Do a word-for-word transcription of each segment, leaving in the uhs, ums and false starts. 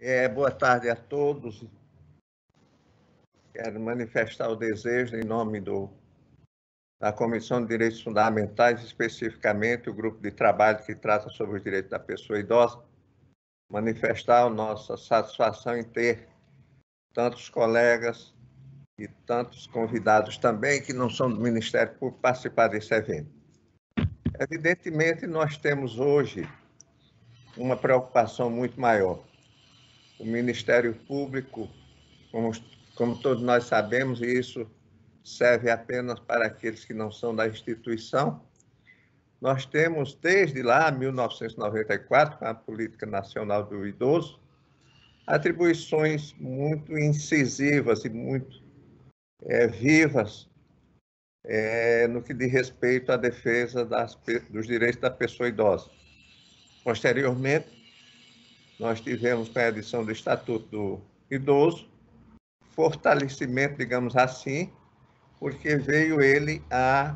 É, boa tarde a todos. Quero manifestar o desejo, em nome do, da Comissão de Direitos Fundamentais, especificamente o grupo de trabalho que trata sobre os direitos da pessoa idosa, manifestar a nossa satisfação em ter tantos colegas e tantos convidados também que não são do Ministério Público participar desse evento. Evidentemente, nós temos hoje uma preocupação muito maior. O Ministério Público, como, como todos nós sabemos, e isso serve apenas para aqueles que não são da instituição, nós temos, desde lá, mil novecentos e noventa e quatro, com a Política Nacional do Idoso, atribuições muito incisivas e muito é, vivas é, no que diz respeito à defesa das, dos direitos da pessoa idosa. Posteriormente, nós tivemos, com a edição do Estatuto do Idoso, fortalecimento, digamos assim, porque veio ele a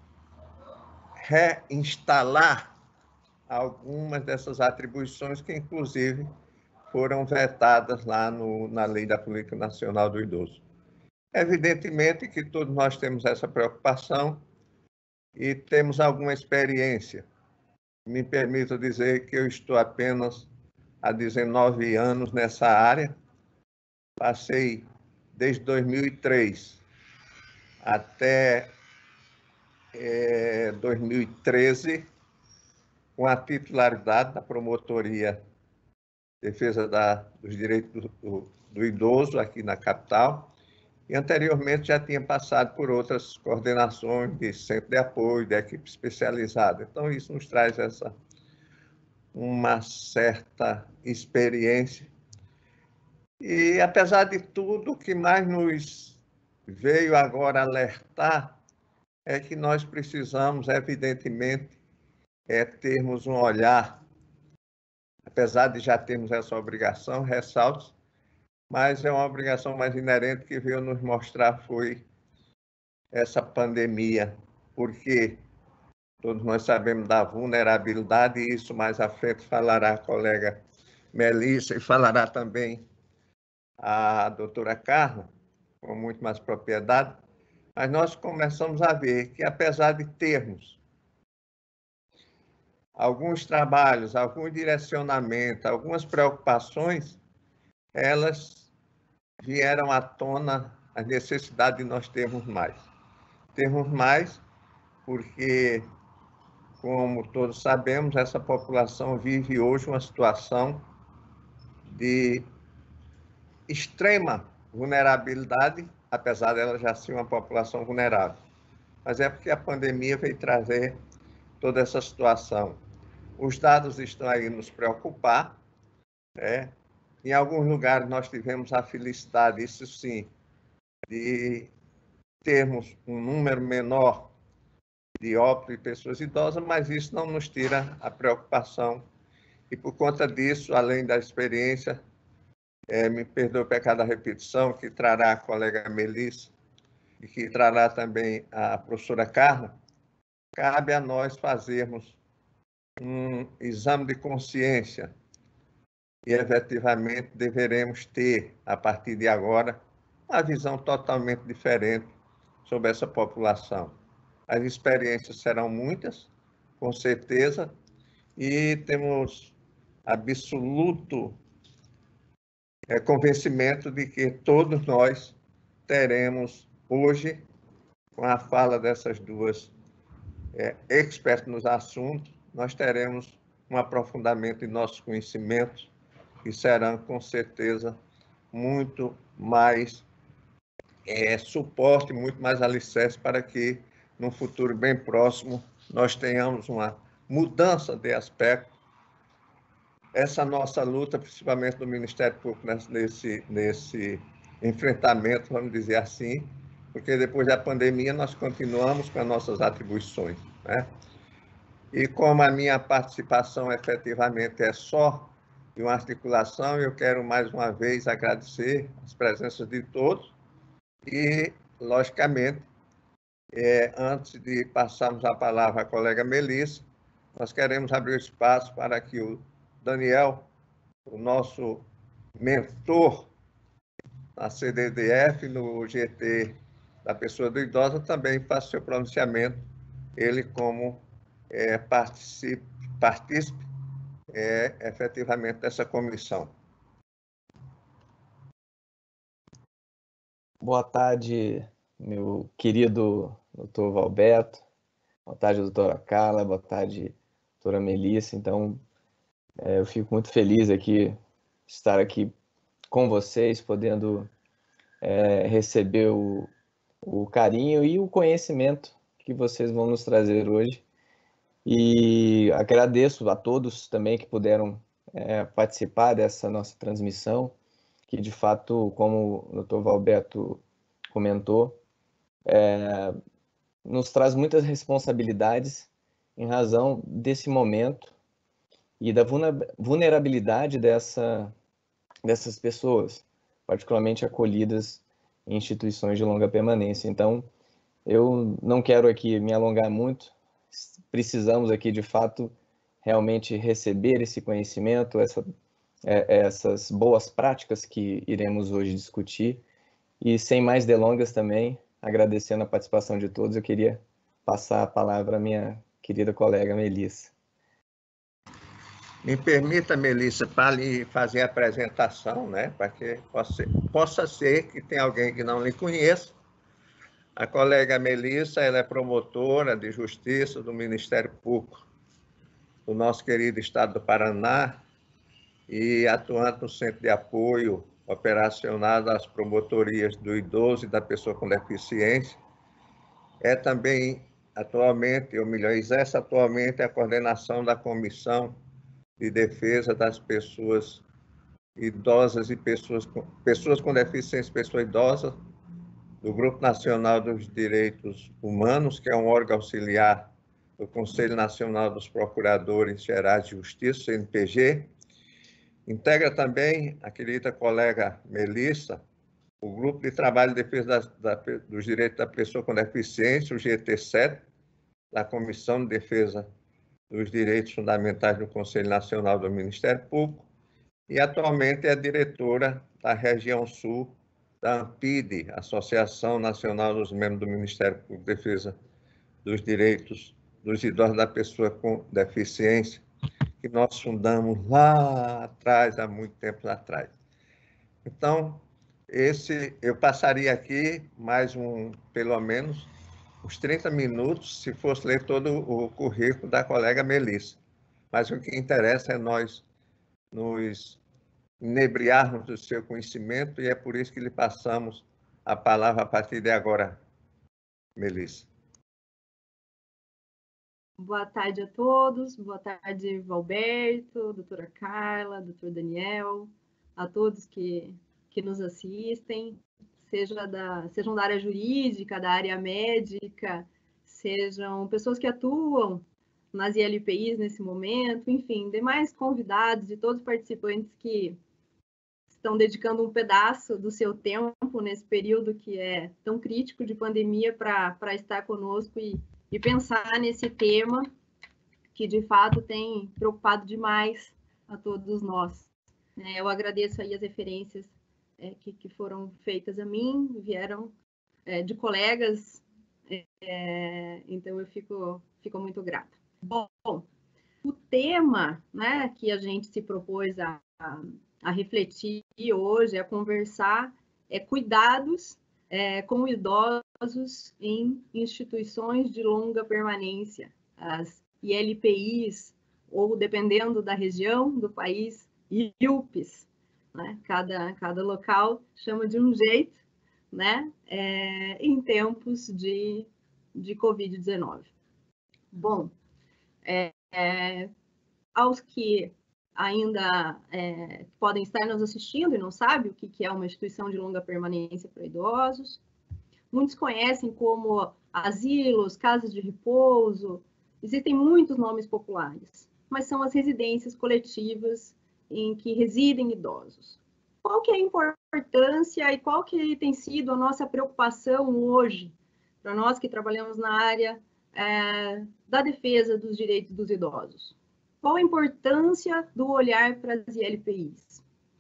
reinstalar algumas dessas atribuições que, inclusive, foram vetadas lá no, na Lei da Política Nacional do Idoso. Evidentemente que todos nós temos essa preocupação e temos alguma experiência. Me permito dizer que eu estou apenas há dezenove anos nessa área. Passei desde dois mil e três até é, dois mil e treze com a titularidade da Promotoria de Defesa da, dos Direitos do, do, do Idoso aqui na capital, e anteriormente já tinha passado por outras coordenações de centro de apoio, de equipe especializada. Então, isso nos traz essa, uma certa experiência. E, apesar de tudo, o que mais nos veio agora alertar é que nós precisamos, evidentemente, é termos um olhar, apesar de já termos essa obrigação, ressaltos, mas é uma obrigação mais inerente que veio nos mostrar foi essa pandemia, porque todos nós sabemos da vulnerabilidade, e isso mais à frente falará a colega Melissa e falará também a doutora Carla, com muito mais propriedade, mas nós começamos a ver que, apesar de termos alguns trabalhos, algum direcionamento, algumas preocupações, elas vieram à tona a necessidade de nós termos mais. Termos mais porque, como todos sabemos, essa população vive hoje uma situação de extrema vulnerabilidade, apesar dela já ser uma população vulnerável. Mas é porque a pandemia veio trazer toda essa situação. Os dados estão aí nos preocupar, né? Em alguns lugares nós tivemos a felicidade, isso sim, de termos um número menor de óbitos de pessoas idosas, mas isso não nos tira a preocupação. E por conta disso, além da experiência, é, me perdoe o pecado da repetição, que trará a colega Melissa e que trará também a professora Carla, cabe a nós fazermos um exame de consciência e, efetivamente, deveremos ter, a partir de agora, uma visão totalmente diferente sobre essa população. As experiências serão muitas, com certeza, e temos absoluto é, convencimento de que todos nós teremos hoje, com a fala dessas duas é, experts nos assuntos, nós teremos um aprofundamento de nossos conhecimentos que serão, com certeza, muito mais é, suporte, muito mais alicerce para que, num futuro bem próximo, nós tenhamos uma mudança de aspecto. Essa nossa luta, principalmente do Ministério Público, nesse, nesse enfrentamento, vamos dizer assim, porque depois da pandemia nós continuamos com as nossas atribuições, né? E como a minha participação efetivamente é só de uma articulação, eu quero mais uma vez agradecer as presenças de todos e, logicamente, é, antes de passarmos a palavra à colega Melissa, nós queremos abrir espaço para que o Daniel, o nosso mentor na C D D F, no G T da pessoa do idosa, também faça seu pronunciamento, ele como é, participe, participe é, efetivamente dessa comissão. Boa tarde, meu querido doutor Valberto, boa tarde, doutora Carla, boa tarde, doutora Melissa. Então, é, eu fico muito feliz aqui, estar aqui com vocês, podendo é, receber o, o carinho e o conhecimento que vocês vão nos trazer hoje. E agradeço a todos também que puderam é, participar dessa nossa transmissão, que de fato, como o doutor Valberto comentou, é, nos traz muitas responsabilidades em razão desse momento e da vulnerabilidade dessa, dessas pessoas, particularmente acolhidas em instituições de longa permanência. Então, eu não quero aqui me alongar muito, precisamos aqui, de fato, realmente receber esse conhecimento, essa, essas boas práticas que iremos hoje discutir. E, sem mais delongas também, agradecendo a participação de todos, eu queria passar a palavra à minha querida colega Melissa. Me permita, Melissa, para lhe fazer a apresentação, né, para que possa, possa ser que tenha alguém que não lhe conheça. A colega Melissa, ela é promotora de justiça do Ministério Público do nosso querido estado do Paraná e atuante no Centro de Apoio Operacional das Promotorias do Idoso e da Pessoa com Deficiência. É também, atualmente, ou melhor, exerce atualmente a coordenação da Comissão de Defesa das Pessoas Idosas e Pessoas com, pessoas com Deficiência, Pessoas Idosas, do Grupo Nacional dos Direitos Humanos, que é um órgão auxiliar do Conselho Nacional dos Procuradores Gerais de Justiça, C N P G. Integra também a querida colega Melissa, o Grupo de Trabalho de Defesa da, da, dos Direitos da Pessoa com Deficiência, o G T sete, da Comissão de Defesa dos Direitos Fundamentais do Conselho Nacional do Ministério Público, e atualmente é diretora da região sul da ANPIDE, Associação Nacional dos Membros do Ministério Público de Defesa dos Direitos dos Idosos da Pessoa com Deficiência, que nós fundamos lá atrás, há muito tempo atrás. Então, esse, eu passaria aqui mais um, pelo menos, uns trinta minutos, se fosse ler todo o currículo da colega Melissa. Mas o que interessa é nós nos inebriarmos do seu conhecimento, e é por isso que lhe passamos a palavra a partir de agora, Melissa. Boa tarde a todos, boa tarde, Valberto, doutora Carla, doutor Daniel, a todos que, que nos assistem, seja da, sejam da área jurídica, da área médica, sejam pessoas que atuam nas I L P Is nesse momento, enfim, demais convidados e todos os participantes que estão dedicando um pedaço do seu tempo nesse período que é tão crítico de pandemia para estar conosco e, e pensar nesse tema que, de fato, tem preocupado demais a todos nós. Eu agradeço aí as referências é, que, que foram feitas a mim, vieram é, de colegas, é, então eu fico, fico muito grata. Bom, o tema, né, que a gente se propôs a, a, a refletir hoje, a conversar, é cuidados é, com idosos em instituições de longa permanência, as I L P Is, ou dependendo da região do país, I U Ps, né? Cada, cada local chama de um jeito, né? É, em tempos de, de covid dezenove. Bom, é, é, aos que ainda é, podem estar nos assistindo e não sabem o que, que é uma instituição de longa permanência para idosos, muitos conhecem como asilos, casas de repouso, existem muitos nomes populares, mas são as residências coletivas em que residem idosos. Qual que é a importância e qual que tem sido a nossa preocupação hoje, para nós que trabalhamos na área é, da defesa dos direitos dos idosos? Qual a importância do olhar para as I L P Is?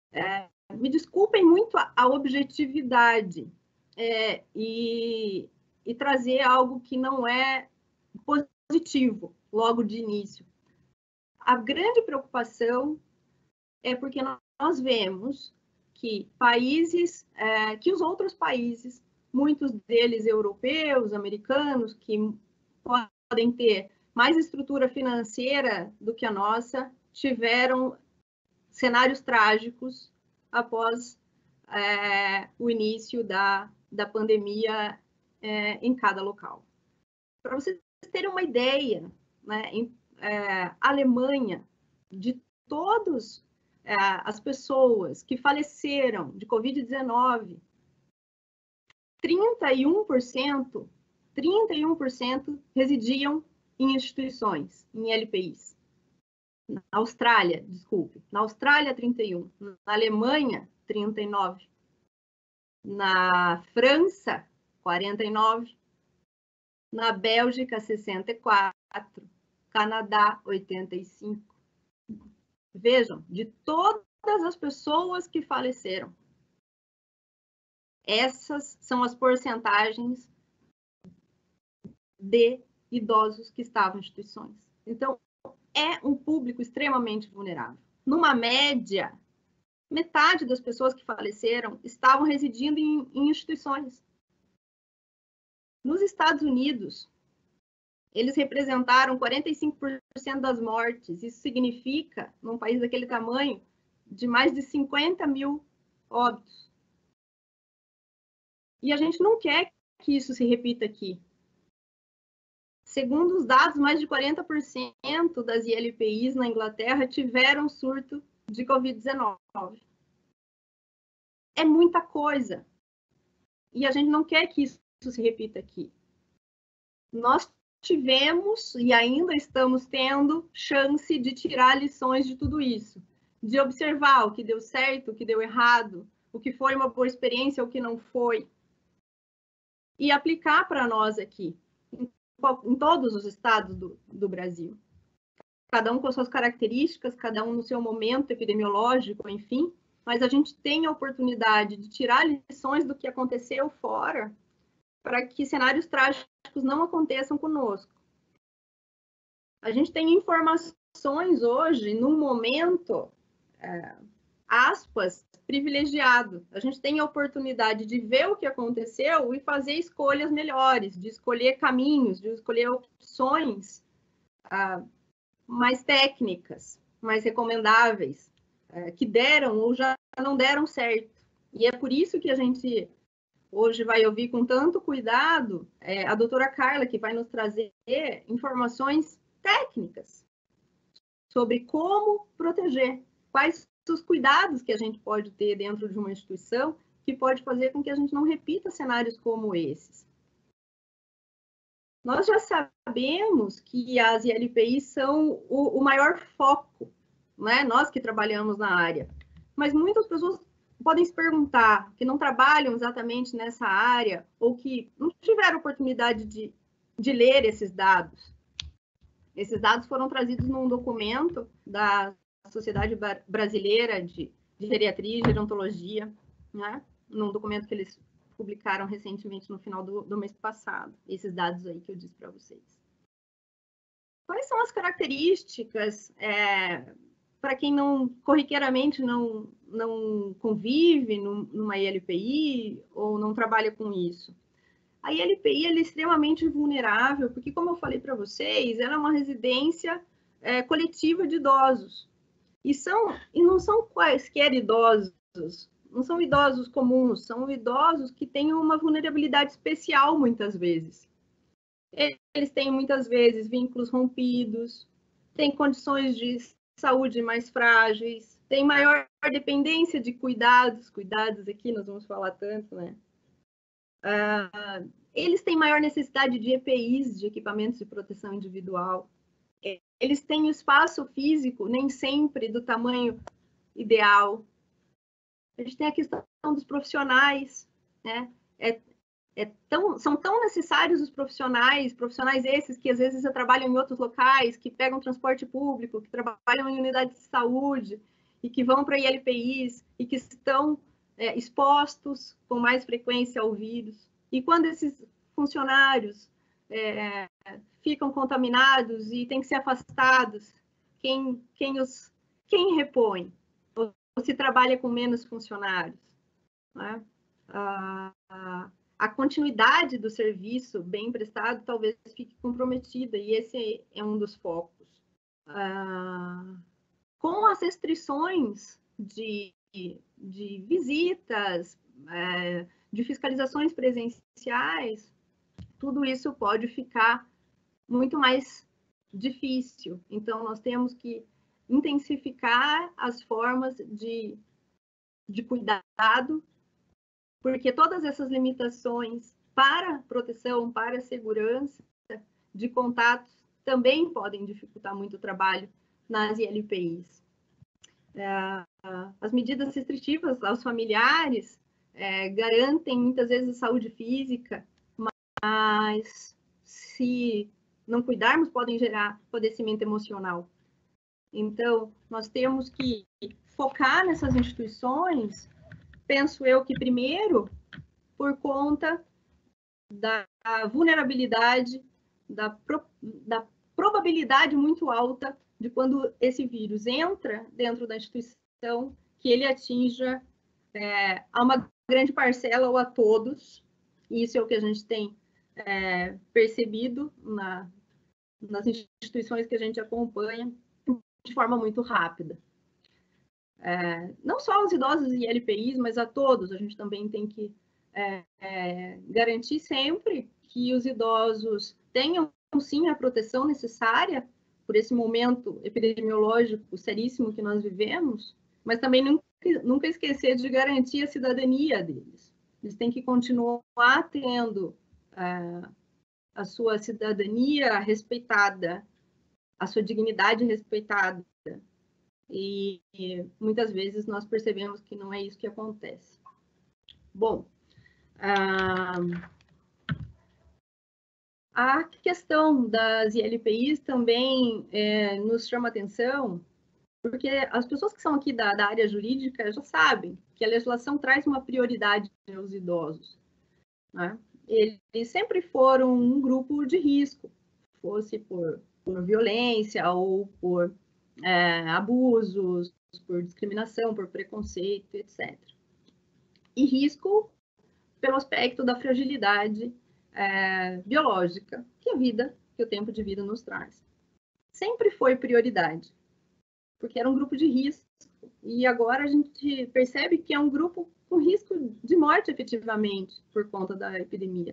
É, me desculpem muito a, a objetividade é, e, e trazer algo que não é positivo logo de início. A grande preocupação é porque nós vemos que países, é, que os outros países, muitos deles europeus, americanos, que podem ter mais estrutura financeira do que a nossa, tiveram cenários trágicos após é, o início da, da pandemia é, em cada local. Para vocês terem uma ideia, né, em é, Alemanha, de todas é, as pessoas que faleceram de covid dezenove, trinta e um por cento, trinta e um por cento residiam em instituições, em L P Is. Na Austrália, desculpe, na Austrália, trinta e um, na Alemanha, trinta e nove, na França, quarenta e nove, na Bélgica, sessenta e quatro, Canadá, oitenta e cinco. Vejam, de todas as pessoas que faleceram, essas são as porcentagens de idosos que estavam em instituições. Então, é um público extremamente vulnerável. Numa média, metade das pessoas que faleceram estavam residindo em, em instituições. Nos Estados Unidos, eles representaram quarenta e cinco por cento das mortes. Isso significa, num país daquele tamanho, de mais de cinquenta mil óbitos. E a gente não quer que isso se repita aqui. Segundo os dados, mais de quarenta por cento das I L P Is na Inglaterra tiveram surto de covid dezenove. É muita coisa. E a gente não quer que isso se repita aqui. Nós tivemos e ainda estamos tendo chance de tirar lições de tudo isso. De observar o que deu certo, o que deu errado, o que foi uma boa experiência, o que não foi. E aplicar para nós aqui. Em todos os estados do, do Brasil. Cada um com suas características, cada um no seu momento epidemiológico, enfim, mas a gente tem a oportunidade de tirar lições do que aconteceu fora para que cenários trágicos não aconteçam conosco. A gente tem informações hoje, num momento, é, aspas, privilegiado. A gente tem a oportunidade de ver o que aconteceu e fazer escolhas melhores, de escolher caminhos, de escolher opções ah, mais técnicas, mais recomendáveis, ah, que deram ou já não deram certo. E é por isso que a gente hoje vai ouvir com tanto cuidado é, a doutora Carla, que vai nos trazer informações técnicas sobre como proteger, quais os cuidados que a gente pode ter dentro de uma instituição que pode fazer com que a gente não repita cenários como esses. Nós já sabemos que as I L P Is são o, o maior foco, né? Nós que trabalhamos na área. Mas muitas pessoas podem se perguntar, que não trabalham exatamente nessa área, ou que não tiveram oportunidade de, de ler esses dados. Esses dados foram trazidos num documento da Sociedade Brasileira de, de Geriatria e Gerontologia, né? Num documento que eles publicaram recentemente no final do, do mês passado, esses dados aí que eu disse para vocês. Quais são as características, é, para quem não, corriqueiramente não, não convive num, numa I L P I ou não trabalha com isso? A I L P I ela é extremamente vulnerável, porque, como eu falei para vocês, ela é uma residência é, coletiva de idosos. E, são, e não são quaisquer idosos, não são idosos comuns, são idosos que têm uma vulnerabilidade especial, muitas vezes. Eles têm, muitas vezes, vínculos rompidos, têm condições de saúde mais frágeis, têm maior dependência de cuidados, cuidados aqui nós vamos falar tanto, né? Ah, eles têm maior necessidade de E P Is, de equipamentos de proteção individual. Eles têm o espaço físico nem sempre do tamanho ideal. A gente tem a questão dos profissionais, né? É, é tão, são tão necessários os profissionais, profissionais esses que às vezes trabalham em outros locais, que pegam transporte público, que trabalham em unidades de saúde, e que vão para I L P Is e que estão é, expostos com mais frequência ao vírus. E quando esses funcionários é, ficam contaminados e têm que ser afastados, quem, quem, os, quem repõe? Ou, ou se trabalha com menos funcionários? Né? A, a, a continuidade do serviço bem prestado talvez fique comprometida, e esse é um dos focos. Ah, com as restrições de, de visitas, é, de fiscalizações presenciais, tudo isso pode ficar muito mais difícil. Então, nós temos que intensificar as formas de, de cuidado, porque todas essas limitações para proteção, para segurança de contatos, também podem dificultar muito o trabalho nas I L P Is. É, as medidas restritivas aos familiares é, garantem muitas vezes a saúde física, mas se não cuidarmos, podem gerar padecimento emocional. Então, nós temos que focar nessas instituições, penso eu que primeiro, por conta da vulnerabilidade, da, pro, da probabilidade muito alta de quando esse vírus entra dentro da instituição, que ele atinja é, a uma grande parcela ou a todos. Isso é o que a gente tem é, percebido na, nas instituições que a gente acompanha de forma muito rápida. É, não só aos idosos e I L P Is, mas a todos. A gente também tem que é, é, garantir sempre que os idosos tenham, sim, a proteção necessária por esse momento epidemiológico seríssimo que nós vivemos, mas também nunca, nunca esquecer de garantir a cidadania deles. Eles têm que continuar tendo é, a sua cidadania respeitada, a sua dignidade respeitada. E, e muitas vezes nós percebemos que não é isso que acontece. Bom, a, a questão das I L P Is também é, nos chama atenção, porque as pessoas que são aqui da, da área jurídica já sabem que a legislação traz uma prioridade aos idosos, né? Eles sempre foram um grupo de risco, fosse por, por violência ou por É, abusos, por discriminação, por preconceito, etcétera. E risco pelo aspecto da fragilidade é, biológica que a vida, que o tempo de vida nos traz. Sempre foi prioridade, porque era um grupo de risco, e agora a gente percebe que é um grupo com risco de morte, efetivamente, por conta da epidemia.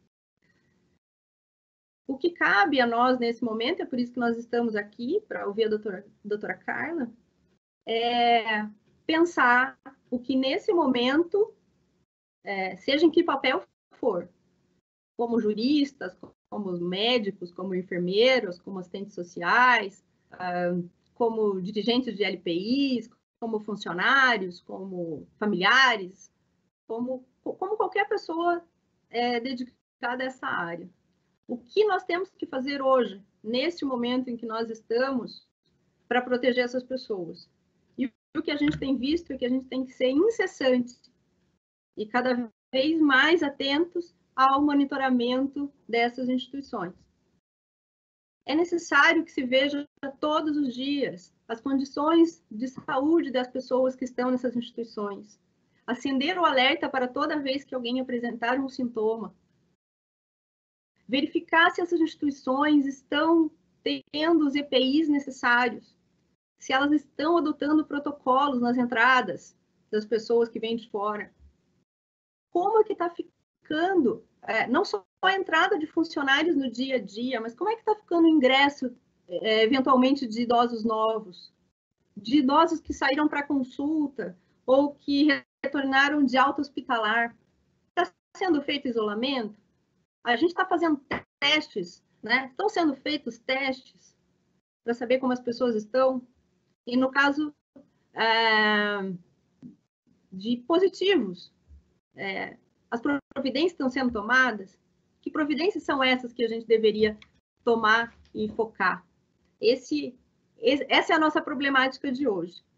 O que cabe a nós nesse momento, é por isso que nós estamos aqui, para ouvir a doutora, doutora Carla, é pensar o que nesse momento, é, seja em que papel for, como juristas, como médicos, como enfermeiros, como assistentes sociais, como dirigentes de L P Is, como funcionários, como familiares, como, como qualquer pessoa é, dedicada a essa área. O que nós temos que fazer hoje, neste momento em que nós estamos, para proteger essas pessoas? E o que a gente tem visto é que a gente tem que ser incessante e cada vez mais atentos ao monitoramento dessas instituições. É necessário que se veja todos os dias as condições de saúde das pessoas que estão nessas instituições. Acender o alerta para toda vez que alguém apresentar um sintoma. Verificar se essas instituições estão tendo os E P Is necessários, se elas estão adotando protocolos nas entradas das pessoas que vêm de fora. Como é que está ficando, é, não só a entrada de funcionários no dia a dia, mas como é que está ficando o ingresso, é, eventualmente, de idosos novos, de idosos que saíram para consulta ou que retornaram de alta hospitalar. Está sendo feito isolamento? A gente está fazendo testes, né? Estão sendo feitos testes para saber como as pessoas estão. E no caso é, de positivos, é, as providências estão sendo tomadas? Que providências são essas que a gente deveria tomar e focar? Esse, esse, essa é a nossa problemática de hoje.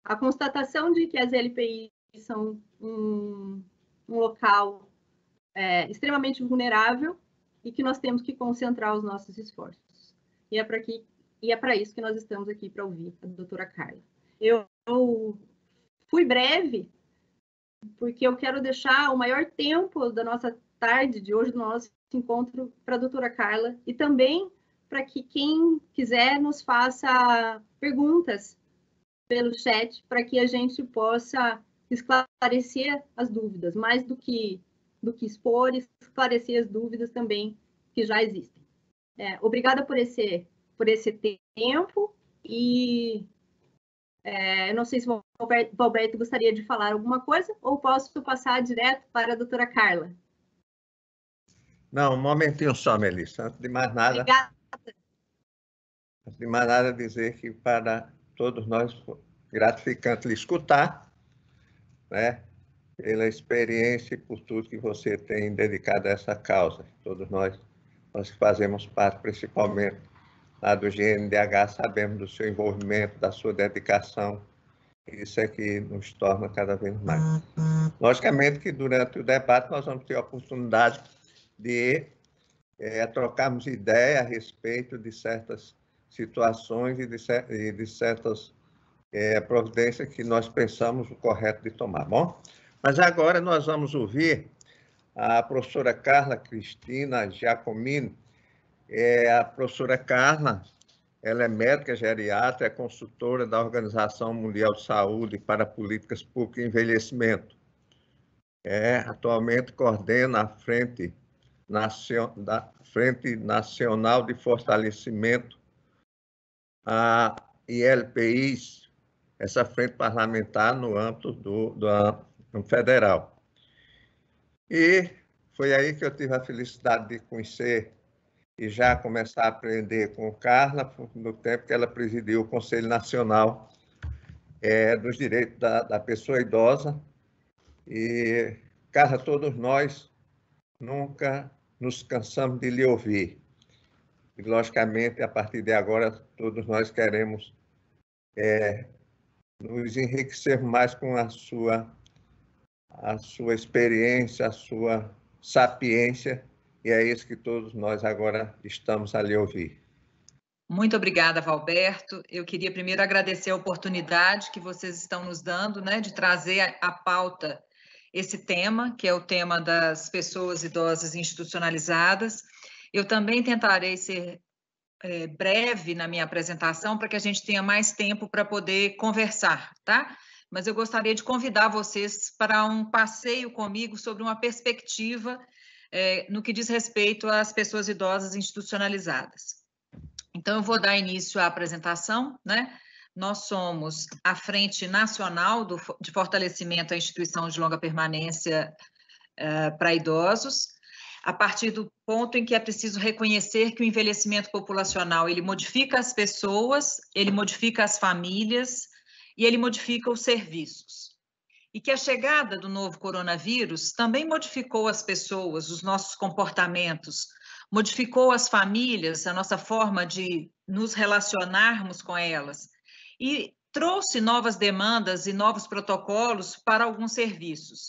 a constatação de que as L P Is são um, um local é, extremamente vulnerável e que nós temos que concentrar os nossos esforços. E é para que, e é para isso que nós estamos aqui para ouvir a doutora Carla. Eu, eu fui breve, porque eu quero deixar o maior tempo da nossa tarde de hoje, do nosso encontro, para a doutora Carla, e também para que quem quiser nos faça perguntas pelo chat, para que a gente possa esclarecer as dúvidas, mais do que, do que expor, esclarecer as dúvidas também que já existem. É, obrigada por esse, por esse tempo, e é, eu não sei se o Valberto gostaria de falar alguma coisa, ou posso passar direto para a doutora Carla. Não, um momentinho só, Melissa. Antes de mais nada, Obrigada. antes de mais nada, dizer que para todos nós foi gratificante lhe escutar, né, pela experiência e por tudo que você tem dedicado a essa causa. Todos nós, nós que fazemos parte, principalmente lá do G N D H, sabemos do seu envolvimento, da sua dedicação. Isso é que nos torna cada vez mais. Logicamente que durante o debate nós vamos ter a oportunidade de é, trocarmos ideia a respeito de certas situações e de, e de certas é, providências que nós pensamos o correto de tomar, bom? Mas agora nós vamos ouvir a professora Carla Cristina Giacomini. É, a professora Carla, ela é médica geriatra, é consultora da Organização Mundial de Saúde para Políticas Públicas e Envelhecimento. É, atualmente coordena a Frente, Nacion... da Frente Nacional de Fortalecimento a I L P Is, essa frente parlamentar no âmbito do, do, do federal. E foi aí que eu tive a felicidade de conhecer e já começar a aprender com Carla, no tempo que ela presidiu o Conselho Nacional é, dos Direitos da, da Pessoa Idosa. E, Carla, todos nós nunca nos cansamos de lhe ouvir. E, logicamente, a partir de agora, todos nós queremos é, nos enriquecer mais com a sua, a sua experiência, a sua sapiência, e é isso que todos nós agora estamos a lhe ouvir. Muito obrigada, Valberto. Eu queria primeiro agradecer a oportunidade que vocês estão nos dando, né, de trazer à pauta esse tema, que é o tema das pessoas idosas institucionalizadas. Eu também tentarei ser é, breve na minha apresentação, para que a gente tenha mais tempo para poder conversar, tá? Mas eu gostaria de convidar vocês para um passeio comigo sobre uma perspectiva é, no que diz respeito às pessoas idosas institucionalizadas. Então, eu vou dar início à apresentação, né? Nós somos a Frente Nacional do, de Fortalecimento à Instituição de Longa Permanência uh, para Idosos, a partir do ponto em que é preciso reconhecer que o envelhecimento populacional, ele modifica as pessoas, ele modifica as famílias e ele modifica os serviços. E que a chegada do novo coronavírus também modificou as pessoas, os nossos comportamentos, modificou as famílias, a nossa forma de nos relacionarmos com elas, e trouxe novas demandas e novos protocolos para alguns serviços.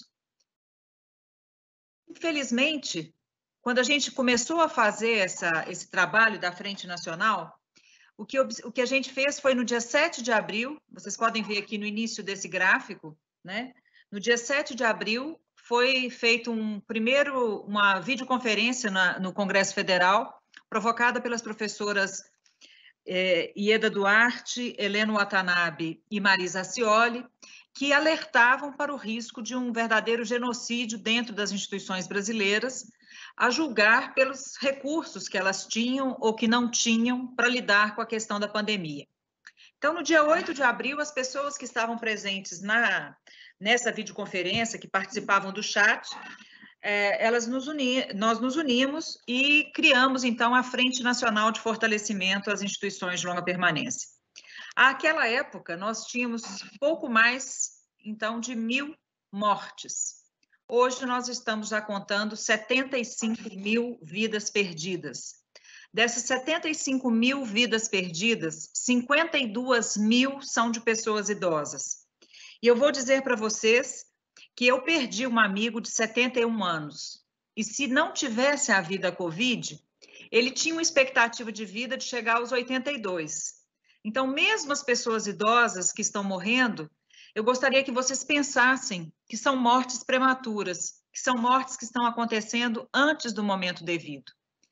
Infelizmente, quando a gente começou a fazer essa, esse trabalho da Frente Nacional, o que, o que a gente fez foi no dia sete de abril, vocês podem ver aqui no início desse gráfico, né? No dia sete de abril, foi feito um primeiro, uma videoconferência na, no Congresso Federal, provocada pelas professoras eh, Ieda Duarte, Helena Watanabe e Marisa Acioli, que alertavam para o risco de um verdadeiro genocídio dentro das instituições brasileiras, a julgar pelos recursos que elas tinham ou que não tinham para lidar com a questão da pandemia. Então, no dia oito de abril, as pessoas que estavam presentes na, nessa videoconferência, que participavam do chat, é, elas nos uni, nós nos unimos e criamos, então, a Frente Nacional de Fortalecimento às Instituições de Longa Permanência. Àquela época, nós tínhamos pouco mais, então, de mil mortes. Hoje, nós estamos já contando setenta e cinco mil vidas perdidas. Dessas setenta e cinco mil vidas perdidas, cinquenta e duas mil são de pessoas idosas. E eu vou dizer para vocês que eu perdi um amigo de setenta e um anos. E se não tivesse havido a Covid, ele tinha uma expectativa de vida de chegar aos oitenta e dois. Então, mesmo as pessoas idosas que estão morrendo, eu gostaria que vocês pensassem que são mortes prematuras, que são mortes que estão acontecendo antes do momento devido.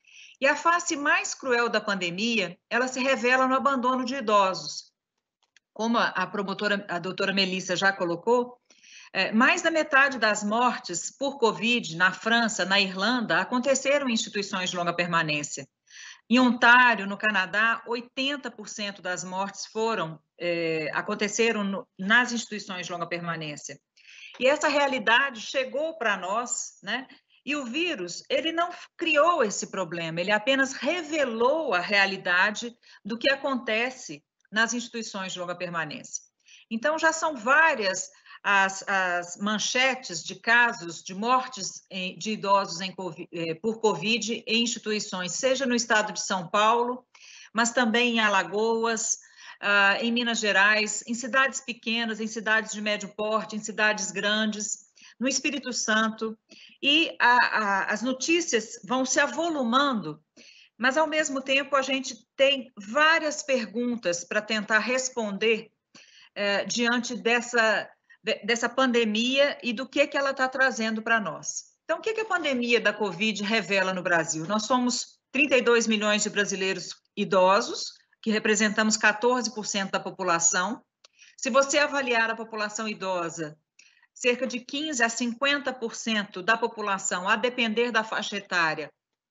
E a face mais cruel da pandemia, ela se revela no abandono de idosos. Como a promotora, a doutora Melissa já colocou, é, mais da metade das mortes por Covid na França, na Irlanda, aconteceram em instituições de longa permanência. Em Ontário, no Canadá, oitenta por cento das mortes foram, é, aconteceram no, nas instituições de longa permanência. E essa realidade chegou para nós, né? E o vírus, ele não criou esse problema, ele apenas revelou a realidade do que acontece nas instituições de longa permanência. Então, já são várias as, as manchetes de casos de mortes em, de idosos em, por Covid em instituições, seja no estado de São Paulo, mas também em Alagoas, uh, em Minas Gerais, em cidades pequenas, em cidades de médio porte, em cidades grandes, no Espírito Santo, e a, a, as notícias vão se avolumando, mas, ao mesmo tempo, a gente tem várias perguntas para tentar responder eh, diante dessa, dessa pandemia e do que, que ela está trazendo para nós. Então, o que, que a pandemia da Covid revela no Brasil? Nós somos trinta e dois milhões de brasileiros idosos, que representamos quatorze por cento da população. Se você avaliar a população idosa, cerca de quinze a cinquenta por cento da população, a depender da faixa etária,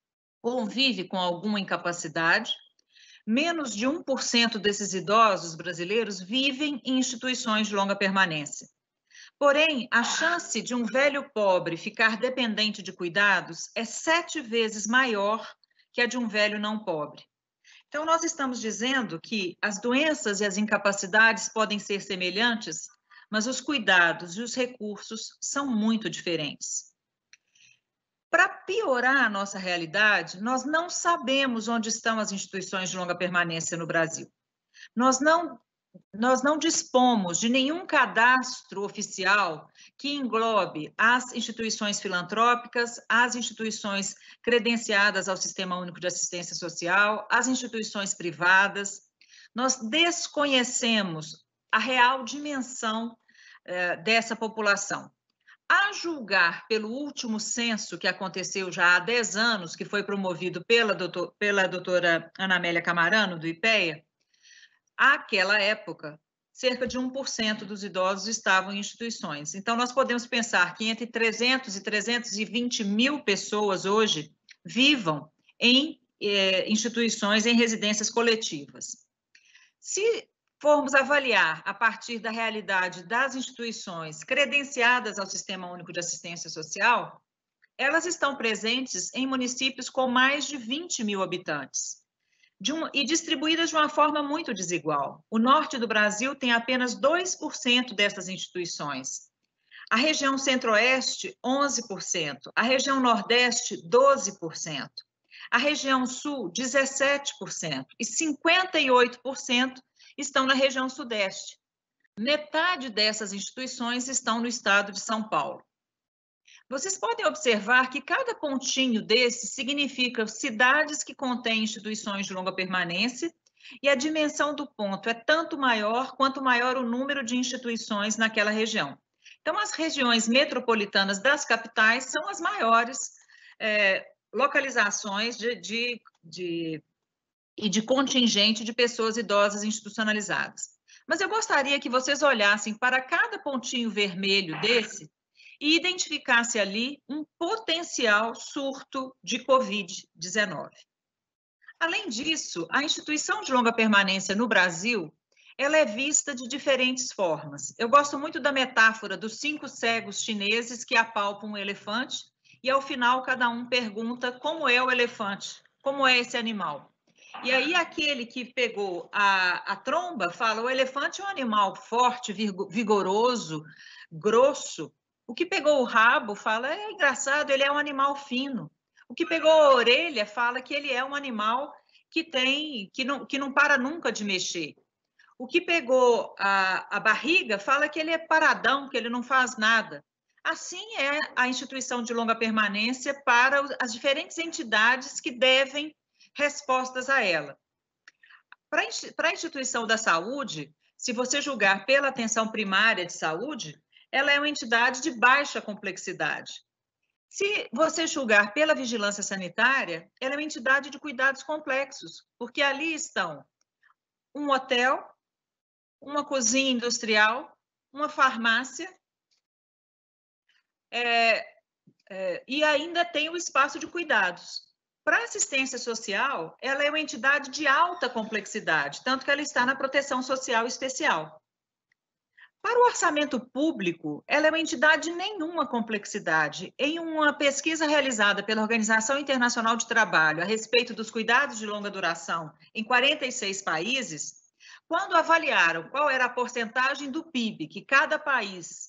convive com alguma incapacidade. Menos de um por cento desses idosos brasileiros vivem em instituições de longa permanência. Porém, a chance de um velho pobre ficar dependente de cuidados é sete vezes maior que a de um velho não pobre. Então, nós estamos dizendo que as doenças e as incapacidades podem ser semelhantes, mas os cuidados e os recursos são muito diferentes. Para piorar a nossa realidade, nós não sabemos onde estão as instituições de longa permanência no Brasil. Nós não, nós não dispomos de nenhum cadastro oficial que englobe as instituições filantrópicas, as instituições credenciadas ao Sistema Único de Assistência Social, as instituições privadas. Nós desconhecemos a real dimensão eh, dessa população. A julgar pelo último censo que aconteceu já há dez anos, que foi promovido pela, doutor, pela doutora Ana Amélia Camarano, do IPEA, àquela época, cerca de um por cento dos idosos estavam em instituições. Então, nós podemos pensar que entre trezentos e trezentos e vinte mil pessoas hoje vivam em eh, instituições, em residências coletivas. Se formos avaliar a partir da realidade das instituições credenciadas ao Sistema Único de Assistência Social, elas estão presentes em municípios com mais de vinte mil habitantes de um, e distribuídas de uma forma muito desigual. O norte do Brasil tem apenas dois por cento dessas instituições, a região centro-oeste, onze por cento, a região nordeste, doze por cento, a região sul, dezessete por cento e cinquenta e oito por cento estão na região sudeste. Metade dessas instituições estão no estado de São Paulo. Vocês podem observar que cada pontinho desse significa cidades que contêm instituições de longa permanência e a dimensão do ponto é tanto maior quanto maior o número de instituições naquela região. Então, as regiões metropolitanas das capitais são as maiores é, localizações de, de, de e de contingente de pessoas idosas institucionalizadas. Mas eu gostaria que vocês olhassem para cada pontinho vermelho desse e identificassem ali um potencial surto de Covid dezenove. Além disso, a instituição de longa permanência no Brasil, ela é vista de diferentes formas. Eu gosto muito da metáfora dos cinco cegos chineses que apalpam um elefante e, ao final, cada um pergunta como é o elefante, como é esse animal. E aí aquele que pegou a, a tromba fala, o elefante é um animal forte, vigoroso, grosso. O que pegou o rabo fala, é engraçado, ele é um animal fino. O que pegou a orelha fala que ele é um animal que, tem, que, não, que não para nunca de mexer. O que pegou a, a barriga fala que ele é paradão, que ele não faz nada. Assim é a instituição de longa permanência para as diferentes entidades que devem respostas a ela. Para a instituição da saúde, se você julgar pela atenção primária de saúde, ela é uma entidade de baixa complexidade. Se você julgar pela vigilância sanitária, ela é uma entidade de cuidados complexos, porque ali estão um hotel, uma cozinha industrial, uma farmácia, é, é, e ainda tem o espaço de cuidados. Para a assistência social, ela é uma entidade de alta complexidade, tanto que ela está na proteção social especial. Para o orçamento público, ela é uma entidade de nenhuma complexidade. Em uma pesquisa realizada pela Organização Internacional de Trabalho a respeito dos cuidados de longa duração em quarenta e seis países, quando avaliaram qual era a porcentagem do P I B que cada país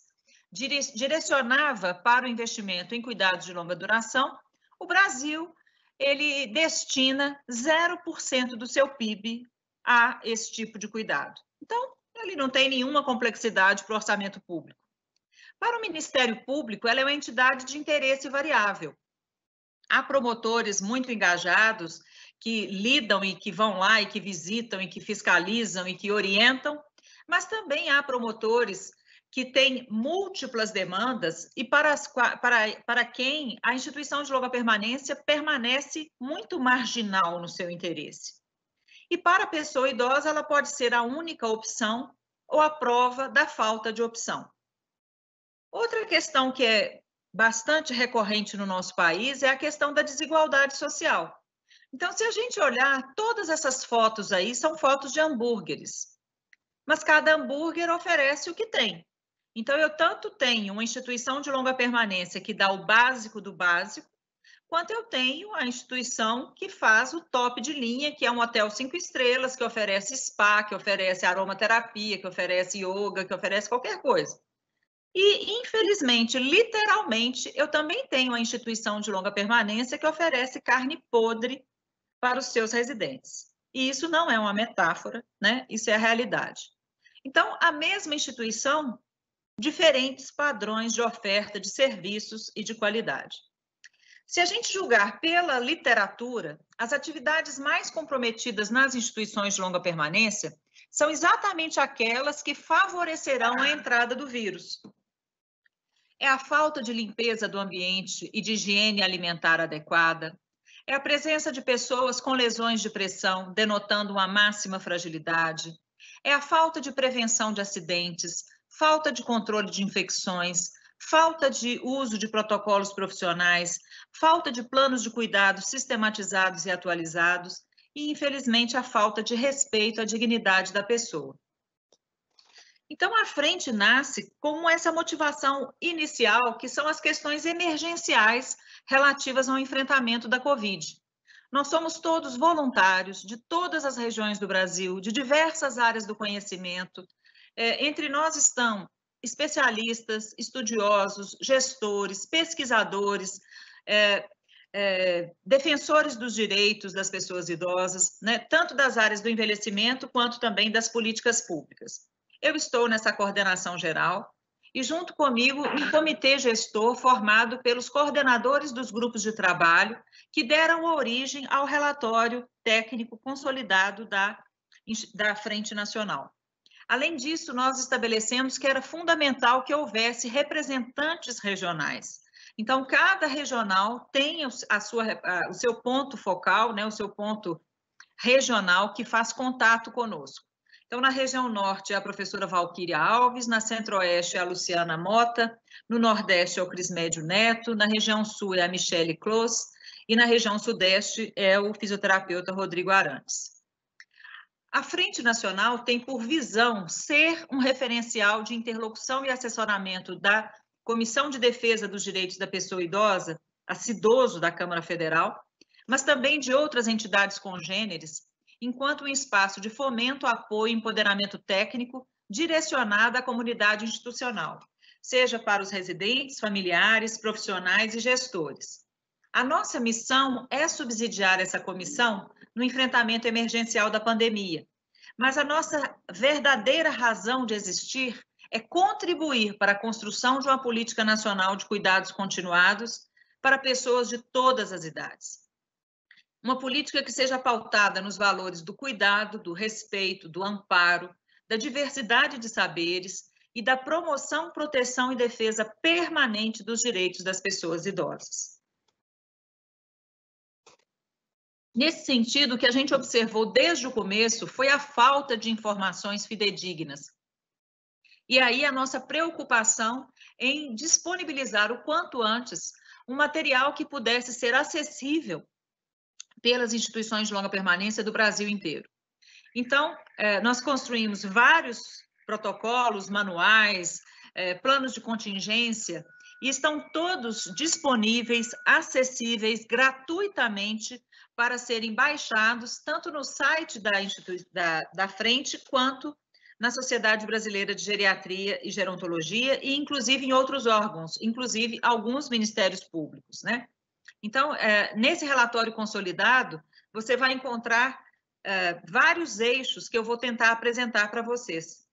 direcionava para o investimento em cuidados de longa duração, o Brasil ele destina zero por cento do seu P I B a esse tipo de cuidado. Então, ele não tem nenhuma complexidade para o orçamento público. Para o Ministério Público, ela é uma entidade de interesse variável. Há promotores muito engajados que lidam e que vão lá e que visitam e que fiscalizam e que orientam, mas também há promotores que têm múltiplas demandas e para, as, para, para quem a instituição de longa permanência permanece muito marginal no seu interesse. E para a pessoa idosa, ela pode ser a única opção ou a prova da falta de opção. Outra questão que é bastante recorrente no nosso país é a questão da desigualdade social. Então, se a gente olhar, todas essas fotos aí são fotos de hambúrgueres, mas cada hambúrguer oferece o que tem. Então, eu tanto tenho uma instituição de longa permanência que dá o básico do básico, quanto eu tenho a instituição que faz o top de linha, que é um hotel cinco estrelas, que oferece spa, que oferece aromaterapia, que oferece yoga, que oferece qualquer coisa. E, infelizmente, literalmente, eu também tenho a instituição de longa permanência que oferece carne podre para os seus residentes. E isso não é uma metáfora, né? Isso é a realidade. Então, a mesma instituição, diferentes padrões de oferta de serviços e de qualidade. Se a gente julgar pela literatura, as atividades mais comprometidas nas instituições de longa permanência são exatamente aquelas que favorecerão a entrada do vírus. É a falta de limpeza do ambiente e de higiene alimentar adequada, é a presença de pessoas com lesões de pressão, denotando uma máxima fragilidade, é a falta de prevenção de acidentes, falta de controle de infecções, falta de uso de protocolos profissionais, falta de planos de cuidados sistematizados e atualizados e, infelizmente, a falta de respeito à dignidade da pessoa. Então, a frente nasce com essa motivação inicial, que são as questões emergenciais relativas ao enfrentamento da Covid. Nós somos todos voluntários de todas as regiões do Brasil, de diversas áreas do conhecimento. É, entre nós estão especialistas, estudiosos, gestores, pesquisadores, é, é, defensores dos direitos das pessoas idosas, né, tanto das áreas do envelhecimento quanto também das políticas públicas. Eu estou nessa coordenação geral e, junto comigo, um comitê gestor formado pelos coordenadores dos grupos de trabalho que deram origem ao relatório técnico consolidado da, da Frente Nacional. Além disso, nós estabelecemos que era fundamental que houvesse representantes regionais. Então, cada regional tem a sua, a, o seu ponto focal, né, o seu ponto regional que faz contato conosco. Então, na região norte é a professora Valquíria Alves, na centro-oeste é a Luciana Mota, no nordeste é o Crismédio Neto, na região sul é a Michele Clos e na região sudeste é o fisioterapeuta Rodrigo Arantes. A Frente Nacional tem por visão ser um referencial de interlocução e assessoramento da Comissão de Defesa dos Direitos da Pessoa Idosa, a CIDOSO da Câmara Federal, mas também de outras entidades congêneres, enquanto um espaço de fomento, apoio e empoderamento técnico direcionado à comunidade institucional, seja para os residentes, familiares, profissionais e gestores. A nossa missão é subsidiar essa comissão no enfrentamento emergencial da pandemia, mas a nossa verdadeira razão de existir é contribuir para a construção de uma política nacional de cuidados continuados para pessoas de todas as idades. Uma política que seja pautada nos valores do cuidado, do respeito, do amparo, da diversidade de saberes e da promoção, proteção e defesa permanente dos direitos das pessoas idosas. Nesse sentido, o que a gente observou desde o começo foi a falta de informações fidedignas. E aí a nossa preocupação em disponibilizar o quanto antes um material que pudesse ser acessível pelas instituições de longa permanência do Brasil inteiro. Então, nós construímos vários protocolos, manuais, planos de contingência, e estão todos disponíveis, acessíveis gratuitamente para serem baixados, tanto no site da, da, da Frente, quanto na Sociedade Brasileira de Geriatria e Gerontologia, e inclusive em outros órgãos, inclusive alguns ministérios públicos, né? Então, é, nesse relatório consolidado, você vai encontrar é, vários eixos que eu vou tentar apresentar para vocês.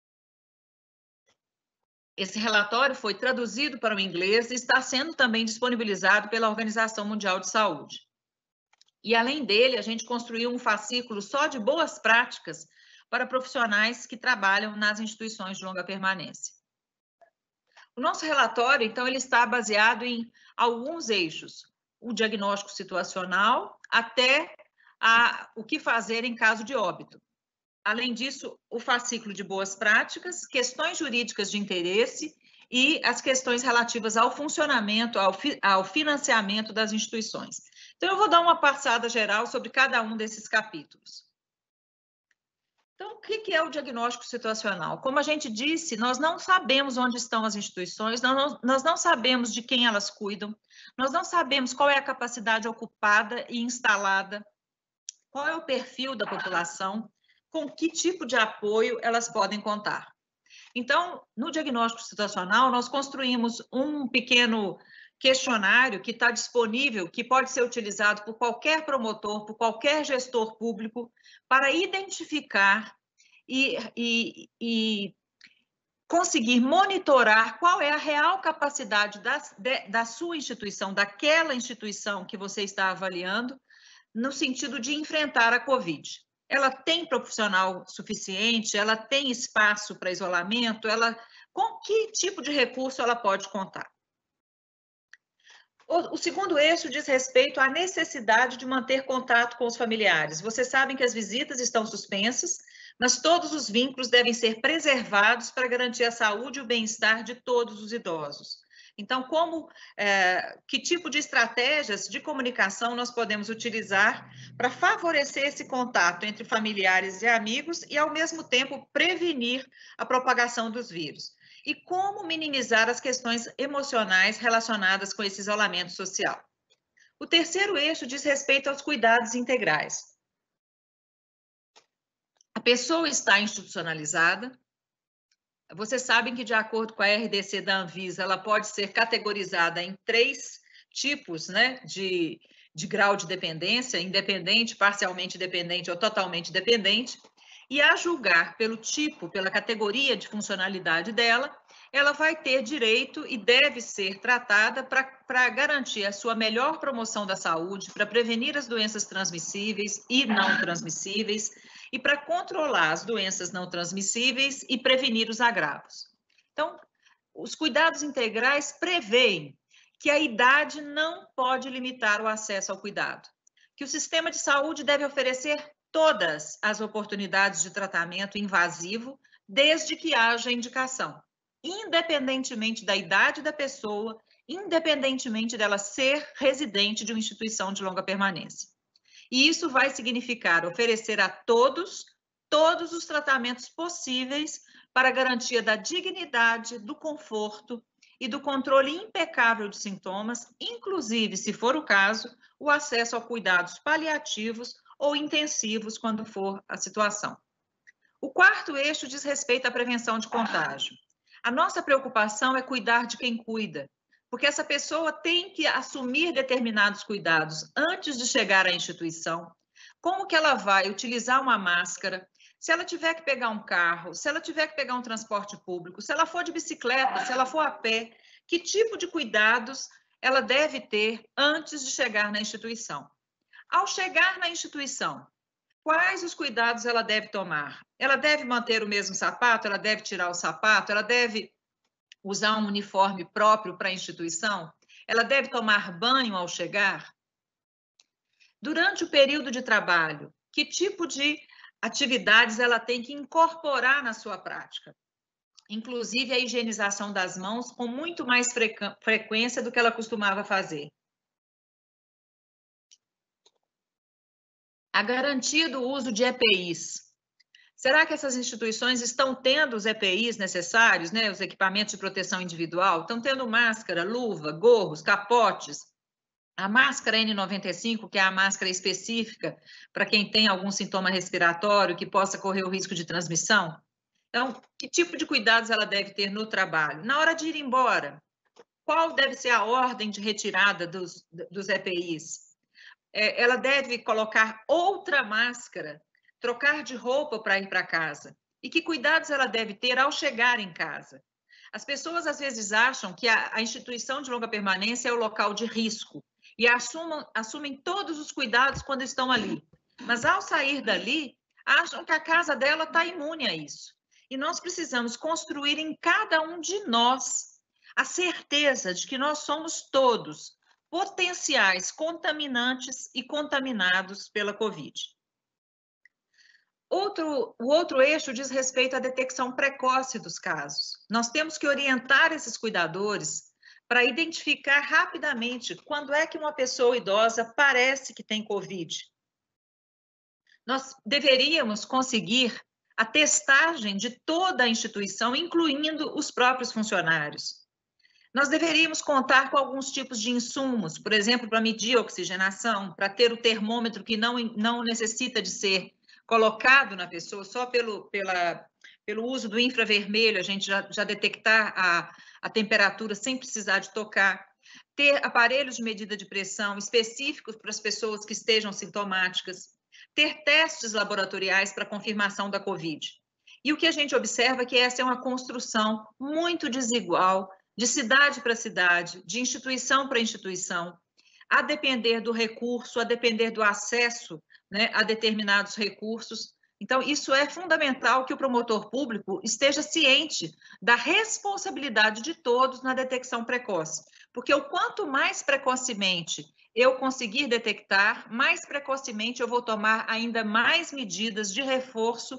Esse relatório foi traduzido para o inglês e está sendo também disponibilizado pela Organização Mundial de Saúde. E, além dele, a gente construiu um fascículo só de boas práticas para profissionais que trabalham nas instituições de longa permanência. O nosso relatório, então, ele está baseado em alguns eixos. O diagnóstico situacional até a, o que fazer em caso de óbito. Além disso, o fascículo de boas práticas, questões jurídicas de interesse e as questões relativas ao funcionamento, ao, fi, ao financiamento das instituições. Então, eu vou dar uma passada geral sobre cada um desses capítulos. Então, o que é o diagnóstico situacional? Como a gente disse, nós não sabemos onde estão as instituições, nós nós não sabemos de quem elas cuidam, nós não sabemos qual é a capacidade ocupada e instalada, qual é o perfil da população, com que tipo de apoio elas podem contar. Então, no diagnóstico situacional, nós construímos um pequeno questionário que está disponível, que pode ser utilizado por qualquer promotor, por qualquer gestor público, para identificar e, e, e conseguir monitorar qual é a real capacidade da, de, da sua instituição, daquela instituição que você está avaliando, no sentido de enfrentar a Covid. Ela tem profissional suficiente, ela tem espaço para isolamento, ela, com que tipo de recurso ela pode contar? O segundo eixo diz respeito à necessidade de manter contato com os familiares. Vocês sabem que as visitas estão suspensas, mas todos os vínculos devem ser preservados para garantir a saúde e o bem-estar de todos os idosos. Então, como, é, que tipo de estratégias de comunicação nós podemos utilizar para favorecer esse contato entre familiares e amigos e, ao mesmo tempo, prevenir a propagação dos vírus? E como minimizar as questões emocionais relacionadas com esse isolamento social? O terceiro eixo diz respeito aos cuidados integrais. A pessoa está institucionalizada. Vocês sabem que, de acordo com a R D C da Anvisa, ela pode ser categorizada em três tipos, né, de, de grau de dependência: independente, parcialmente dependente ou totalmente dependente. E, a julgar pelo tipo, pela categoria de funcionalidade dela, ela vai ter direito e deve ser tratada para garantir a sua melhor promoção da saúde, para prevenir as doenças transmissíveis e não transmissíveis, e para controlar as doenças não transmissíveis e prevenir os agravos. Então, os cuidados integrais prevêem que a idade não pode limitar o acesso ao cuidado, que o sistema de saúde deve oferecer todas as oportunidades de tratamento invasivo, desde que haja indicação, independentemente da idade da pessoa, independentemente dela ser residente de uma instituição de longa permanência. E isso vai significar oferecer a todos, todos os tratamentos possíveis para a garantia da dignidade, do conforto e do controle impecável de sintomas, inclusive, se for o caso, o acesso a cuidados paliativos ou intensivos, quando for a situação. O quarto eixo diz respeito à prevenção de contágio. A nossa preocupação é cuidar de quem cuida, porque essa pessoa tem que assumir determinados cuidados antes de chegar à instituição. Como que ela vai utilizar uma máscara, Se ela tiver que pegar um carro, se ela tiver que pegar um transporte público, se ela for de bicicleta, se ela for a pé, que tipo de cuidados ela deve ter antes de chegar na instituição? Ao chegar na instituição, quais os cuidados ela deve tomar? Ela deve manter o mesmo sapato? Ela deve tirar o sapato? Ela deve usar um uniforme próprio para a instituição? Ela deve tomar banho ao chegar? Durante o período de trabalho, que tipo de atividades ela tem que incorporar na sua prática? Inclusive a higienização das mãos com muito mais frequência do que ela costumava fazer. A garantia do uso de E P Is. Será que essas instituições estão tendo os E P Is necessários, né, os equipamentos de proteção individual? Estão tendo máscara, luva, gorros, capotes? A máscara N noventa e cinco, que é a máscara específica para quem tem algum sintoma respiratório que possa correr o risco de transmissão? Então, que tipo de cuidados ela deve ter no trabalho? Na hora de ir embora, qual deve ser a ordem de retirada dos, dos E P Is? É, ela deve colocar outra máscara, trocar de roupa para ir para casa? E que cuidados ela deve ter ao chegar em casa? As pessoas, às vezes, acham que a, a instituição de longa permanência é o local de risco e assumam, assumem todos os cuidados quando estão ali. Mas, ao sair dali, acham que a casa dela está imune a isso. E nós precisamos construir em cada um de nós a certeza de que nós somos todos potenciais contaminantes e contaminados pela Covid. Outro, o outro eixo diz respeito à detecção precoce dos casos. Nós temos que orientar esses cuidadores para identificar rapidamente quando é que uma pessoa idosa parece que tem Covid. Nós deveríamos conseguir a testagem de toda a instituição, incluindo os próprios funcionários. Nós deveríamos contar com alguns tipos de insumos, por exemplo, para medir a oxigenação, para ter o termômetro que não, não necessita de ser colocado na pessoa, só pelo, pela, pelo uso do infravermelho, a gente já, já detectar a, a temperatura sem precisar de tocar. Ter aparelhos de medida de pressão específicos para as pessoas que estejam sintomáticas. Ter testes laboratoriais para confirmação da Covid. E o que a gente observa é que essa é uma construção muito desigual, de cidade para cidade, de instituição para instituição, a depender do recurso, a depender do acesso, né, a determinados recursos. Então, isso é fundamental que o promotor público esteja ciente da responsabilidade de todos na detecção precoce, porque o quanto mais precocemente eu conseguir detectar, mais precocemente eu vou tomar ainda mais medidas de reforço.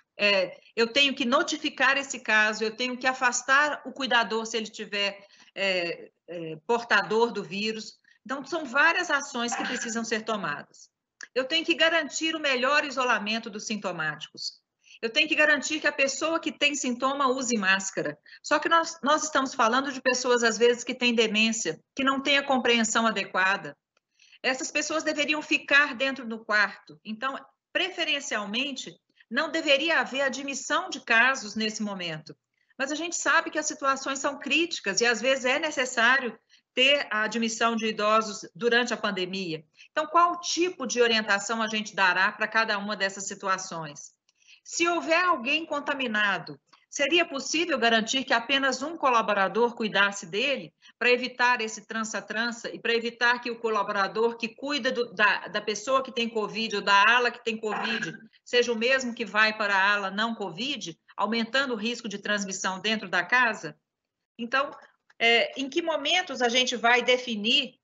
É, eu tenho que notificar esse caso, eu tenho que afastar o cuidador se ele tiver é, é, portador do vírus. Então, são várias ações que precisam ser tomadas. Eu tenho que garantir o melhor isolamento dos sintomáticos. Eu tenho que garantir que a pessoa que tem sintoma use máscara. Só que nós, nós estamos falando de pessoas, às vezes, que têm demência, que não têm a compreensão adequada. Essas pessoas deveriam ficar dentro do quarto. Então, preferencialmente, não deveria haver admissão de casos nesse momento. Mas a gente sabe que as situações são críticas e, às vezes, é necessário ter a admissão de idosos durante a pandemia. Então, qual tipo de orientação a gente dará para cada uma dessas situações? Se houver alguém contaminado, seria possível garantir que apenas um colaborador cuidasse dele, para evitar esse trança-trança e para evitar que o colaborador que cuida do, da, da pessoa que tem Covid ou da ala que tem Covid seja o mesmo que vai para a ala não Covid, aumentando o risco de transmissão dentro da casa? Então, é, em que momentos a gente vai definir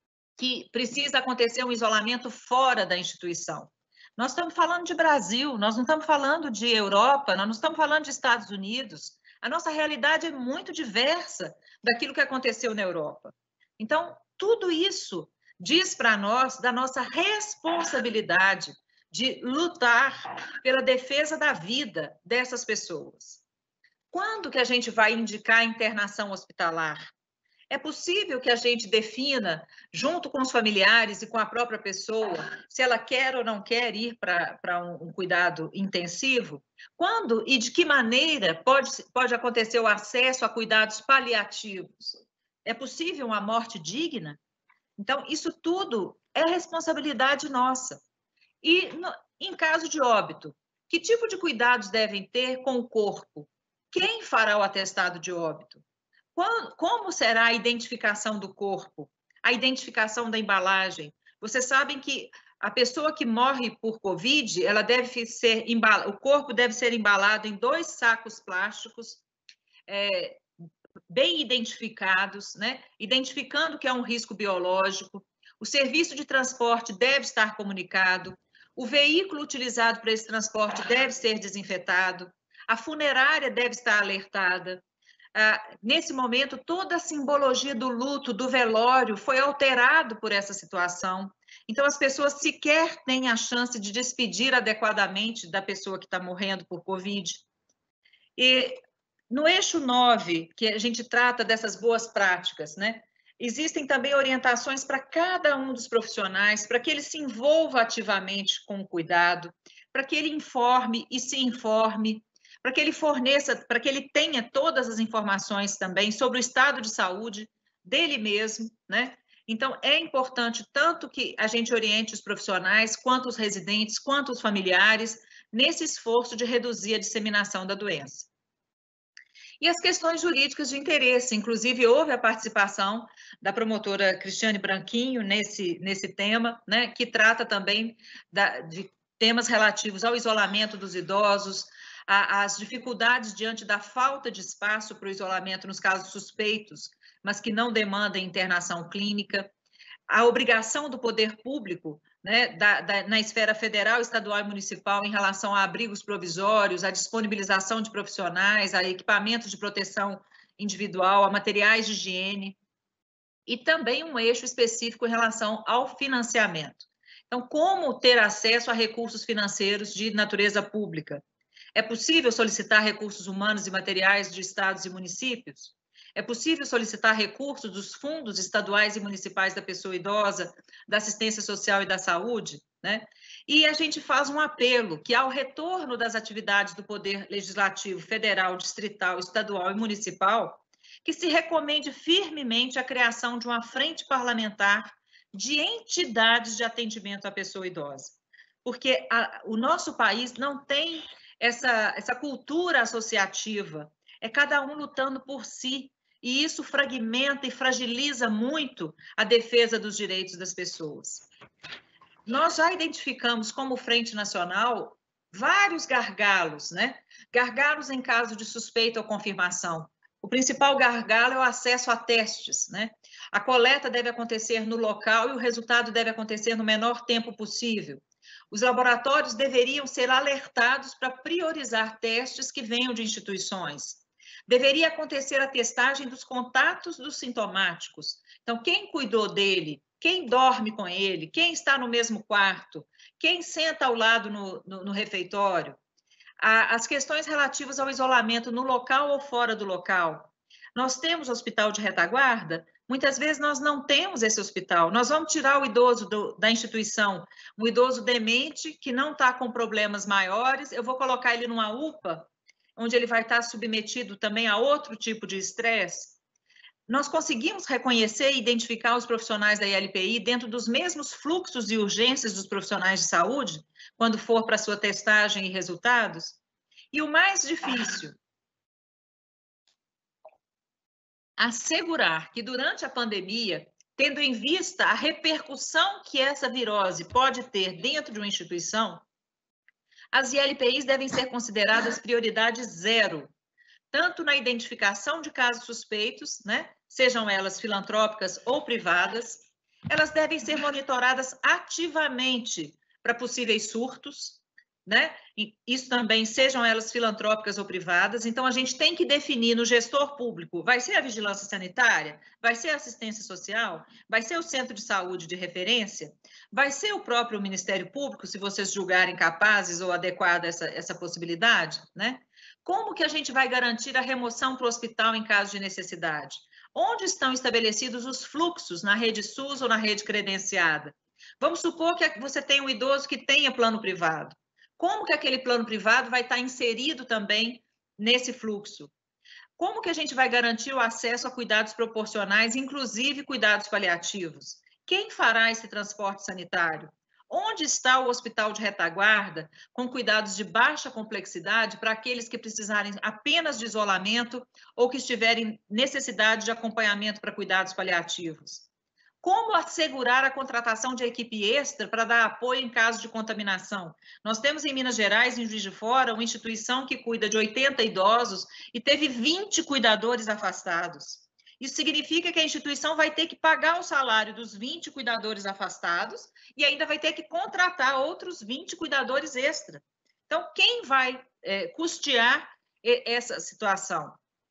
que precisa acontecer um isolamento fora da instituição? Nós estamos falando de Brasil, nós não estamos falando de Europa, nós não estamos falando de Estados Unidos. A nossa realidade é muito diversa daquilo que aconteceu na Europa. Então, tudo isso diz para nós da nossa responsabilidade de lutar pela defesa da vida dessas pessoas. Quando que a gente vai indicar a internação hospitalar? É possível que a gente defina, junto com os familiares e com a própria pessoa, se ela quer ou não quer ir para um, um cuidado intensivo? Quando e de que maneira pode, pode acontecer o acesso a cuidados paliativos? É possível uma morte digna? Então, isso tudo é responsabilidade nossa. E, no, em caso de óbito, Que tipo de cuidados devem ter com o corpo? Quem fará o atestado de óbito? Como será a identificação do corpo? A identificação da embalagem? Vocês sabem que a pessoa que morre por Covid, ela deve ser embalada, o corpo deve ser embalado em dois sacos plásticos, é, bem identificados, né? Identificando que é um risco biológico. O serviço de transporte deve estar comunicado. O veículo utilizado para esse transporte deve ser desinfetado. A funerária deve estar alertada. Ah, nesse momento, toda a simbologia do luto, do velório, foi alterado por essa situação. Então, as pessoas sequer têm a chance de despedir adequadamente da pessoa que está morrendo por Covid. E no eixo nove, que a gente trata dessas boas práticas, né? Existem também orientações para cada um dos profissionais, para que ele se envolva ativamente com o cuidado, para que ele informe e se informe, para que ele forneça, para que ele tenha todas as informações também sobre o estado de saúde dele mesmo, né? Então, é importante tanto que a gente oriente os profissionais, quanto os residentes, quanto os familiares, nesse esforço de reduzir a disseminação da doença. E as questões jurídicas de interesse, inclusive houve a participação da promotora Cristiane Branquinho nesse, nesse tema, né, que trata também da, de temas relativos ao isolamento dos idosos, a, as dificuldades diante da falta de espaço para o isolamento nos casos suspeitos, mas que não demandam internação clínica, a obrigação do poder público, né, da, da, na esfera federal, estadual e municipal em relação a abrigos provisórios, a disponibilização de profissionais, a equipamentos de proteção individual, a materiais de higiene, e também um eixo específico em relação ao financiamento. Então, como ter acesso a recursos financeiros de natureza pública? É possível solicitar recursos humanos e materiais de estados e municípios? É possível solicitar recursos dos fundos estaduais e municipais da pessoa idosa, da assistência social e da saúde, né? E a gente faz um apelo que, ao retorno das atividades do Poder Legislativo Federal, Distrital, Estadual e Municipal, que se recomende firmemente a criação de uma frente parlamentar de entidades de atendimento à pessoa idosa. Porque a, o nosso país não tem essa, essa cultura associativa, é cada um lutando por si, e isso fragmenta e fragiliza muito a defesa dos direitos das pessoas. Nós já identificamos como Frente Nacional vários gargalos, né? Gargalos em caso de suspeita ou confirmação. O principal gargalo é o acesso a testes, né? A coleta deve acontecer no local e o resultado deve acontecer no menor tempo possível. Os laboratórios deveriam ser alertados para priorizar testes que venham de instituições. Deveria acontecer a testagem dos contatos dos sintomáticos. Então, quem cuidou dele, quem dorme com ele, quem está no mesmo quarto, quem senta ao lado no, no, no refeitório. As questões relativas ao isolamento no local ou fora do local. Nós temos hospital de retaguarda, muitas vezes nós não temos esse hospital. Nós vamos tirar o idoso do, da instituição, um idoso demente que não está com problemas maiores, eu vou colocar ele numa U P A, onde ele vai estar submetido também a outro tipo de estresse. Nós conseguimos reconhecer e identificar os profissionais da I L P I dentro dos mesmos fluxos e urgências dos profissionais de saúde, quando for para sua testagem e resultados? E o mais difícil, assegurar que durante a pandemia, tendo em vista a repercussão que essa virose pode ter dentro de uma instituição, as I L P Is devem ser consideradas prioridade zero, tanto na identificação de casos suspeitos, né, sejam elas filantrópicas ou privadas, elas devem ser monitoradas ativamente para possíveis surtos, né? E isso também, sejam elas filantrópicas ou privadas. Então, a gente tem que definir no gestor público, vai ser a vigilância sanitária? Vai ser a assistência social? Vai ser o centro de saúde de referência? Vai ser o próprio Ministério Público, se vocês julgarem capazes ou adequada essa, essa possibilidade, né? Como que a gente vai garantir a remoção para o hospital em caso de necessidade? Onde estão estabelecidos os fluxos, na rede SUS ou na rede credenciada? Vamos supor que você tem um idoso que tenha plano privado. Como que aquele plano privado vai estar inserido também nesse fluxo? Como que a gente vai garantir o acesso a cuidados proporcionais, inclusive cuidados paliativos? Quem fará esse transporte sanitário? Onde está o hospital de retaguarda, com cuidados de baixa complexidade para aqueles que precisarem apenas de isolamento ou que estiverem necessidade de acompanhamento para cuidados paliativos? Como assegurar a contratação de equipe extra para dar apoio em caso de contaminação? Nós temos em Minas Gerais, em Juiz de Fora, uma instituição que cuida de oitenta idosos e teve vinte cuidadores afastados. Isso significa que a instituição vai ter que pagar o salário dos vinte cuidadores afastados e ainda vai ter que contratar outros vinte cuidadores extra. Então, quem vai é, custear essa situação?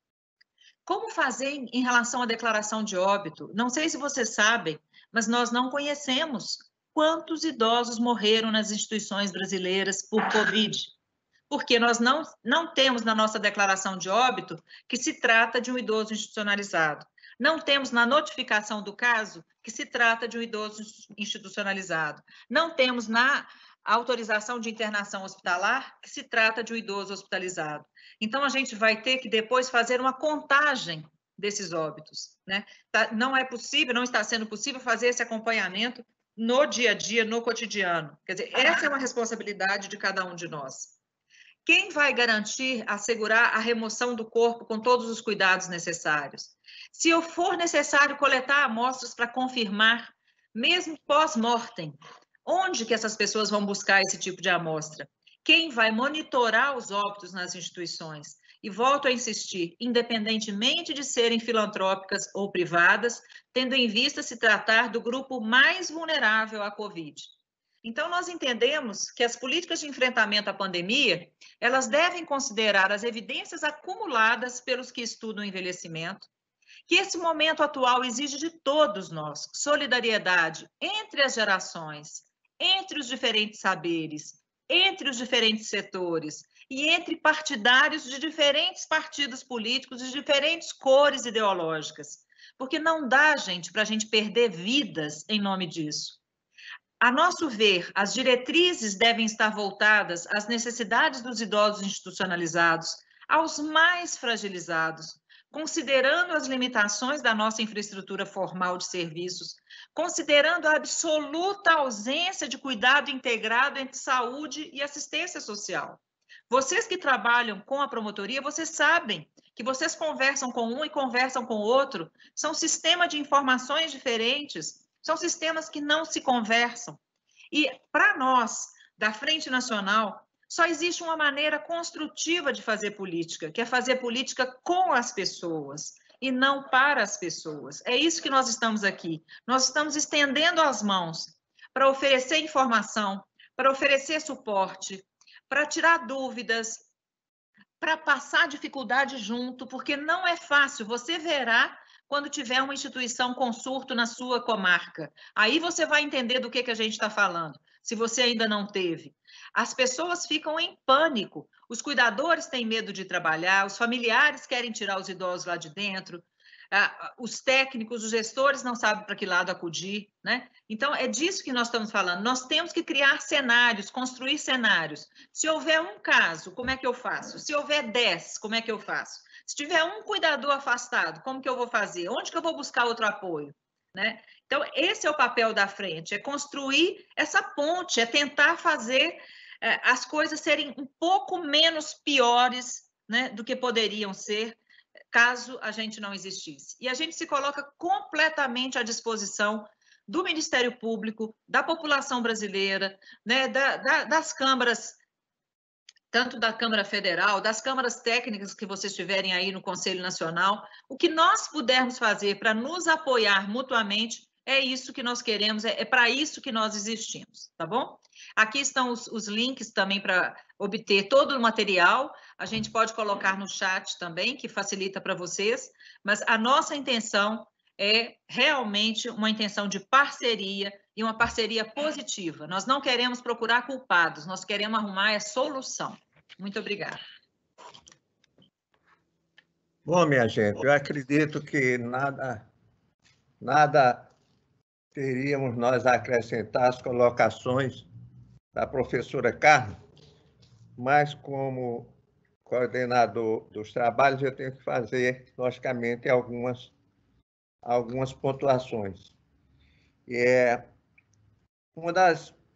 Como fazer em relação à declaração de óbito? Não sei se vocês sabem, mas nós não conhecemos quantos idosos morreram nas instituições brasileiras por Covid. Porque nós não, não temos na nossa declaração de óbito que se trata de um idoso institucionalizado. Não temos na notificação do caso que se trata de um idoso institucionalizado. Não temos na autorização de internação hospitalar que se trata de um idoso hospitalizado. Então, a gente vai ter que depois fazer uma contagem desses óbitos, né? Não é possível, não está sendo possível fazer esse acompanhamento no dia a dia, no cotidiano. Quer dizer, essa é uma responsabilidade de cada um de nós. Quem vai garantir, assegurar a remoção do corpo com todos os cuidados necessários? Se eu for necessário coletar amostras para confirmar, mesmo pós-mortem, onde que essas pessoas vão buscar esse tipo de amostra? Quem vai monitorar os óbitos nas instituições? E volto a insistir, independentemente de serem filantrópicas ou privadas, tendo em vista se tratar do grupo mais vulnerável à Covid. Então, nós entendemos que as políticas de enfrentamento à pandemia, elas devem considerar as evidências acumuladas pelos que estudam o envelhecimento, que esse momento atual exige de todos nós solidariedade entre as gerações, entre os diferentes saberes, entre os diferentes setores e entre partidários de diferentes partidos políticos, de diferentes cores ideológicas, porque não dá, gente, para a gente perder vidas em nome disso. A nosso ver, as diretrizes devem estar voltadas às necessidades dos idosos institucionalizados, aos mais fragilizados, considerando as limitações da nossa infraestrutura formal de serviços, considerando a absoluta ausência de cuidado integrado entre saúde e assistência social. Vocês que trabalham com a promotoria, vocês sabem que vocês conversam com um e conversam com o outro, são sistemas de informações diferentes, são sistemas que não se conversam. E para nós, da Frente Nacional, só existe uma maneira construtiva de fazer política, que é fazer política com as pessoas e não para as pessoas. É isso que nós estamos aqui. Nós estamos estendendo as mãos para oferecer informação, para oferecer suporte, para tirar dúvidas, para passar dificuldade junto, porque não é fácil. Você verá quando tiver uma instituição com surto na sua comarca. Aí você vai entender do que, que a gente está falando, se você ainda não teve. As pessoas ficam em pânico, os cuidadores têm medo de trabalhar, os familiares querem tirar os idosos lá de dentro, os técnicos, os gestores não sabem para que lado acudir, né? Então, é disso que nós estamos falando. Nós temos que criar cenários, construir cenários. Se houver um caso, como é que eu faço? Se houver dez, como é que eu faço? Se tiver um cuidador afastado, como que eu vou fazer? Onde que eu vou buscar outro apoio? Né? Então, esse é o papel da frente, é construir essa ponte, é tentar fazer é, as coisas serem um pouco menos piores, né, do que poderiam ser, caso a gente não existisse. E a gente se coloca completamente à disposição do Ministério Público, da população brasileira, né, da, da, das câmaras, tanto da Câmara Federal, das câmaras técnicas que vocês tiverem aí no Conselho Nacional. O que nós pudermos fazer para nos apoiar mutuamente, é isso que nós queremos, é, é para isso que nós existimos, tá bom? Aqui estão os, os links também para obter todo o material, a gente pode colocar no chat também, que facilita para vocês, mas a nossa intenção é realmente uma intenção de parceria e uma parceria positiva. Nós não queremos procurar culpados, nós queremos arrumar a solução. Muito obrigada. Bom, minha gente, eu acredito que nada, nada teríamos nós a acrescentar às colocações da professora Carmen, mas como coordenador dos trabalhos, eu tenho que fazer, logicamente, algumas, algumas pontuações. E é uma das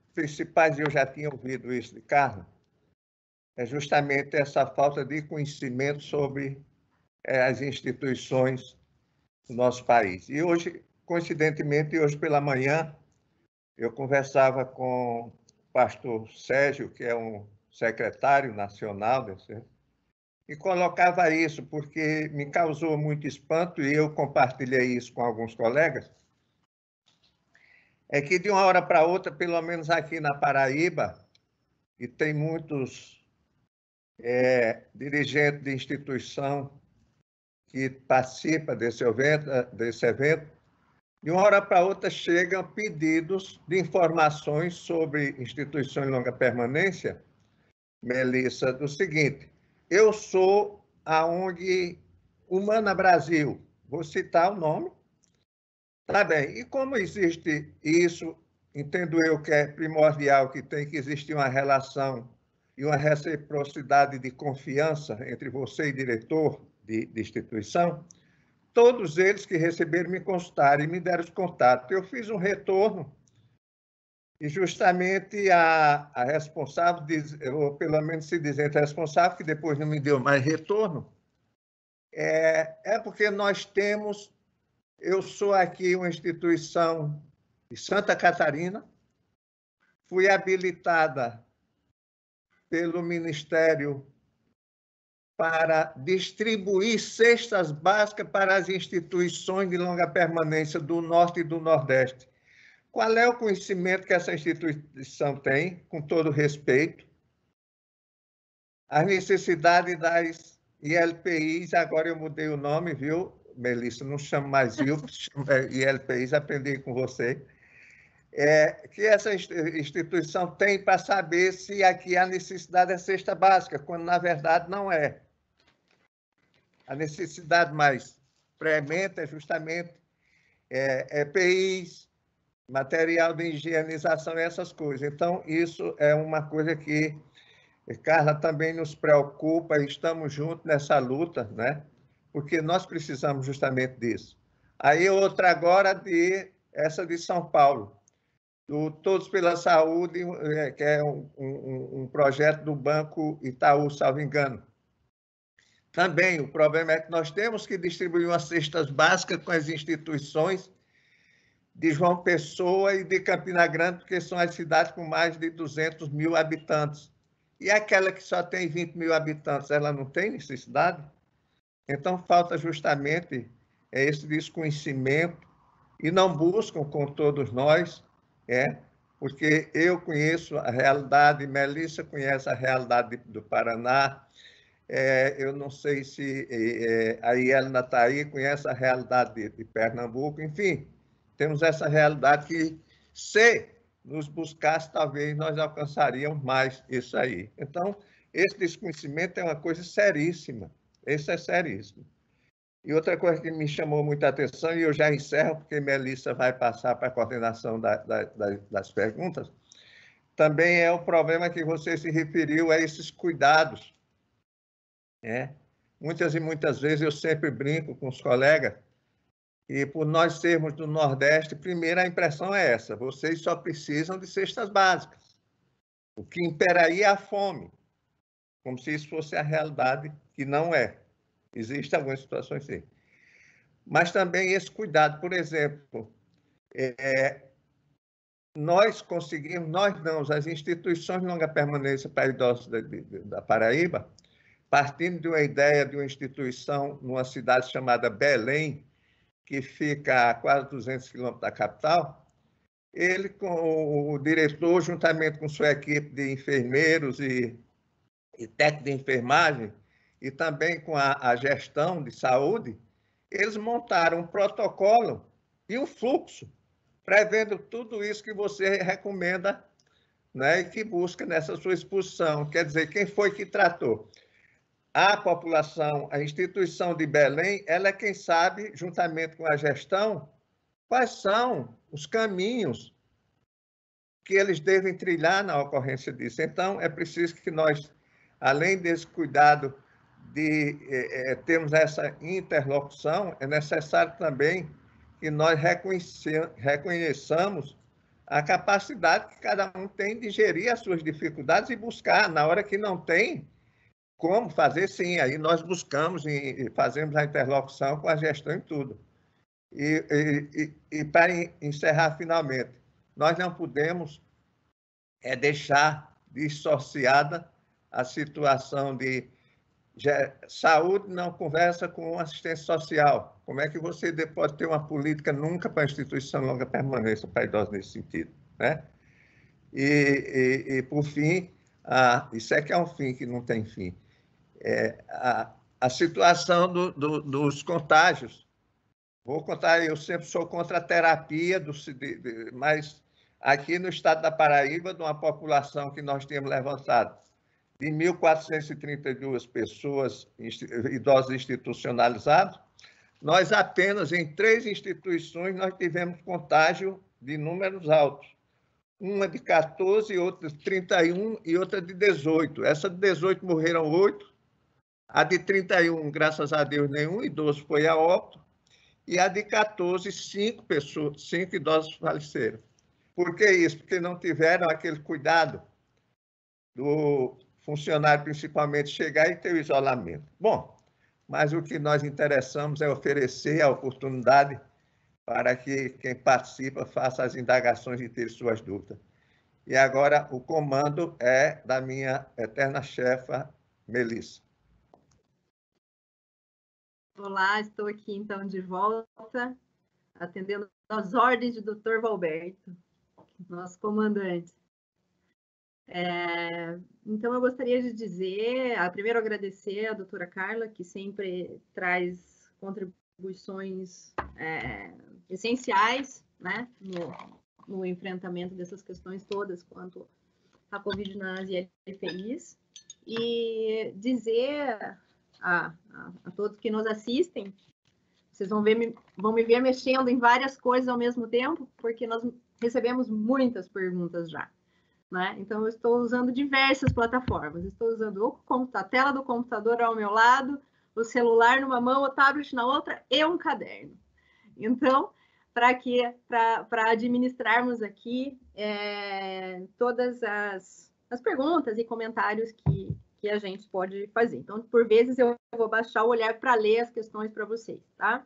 principais, eu já tinha ouvido isso de Carla, é justamente essa falta de conhecimento sobre é, as instituições do nosso país. E hoje, coincidentemente, hoje pela manhã, eu conversava com o pastor Sérgio, que é um secretário nacional, desse, e colocava isso, porque me causou muito espanto, e eu compartilhei isso com alguns colegas, é que de uma hora para outra, pelo menos aqui na Paraíba, e tem muitos é, dirigentes de instituição que participam desse evento, desse evento, de uma hora para outra chegam pedidos de informações sobre instituições de longa permanência, Melissa, do seguinte: eu sou a O N G Humana Brasil, vou citar o nome. Tá bem, e como existe isso, entendo eu que é primordial, que tem que existir uma relação e uma reciprocidade de confiança entre você e diretor de, de instituição, todos eles que receberam me consultaram e me deram os contatos. Eu fiz um retorno e justamente a, a responsável, ou pelo menos se dizendo responsável, que depois não me deu mais retorno, é, é porque nós temos... Eu sou aqui uma instituição de Santa Catarina, fui habilitada pelo Ministério para distribuir cestas básicas para as instituições de longa permanência do Norte e do Nordeste. Qual é o conhecimento que essa instituição tem, com todo respeito? As necessidades das I L P Is, agora eu mudei o nome, viu, Melissa? Não chamo mais I L P, chamo I L P Is, aprendi com você. É, que essa instituição tem para saber se aqui há necessidade da cesta básica, quando na verdade não é. A necessidade mais premente é justamente é, E P Is, material de higienização e essas coisas. Então, isso é uma coisa que, Carla, também nos preocupa, e estamos juntos nessa luta, né? Porque nós precisamos justamente disso. Aí outra agora, de essa de São Paulo, do Todos pela Saúde, que é um, um, um projeto do Banco Itaú, salvo engano. Também, o problema é que nós temos que distribuir umas cestas básicas com as instituições de João Pessoa e de Campina Grande, porque são as cidades com mais de duzentos mil habitantes. E aquela que só tem vinte mil habitantes, ela não tem necessidade? Então, falta justamente esse desconhecimento e não buscam com todos nós, é, porque eu conheço a realidade, Melissa conhece a realidade do Paraná, é, eu não sei se é, a Ielna está aí, conhece a realidade de, de Pernambuco, enfim, temos essa realidade que, se nos buscasse, talvez nós alcançaríamos mais isso aí. Então, esse desconhecimento é uma coisa seríssima, isso é seríssimo. E outra coisa que me chamou muita atenção, e eu já encerro, porque Melissa vai passar para a coordenação da, da, da, das perguntas, também é o problema que você se referiu a esses cuidados. Né? Muitas e muitas vezes eu sempre brinco com os colegas, e por nós sermos do Nordeste, primeiro a impressão é essa, vocês só precisam de cestas básicas. O que impera aí é a fome, como se isso fosse a realidade, que não é. Existem algumas situações, sim. Mas também esse cuidado, por exemplo, é, nós conseguimos, nós não, as instituições de longa permanência para idosos da, da Paraíba, partindo de uma ideia de uma instituição numa cidade chamada Belém, que fica a quase duzentos quilômetros da capital, ele, com o diretor, juntamente com sua equipe de enfermeiros e, e técnicos de enfermagem, e também com a, a gestão de saúde, eles montaram um protocolo e um fluxo, prevendo tudo isso que você recomenda, né, e que busca nessa sua exposição. Quer dizer, quem foi que tratou? A população, a instituição de Belém, ela é quem sabe, juntamente com a gestão, quais são os caminhos que eles devem trilhar na ocorrência disso. Então, é preciso que nós, além desse cuidado de é, termos essa interlocução, é necessário também que nós reconheçamos a capacidade que cada um tem de gerir as suas dificuldades e buscar, na hora que não tem, como fazer, sim. Aí nós buscamos e fazemos a interlocução com a gestão em tudo. E, e, e, e para encerrar finalmente, nós não podemos é, deixar dissociada a situação de já, saúde não conversa com assistência social. Como é que você pode ter uma política nunca para a instituição de longa permanência para idosos nesse sentido, né? E, e, e por fim, ah, isso é que é um fim que não tem fim. É, a, a situação do, do, dos contágios. Vou contar, eu sempre sou contra a terapia, do, de, de, mas aqui no estado da Paraíba, de uma população que nós temos levantado, de mil quatrocentas e trinta e duas pessoas, idosos institucionalizados, nós apenas em três instituições nós tivemos contágio de números altos. Uma de quatorze, outra de trinta e um e outra de dezoito. Essa de dezoito morreram oito, a de trinta e um, graças a Deus, nenhum idoso foi a óbito, e a de quatorze, cinco pessoas, cinco idosos faleceram. Por que isso? Porque não tiveram aquele cuidado do funcionário, principalmente, chegar e ter o isolamento. Bom, mas o que nós interessamos é oferecer a oportunidade para que quem participa faça as indagações e tire suas dúvidas. E agora o comando é da minha eterna chefa, Melissa. Olá, estou aqui então de volta, atendendo às ordens do doutor Valberto, nosso comandante. É, então, eu gostaria de dizer, a, primeiro agradecer à doutora Carla, que sempre traz contribuições é, essenciais, né, no, no enfrentamento dessas questões todas quanto à Covid nas I L P Is, e dizer a, a, a todos que nos assistem, vocês vão, ver, vão me ver mexendo em várias coisas ao mesmo tempo, porque nós recebemos muitas perguntas já. Né? Então, eu estou usando diversas plataformas. Estou usando a tela do computador ao meu lado, o celular numa mão, o tablet na outra e um caderno. Então, para que para administrarmos aqui é, todas as, as perguntas e comentários que, que a gente pode fazer. Então, por vezes, eu vou baixar o olhar para ler as questões para vocês, tá?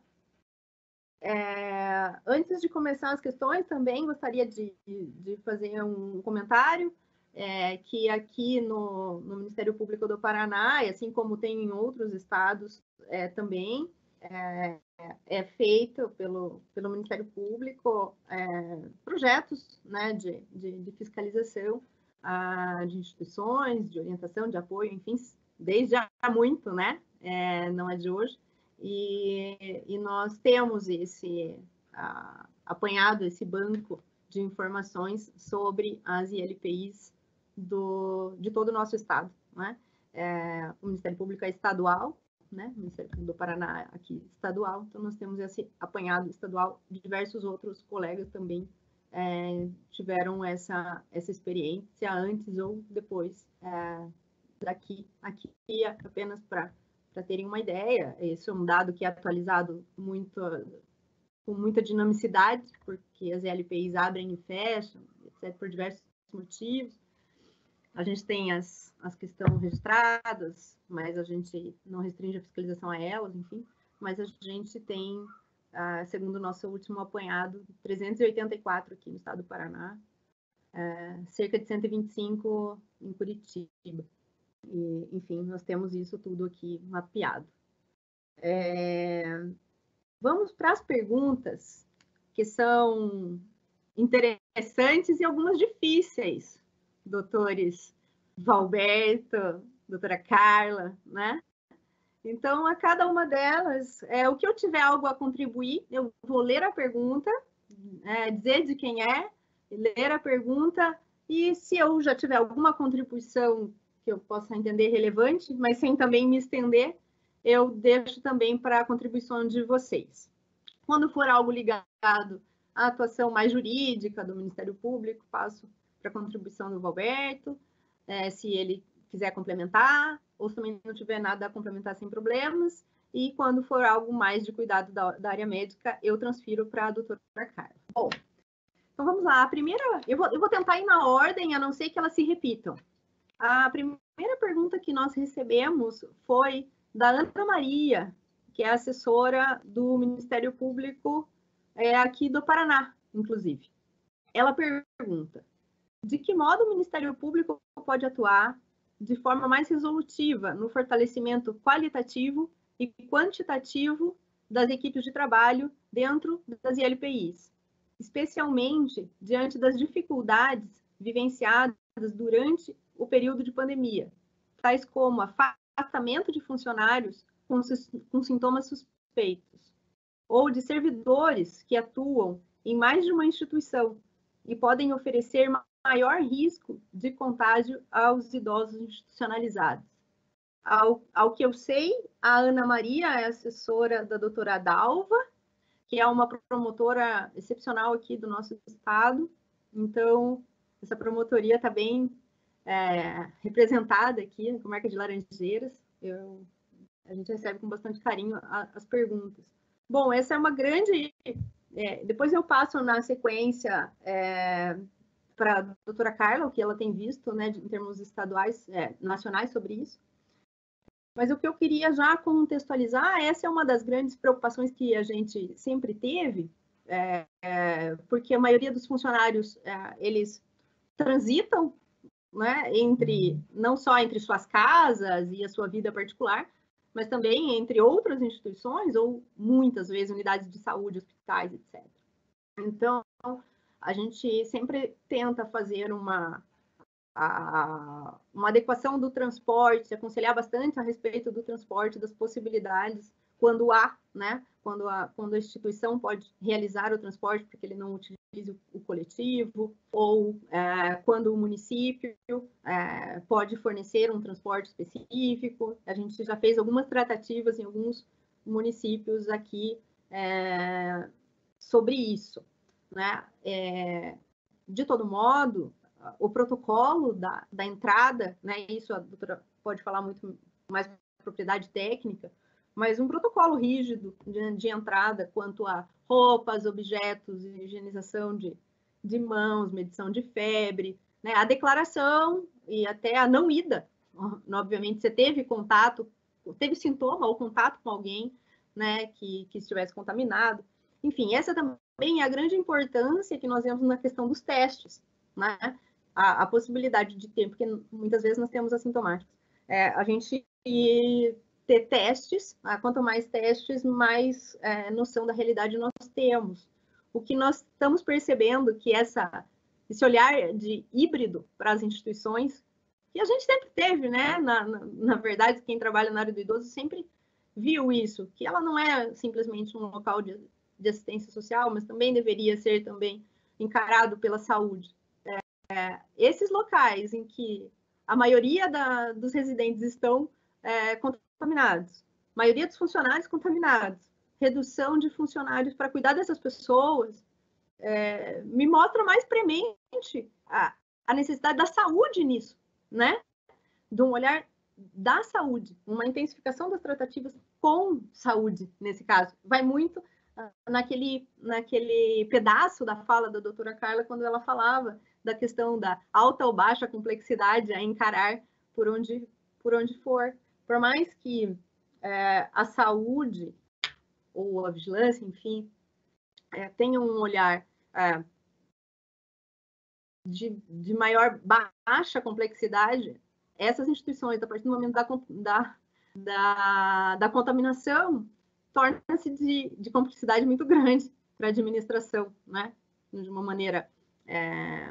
É, antes de começar as questões, também gostaria de, de fazer um comentário, é, que aqui no, no Ministério Público do Paraná, e assim como tem em outros estados é, também, é, é feito pelo, pelo Ministério Público é, projetos, né, de, de, de fiscalização a, de instituições, de orientação, de apoio, enfim, desde há muito, né, é, não é de hoje. E, e nós temos esse uh, apanhado, esse banco de informações sobre as I L P Is do, de todo o nosso estado. Né? É, o Ministério Público é estadual, né? O Ministério Público do Paraná aqui estadual, então nós temos esse apanhado estadual. Diversos outros colegas também é, tiveram essa, essa experiência antes ou depois é, daqui, aqui apenas para para terem uma ideia. Esse é um dado que é atualizado muito, com muita dinamicidade, porque as I L P Is abrem e fecham, etcétera, por diversos motivos. A gente tem as, as que estão registradas, mas a gente não restringe a fiscalização a elas, enfim. Mas a gente tem, ah, segundo o nosso último apanhado, trezentos e oitenta e quatro aqui no estado do Paraná, ah, cerca de cento e vinte e cinco em Curitiba. E, enfim, nós temos isso tudo aqui mapeado. É, vamos para as perguntas, que são interessantes e algumas difíceis, doutores Valberto, doutora Carla, né? Então, a cada uma delas, é, o que eu tiver algo a contribuir, eu vou ler a pergunta, é, dizer de quem é, ler a pergunta, e se eu já tiver alguma contribuição que eu possa entender relevante, mas sem também me estender, eu deixo também para a contribuição de vocês. Quando for algo ligado à atuação mais jurídica do Ministério Público, passo para a contribuição do Valberto, é, se ele quiser complementar, ou se também não tiver nada a complementar sem problemas, e quando for algo mais de cuidado da, da área médica, eu transfiro para a doutora Carla. Bom, Então, vamos lá. A primeira, eu vou, eu vou tentar ir na ordem, a não ser que elas se repitam. A primeira pergunta que nós recebemos foi da Ana Maria, que é assessora do Ministério Público é, aqui do Paraná, inclusive. Ela pergunta: de que modo o Ministério Público pode atuar de forma mais resolutiva no fortalecimento qualitativo e quantitativo das equipes de trabalho dentro das I L P Is, especialmente diante das dificuldades vivenciadas durante o período de pandemia, tais como afastamento de funcionários com, com sintomas suspeitos, ou de servidores que atuam em mais de uma instituição e podem oferecer maior risco de contágio aos idosos institucionalizados. Ao, ao que eu sei, a Ana Maria é assessora da doutora Dalva, que é uma promotora excepcional aqui do nosso estado. Então, essa promotoria está bem é, representada aqui na comarca de Laranjeiras. Eu, a gente recebe com bastante carinho a, as perguntas. Bom, essa é uma grande... É, depois eu passo na sequência é, para a doutora Carla, o que ela tem visto, né, em termos estaduais, é, nacionais sobre isso. Mas o que eu queria já contextualizar, essa é uma das grandes preocupações que a gente sempre teve, é, é, porque a maioria dos funcionários, é, eles transitam, né, entre, não só entre suas casas e a sua vida particular, mas também entre outras instituições, ou muitas vezes unidades de saúde, hospitais, etcétera. Então, a gente sempre tenta fazer uma, a, uma adequação do transporte, aconselhar bastante a respeito do transporte, das possibilidades, quando há, né, quando a, quando a instituição pode realizar o transporte, porque ele não utilize o, o coletivo, ou é, quando o município é, pode fornecer um transporte específico. A gente já fez algumas tratativas em alguns municípios aqui é, sobre isso, né? É, de todo modo, o protocolo da, da entrada, né, isso a doutora pode falar muito mais com propriedade técnica, mas um protocolo rígido de, de entrada quanto a roupas, objetos, higienização de, de mãos, medição de febre, né, a declaração e até a não ida. Obviamente, você teve contato, teve sintoma ou contato com alguém, né, que, que estivesse contaminado. Enfim, essa também é a grande importância que nós vemos na questão dos testes, né? A, a possibilidade de ter, porque muitas vezes nós temos assintomáticos. É, a gente ter testes, ah, quanto mais testes, mais é, noção da realidade nós temos. O que nós estamos percebendo que essa, esse olhar de híbrido para as instituições, que a gente sempre teve, né? Na, na, na verdade, quem trabalha na área do idoso sempre viu isso, que ela não é simplesmente um local de, de assistência social, mas também deveria ser também encarado pela saúde. É, esses locais em que a maioria da, dos residentes estão é, contaminados, maioria dos funcionários contaminados, redução de funcionários para cuidar dessas pessoas, é, me mostra mais premente a, a necessidade da saúde nisso, né? De um olhar da saúde, uma intensificação das tratativas com saúde, nesse caso. Vai muito naquele, naquele pedaço da fala da doutora Carla, quando ela falava da questão da alta ou baixa complexidade a encarar por onde, por onde for. Por mais que é, a saúde ou a vigilância, enfim, é, tenha um olhar é, de, de maior baixa complexidade, essas instituições, a partir do momento da, da, da, da contaminação, torna-se de, de complexidade muito grande para a administração, né? De uma maneira é,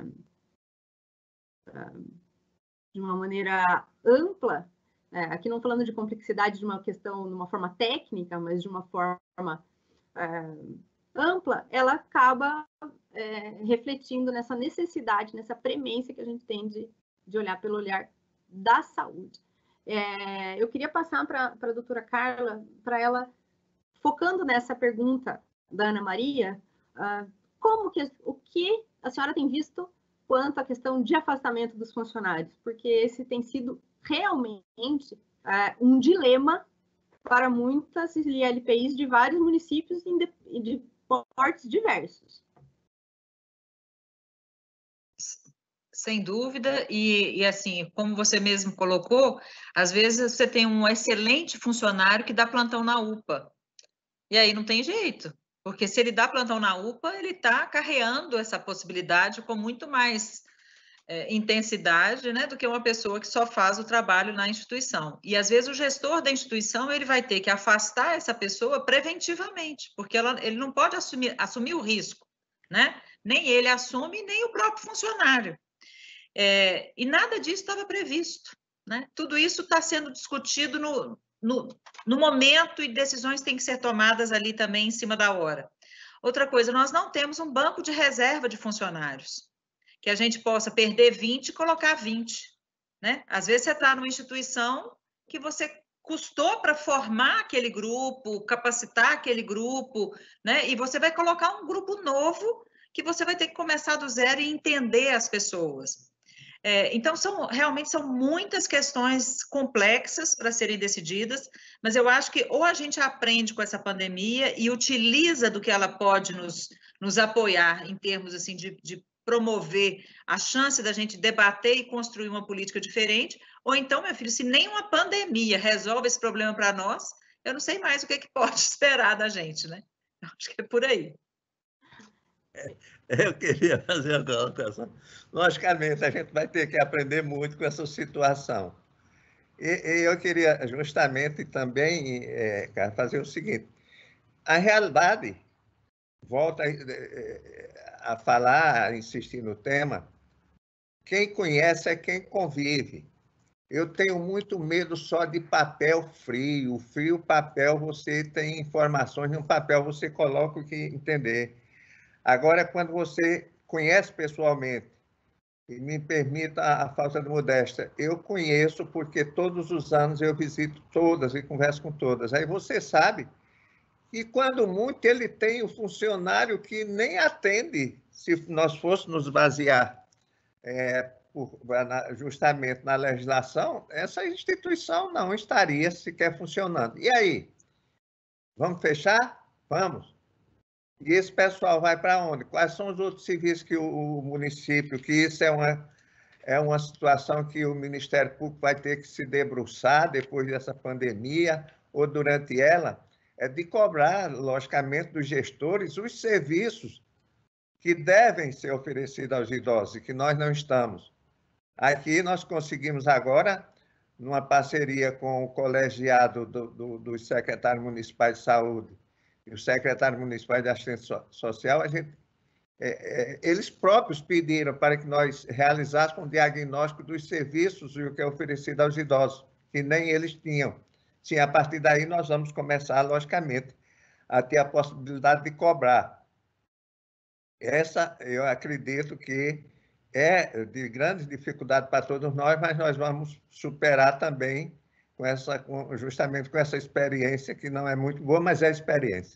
de uma maneira ampla, é, aqui não falando de complexidade de uma questão, de uma forma técnica, mas de uma forma é, ampla, ela acaba é, refletindo nessa necessidade, nessa premência que a gente tem de, de olhar pelo olhar da saúde. É, eu queria passar para a doutora Carla, para ela, focando nessa pergunta da Ana Maria, uh, como que, o que a senhora tem visto quanto à questão de afastamento dos funcionários? Porque esse tem sido realmente uh, um dilema para muitas I L P Is de vários municípios e de, de portes diversos. Sem dúvida, e, e assim, como você mesmo colocou, às vezes você tem um excelente funcionário que dá plantão na U P A, e aí não tem jeito, porque se ele dá plantão na U P A, ele está acarreando essa possibilidade com muito mais é, intensidade, né, do que uma pessoa que só faz o trabalho na instituição. E às vezes o gestor da instituição ele vai ter que afastar essa pessoa preventivamente, porque ela, ele não pode assumir, assumir o risco, né? Nem ele assume, nem o próprio funcionário. É, e nada disso estava previsto, né? Tudo isso está sendo discutido no, no, no momento e decisões têm que ser tomadas ali também em cima da hora. Outra coisa, nós não temos um banco de reserva de funcionários, que a gente possa perder vinte e colocar vinte, né? Às vezes você está numa instituição que você custou para formar aquele grupo, capacitar aquele grupo, né? E você vai colocar um grupo novo que você vai ter que começar do zero e entender as pessoas. É, então, são, realmente são muitas questões complexas para serem decididas, mas eu acho que ou a gente aprende com essa pandemia e utiliza do que ela pode nos, nos apoiar em termos assim, de, de promover a chance da gente debater e construir uma política diferente, ou então, meu filho, se nem uma pandemia resolve esse problema para nós, eu não sei mais o que, é que pode esperar da gente, né? Eu acho que é por aí. Eu queria fazer uma colocação. Logicamente, a gente vai ter que aprender muito com essa situação. E, e eu queria justamente também é, fazer o seguinte: a realidade, volta a, a falar, a insistir no tema, quem conhece é quem convive. Eu tenho muito medo só de papel frio. Frio, papel, você tem informações, no papel você coloca o que entender. Agora, quando você conhece pessoalmente, e me permita a falta de modéstia, eu conheço porque todos os anos eu visito todas e converso com todas. Aí você sabe que, quando muito, ele tem um funcionário que nem atende. Se nós fôssemos basear é, por, justamente na legislação, essa instituição não estaria sequer funcionando. E aí? Vamos fechar? Vamos. E esse pessoal vai para onde? Quais são os outros serviços que o município, que isso é uma, é uma situação que o Ministério Público vai ter que se debruçar depois dessa pandemia ou durante ela, é de cobrar, logicamente, dos gestores os serviços que devem ser oferecidos aos idosos e que nós não estamos. Aqui nós conseguimos agora, numa parceria com o colegiado do, do, dos secretários municipais de saúde e o secretário municipal de assistência social, a gente, é, é, eles próprios pediram para que nós realizássemos um diagnóstico dos serviços e o que é oferecido aos idosos, que nem eles tinham. Sim, a partir daí nós vamos começar, logicamente, a ter a possibilidade de cobrar. Essa, eu acredito que é de grande dificuldade para todos nós, mas nós vamos superar também com essa, justamente com essa experiência, que não é muito boa, mas é experiência.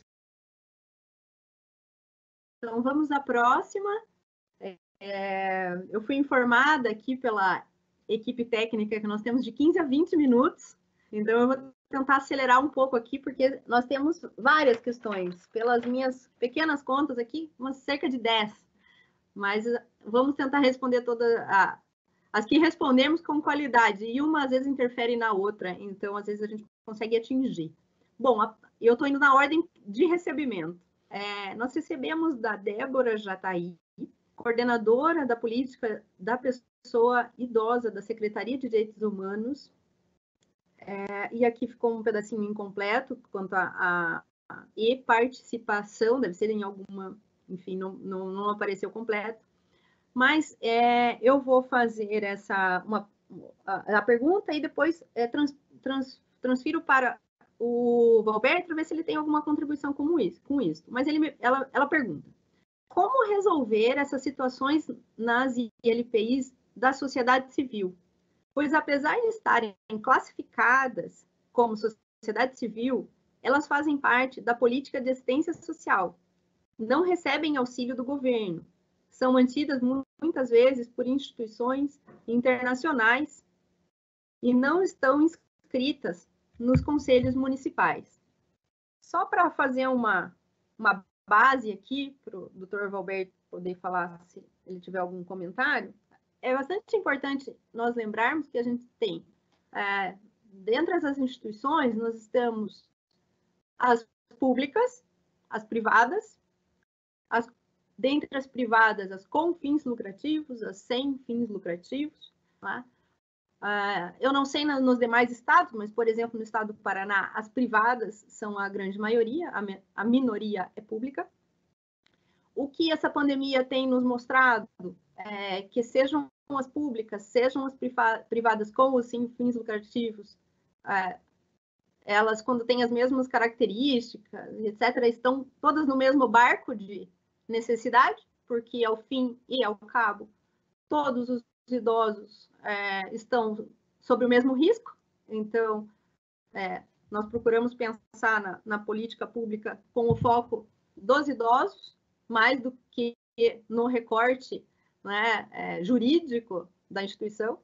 Então, vamos à próxima. É, eu fui informada aqui pela equipe técnica que nós temos de quinze a vinte minutos, então eu vou tentar acelerar um pouco aqui, porque nós temos várias questões. Pelas minhas pequenas contas aqui, umas cerca de dez, mas vamos tentar responder todas a, as que respondemos com qualidade, e uma às vezes interfere na outra, então às vezes a gente consegue atingir. Bom, eu estou indo na ordem de recebimento. É, nós recebemos da Débora Jataí, coordenadora da política da pessoa idosa da Secretaria de Direitos Humanos, é, e aqui ficou um pedacinho incompleto quanto a, a, a e-participação, deve ser em alguma, enfim, não, não, não apareceu completo, mas é, eu vou fazer essa, uma, a, a pergunta e depois é, trans, trans, transfiro para o Valberto para ver se ele tem alguma contribuição com isso. Com isso. Mas ele, ela, ela pergunta: como resolver essas situações nas I L P Is da sociedade civil? Pois, apesar de estarem classificadas como sociedade civil, elas fazem parte da política de assistência social, não recebem auxílio do governo, são mantidas muitas vezes por instituições internacionais e não estão inscritas nos conselhos municipais. Só para fazer uma, uma base aqui, para o doutor Valberto poder falar, se ele tiver algum comentário, é bastante importante nós lembrarmos que a gente tem, é, dentro das instituições, nós temos as públicas, as privadas, as, dentre as privadas, as com fins lucrativos, as sem fins lucrativos. Tá? Uh, eu não sei na, nos demais estados, mas, por exemplo, no estado do Paraná, as privadas são a grande maioria, a, me, a minoria é pública. O que essa pandemia tem nos mostrado é que sejam as públicas, sejam as privadas com ou sem fins lucrativos, é, elas, quando têm as mesmas características, etcétera, estão todas no mesmo barco de necessidade, porque, ao fim e ao cabo, todos os idosos é, estão sob o mesmo risco. Então, é, nós procuramos pensar na, na política pública com o foco dos idosos, mais do que no recorte, né, é, jurídico da instituição.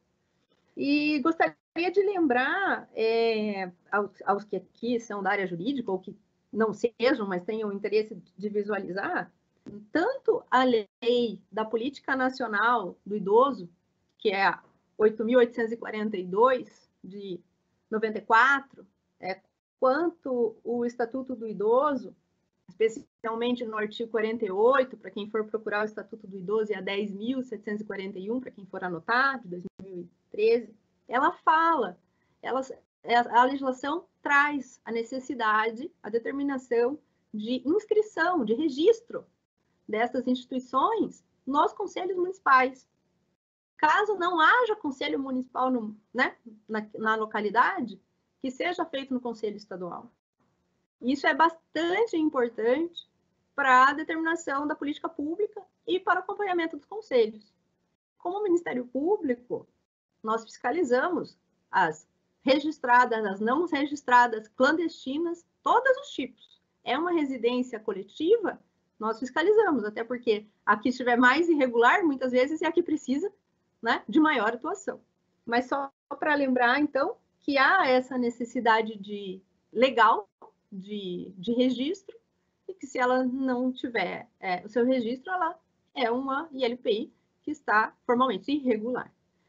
E gostaria de lembrar é, aos, aos que aqui são da área jurídica, ou que não sejam, mas tenham interesse de visualizar, tanto a lei da Política Nacional do Idoso, que é a oito mil oitocentos e quarenta e dois, de noventa e quatro, é, quanto o Estatuto do Idoso, especialmente no artigo quarenta e oito, para quem for procurar o Estatuto do Idoso, e a dez mil setecentos e quarenta e um, para quem for anotar, de dois mil e treze, ela fala, ela, a legislação traz a necessidade, a determinação de inscrição, de registro dessas instituições nos conselhos municipais. Caso não haja conselho municipal no, né, na, na localidade, que seja feito no conselho estadual. Isso é bastante importante para a determinação da política pública e para o acompanhamento dos conselhos. Como Ministério Público, nós fiscalizamos as registradas, as não registradas, clandestinas, todos os tipos. É uma residência coletiva, nós fiscalizamos, até porque aqui estiver mais irregular, muitas vezes é a que precisa, né, de maior atuação. Mas só para lembrar, então, que há essa necessidade de legal, de, de registro, e que se ela não tiver é, o seu registro, ela é uma I L P I que está formalmente irregular.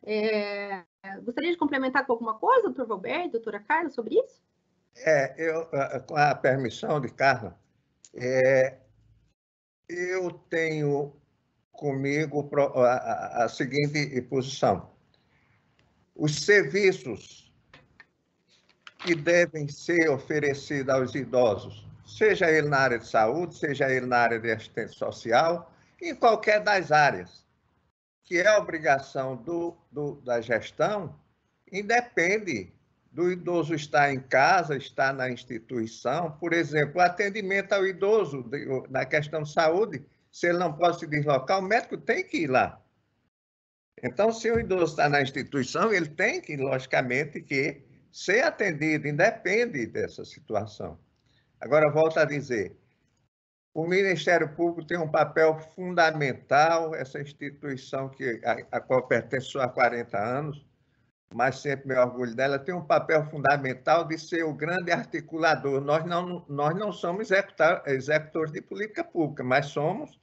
É, gostaria de complementar com alguma coisa, doutor Valberto, doutora Carla, sobre isso? É, eu, com a permissão de Carla, é, eu tenho comigo a, a seguinte posição. Os serviços que devem ser oferecidos aos idosos, seja ele na área de saúde, seja ele na área de assistência social, em qualquer das áreas, que é a obrigação do, do, da gestão, independe do idoso estar em casa, estar na instituição. Por exemplo, o atendimento ao idoso, na questão de saúde, se ele não pode se deslocar, o médico tem que ir lá. Então, se o idoso está na instituição, ele tem que, logicamente, que ser atendido, independe dessa situação. Agora, volto a dizer, o Ministério Público tem um papel fundamental, essa instituição que, a, a qual pertenço há quarenta anos, mas sempre me orgulho dela, tem um papel fundamental de ser o grande articulador. Nós não, nós não somos executores de política pública, mas somos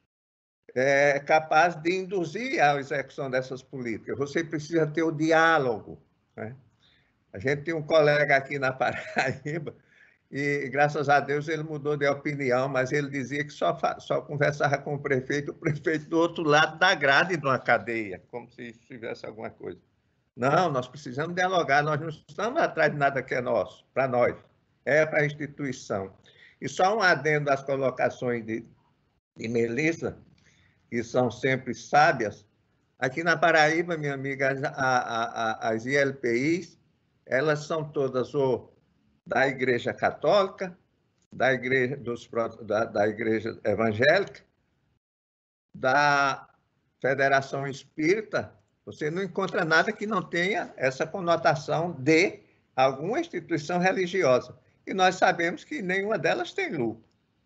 é, capazes de induzir a execução dessas políticas. Você precisa ter o diálogo, né? A gente tem um colega aqui na Paraíba, e, graças a Deus, ele mudou de opinião, mas ele dizia que só, só conversava com o prefeito, o prefeito do outro lado da grade de uma cadeia, como se tivesse alguma coisa. Não, nós precisamos dialogar, nós não estamos atrás de nada que é nosso, para nós, é para a instituição. E só um adendo às colocações de, de Melissa, que são sempre sábias. Aqui na Paraíba, minha amiga, a, a, a, as I L P Is, elas são todas ou da Igreja Católica, da Igreja, dos, da, da Igreja Evangélica, da Federação Espírita. Você não encontra nada que não tenha essa conotação de alguma instituição religiosa. E nós sabemos que nenhuma delas tem lucro.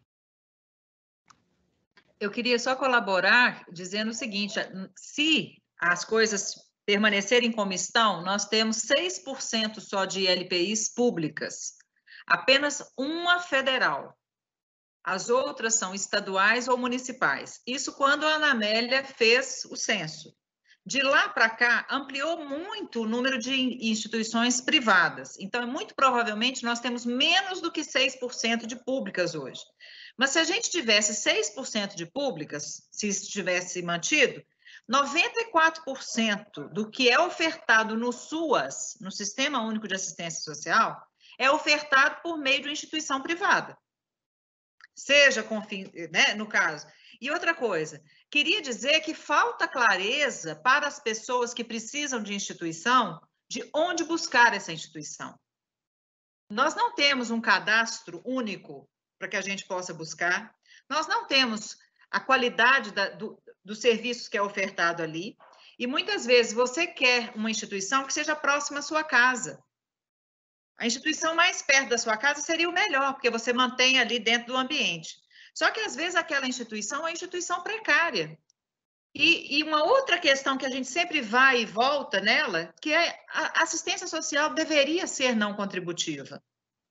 Eu queria só colaborar dizendo o seguinte, se as coisas permanecerem como estão, nós temos seis por cento só de I L P Is públicas, apenas uma federal. As outras são estaduais ou municipais. Isso quando a Ana Amélia fez o censo. De lá para cá, ampliou muito o número de instituições privadas. Então, muito provavelmente, nós temos menos do que seis por cento de públicas hoje. Mas se a gente tivesse seis por cento de públicas, se isso tivesse mantido, noventa e quatro por cento do que é ofertado no SUAS, no Sistema Único de Assistência Social, é ofertado por meio de uma instituição privada. Seja, com fim, né, no caso. E outra coisa, queria dizer que falta clareza para as pessoas que precisam de instituição, de onde buscar essa instituição. Nós não temos um cadastro único para que a gente possa buscar, nós não temos a qualidade da, do, dos serviços que é ofertado ali, e muitas vezes você quer uma instituição que seja próxima à sua casa. A instituição mais perto da sua casa seria o melhor, porque você mantém ali dentro do ambiente. Só que, às vezes, aquela instituição é uma instituição precária. E, e uma outra questão que a gente sempre vai e volta nela, que é a assistência social deveria ser não contributiva.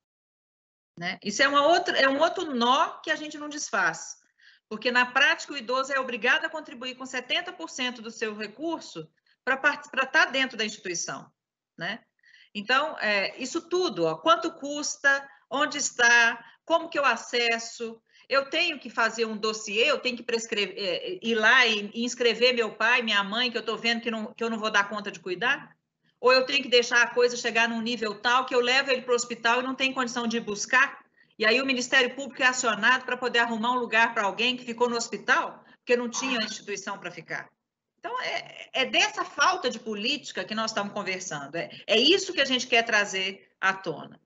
Né? Isso é, uma outra, é um outro nó que a gente não desfaz. Porque, na prática, o idoso é obrigado a contribuir com setenta por cento do seu recurso para estar dentro da instituição. Né? Então, é, isso tudo, ó, quanto custa, onde está, como que eu acesso, eu tenho que fazer um dossiê, eu tenho que prescrever, é, ir lá e, e inscrever meu pai, minha mãe, que eu estou vendo que, não, que eu não vou dar conta de cuidar? Ou eu tenho que deixar a coisa chegar num nível tal que eu levo ele para o hospital e não tenho condição de ir buscar? E aí o Ministério Público é acionado para poder arrumar um lugar para alguém que ficou no hospital, porque não tinha instituição para ficar. Então, é, é dessa falta de política que nós estamos conversando. É, é isso que a gente quer trazer à tona.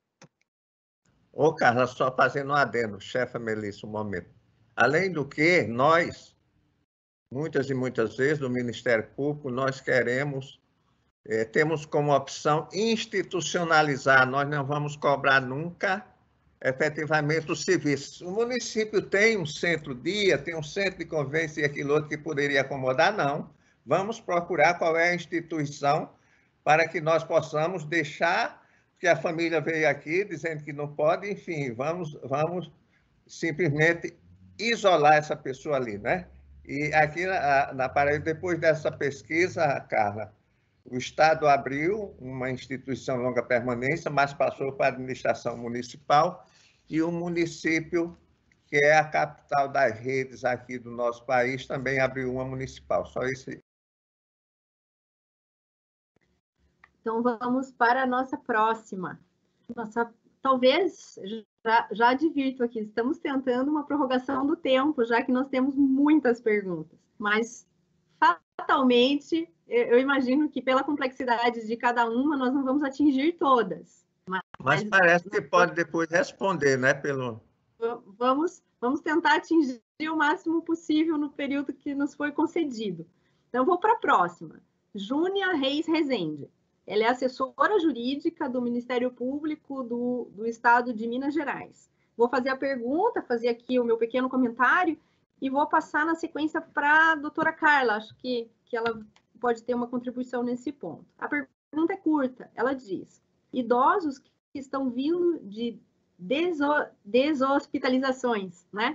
Ô, Carla, só fazendo um adendo, chefa Melissa, um momento. Além do que, nós, muitas e muitas vezes, do Ministério Público, nós queremos, é, temos como opção institucionalizar, nós não vamos cobrar nunca, efetivamente, os serviços. O município tem um centro-dia, tem um centro de convivência e aquilo outro que poderia acomodar, não. Vamos procurar qual é a instituição para que nós possamos deixar, que a família veio aqui dizendo que não pode, enfim, vamos, vamos simplesmente isolar essa pessoa ali, né? E aqui na, na Paraíba, depois dessa pesquisa, Carla, o Estado abriu uma instituição de longa permanência, mas passou para a administração municipal, e o município, que é a capital das redes aqui do nosso país, também abriu uma municipal. Só isso. Então, vamos para a nossa próxima. Nossa, talvez, já, já advirto aqui, estamos tentando uma prorrogação do tempo, já que nós temos muitas perguntas. Mas, fatalmente, eu imagino que pela complexidade de cada uma, nós não vamos atingir todas. Mas, mas parece que pode depois responder, né? Pelo... Vamos, vamos tentar atingir o máximo possível no período que nos foi concedido. Então, vou para a próxima. Júnia Reis Rezende. Ela é assessora jurídica do Ministério Público do, do Estado de Minas Gerais. Vou fazer a pergunta, fazer aqui o meu pequeno comentário e vou passar na sequência para a doutora Carla. Acho que, que ela pode ter uma contribuição nesse ponto. A pergunta é curta. Ela diz, idosos que estão vindo de deso, deshospitalizações, né?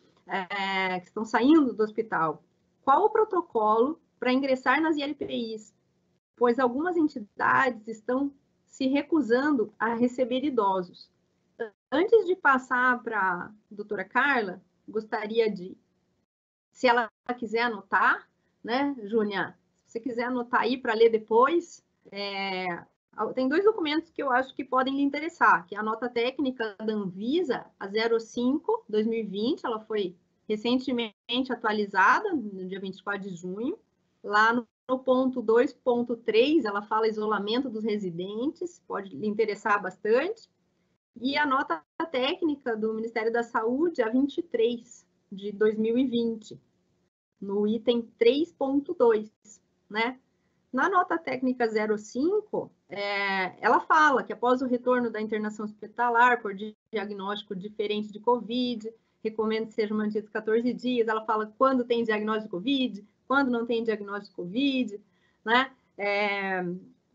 É, que estão saindo do hospital, qual o protocolo para ingressar nas I L P Is? Pois algumas entidades estão se recusando a receber idosos. Antes de passar para a doutora Carla, gostaria de, se ela quiser anotar, né, Júnia? Se você quiser anotar aí para ler depois, é, tem dois documentos que eu acho que podem lhe interessar, que é a nota técnica da Anvisa, a zero cinco dois mil e vinte, ela foi recentemente atualizada, no dia vinte e quatro de junho, lá no No ponto dois ponto três, ela fala isolamento dos residentes, pode lhe interessar bastante. E a nota técnica do Ministério da Saúde, a vinte e três, de dois mil e vinte, no item três ponto dois, né? Na nota técnica zero cinco, é, ela fala que após o retorno da internação hospitalar por diagnóstico diferente de Covid, recomenda que sejam mantidos quatorze dias, ela fala quando tem diagnóstico de Covid, quando não tem diagnóstico de Covid, né? É,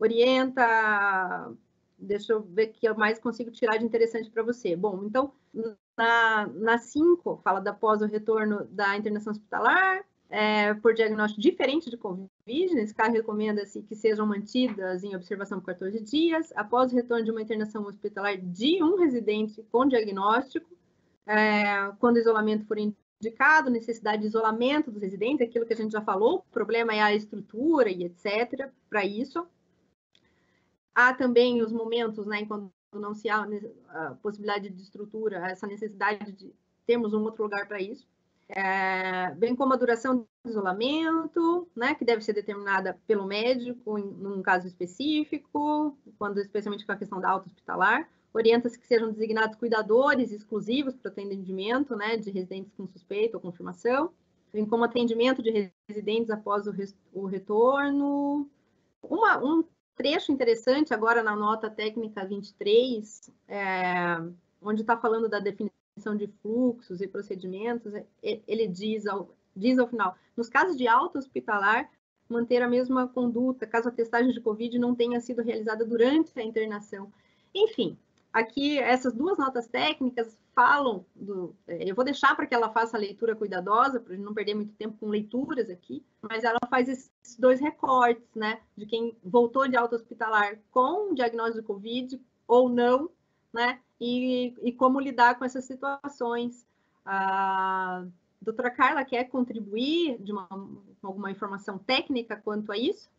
orienta, deixa eu ver o que eu mais consigo tirar de interessante para você. Bom, então, na, na cinco, fala da após o retorno da internação hospitalar, é, por diagnóstico diferente de Covid. Nesse caso, recomenda-se que sejam mantidas em observação por quatorze dias, após o retorno de uma internação hospitalar de um residente com diagnóstico, é, quando o isolamento for indicado, necessidade de isolamento dos residentes, aquilo que a gente já falou, o problema é a estrutura e etcétera, para isso. Há também os momentos, né, quando não se há a possibilidade de estrutura, essa necessidade de termos um outro lugar para isso. É, bem como a duração do isolamento, né, que deve ser determinada pelo médico em num caso específico, quando especialmente com a questão da alta hospitalar. Orienta-se que sejam designados cuidadores exclusivos para o atendimento, né, de residentes com suspeita ou confirmação, bem como atendimento de residentes após o, res, o retorno. Uma, um trecho interessante agora na nota técnica vinte e três, é, onde está falando da definição de fluxos e procedimentos, ele diz ao, diz ao final, nos casos de alta hospitalar, manter a mesma conduta, caso a testagem de Covid não tenha sido realizada durante a internação. Enfim, aqui essas duas notas técnicas falam, do, eu vou deixar para que ela faça a leitura cuidadosa, para não perder muito tempo com leituras aqui, mas ela faz esses dois recortes, né, de quem voltou de alta hospitalar com diagnóstico de Covid ou não, né, e, e como lidar com essas situações. A doutora Carla quer contribuir de uma, alguma informação técnica quanto a isso?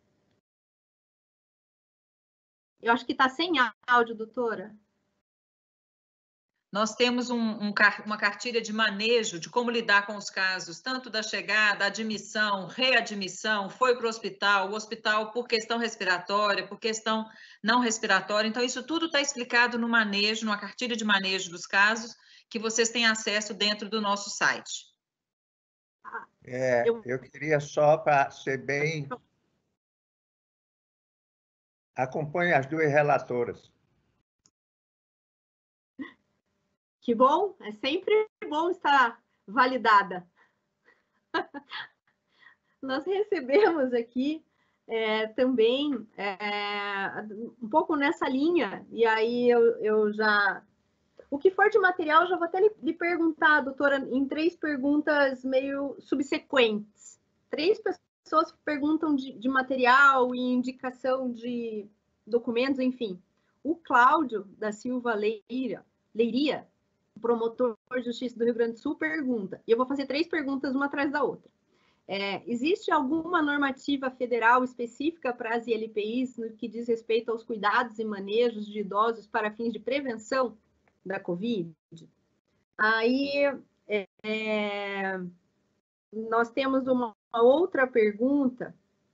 Eu acho que está sem áudio, doutora. Nós temos um, um, uma cartilha de manejo de como lidar com os casos, tanto da chegada, admissão, readmissão, foi para o hospital, o hospital por questão respiratória, por questão não respiratória. Então, isso tudo está explicado no manejo, numa cartilha de manejo dos casos, que vocês têm acesso dentro do nosso site. É, eu queria só, para ser bem... Acompanhe as duas relatoras. Que bom, é sempre bom estar validada. Nós recebemos aqui é, também é, um pouco nessa linha, e aí eu, eu já... O que for de material, eu já vou até lhe, lhe perguntar, doutora, em três perguntas meio subsequentes. Três pessoas perguntam de, de material e indicação de documentos, enfim. O Cláudio da Silva Leira, Leiria, promotor de justiça do Rio Grande do Sul, pergunta, e eu vou fazer três perguntas uma atrás da outra. É, existe alguma normativa federal específica para as I L P Is no que diz respeito aos cuidados e manejos de idosos para fins de prevenção da Covid? Aí, é, é, nós temos uma outra pergunta,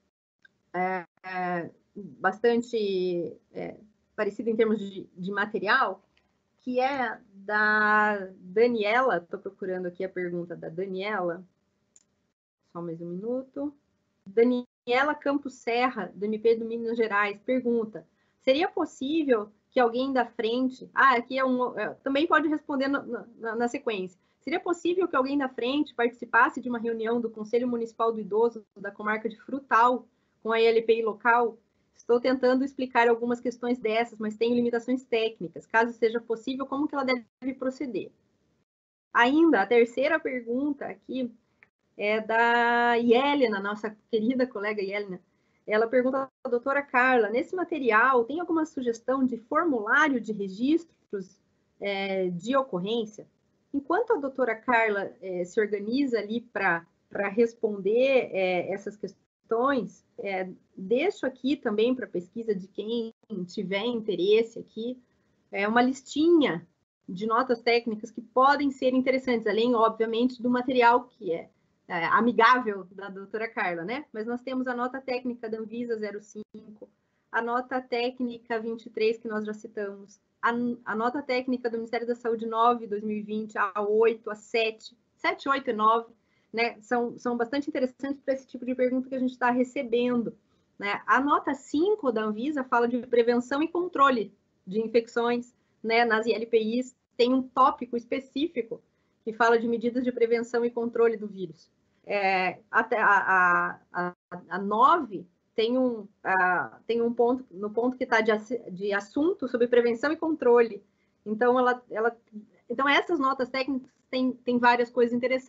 é, é, bastante é, parecida em termos de, de material, que é da Daniela, estou procurando aqui a pergunta da Daniela, só mais um minuto. Daniela Campos Serra, do M P do Minas Gerais, pergunta, seria possível que alguém da frente, ah, aqui é um, é, também pode responder no, na, na sequência, seria possível que alguém da frente participasse de uma reunião do Conselho Municipal do Idoso da comarca de Frutal, com a I L P I local? Estou tentando explicar algumas questões dessas, mas tenho limitações técnicas. Caso seja possível, como que ela deve proceder? Ainda, a terceira pergunta aqui é da Yelena, nossa querida colega Yelena. Ela pergunta à doutora Carla, nesse material, tem alguma sugestão de formulário de registros é, de ocorrência? Enquanto a doutora Carla é, se organiza ali para responder é, essas questões, questões, é, deixo aqui também para pesquisa de quem tiver interesse aqui, é uma listinha de notas técnicas que podem ser interessantes, além, obviamente, do material que é, é amigável da doutora Carla, né? Mas nós temos a nota técnica da Anvisa zero cinco, a nota técnica vinte e três, que nós já citamos, a, a nota técnica do Ministério da Saúde nove, dois mil e vinte, a oito, a sete, sete, oito e nove, né, são, são bastante interessantes para esse tipo de pergunta que a gente está recebendo. Né? A nota cinco da Anvisa fala de prevenção e controle de infecções, né, nas I L P Is, tem um tópico específico que fala de medidas de prevenção e controle do vírus. É, até a, a, a nove tem um, a, tem um ponto, no ponto que está de, de assunto sobre prevenção e controle. Então, ela, ela, então essas notas técnicas têm, têm várias coisas interessantes.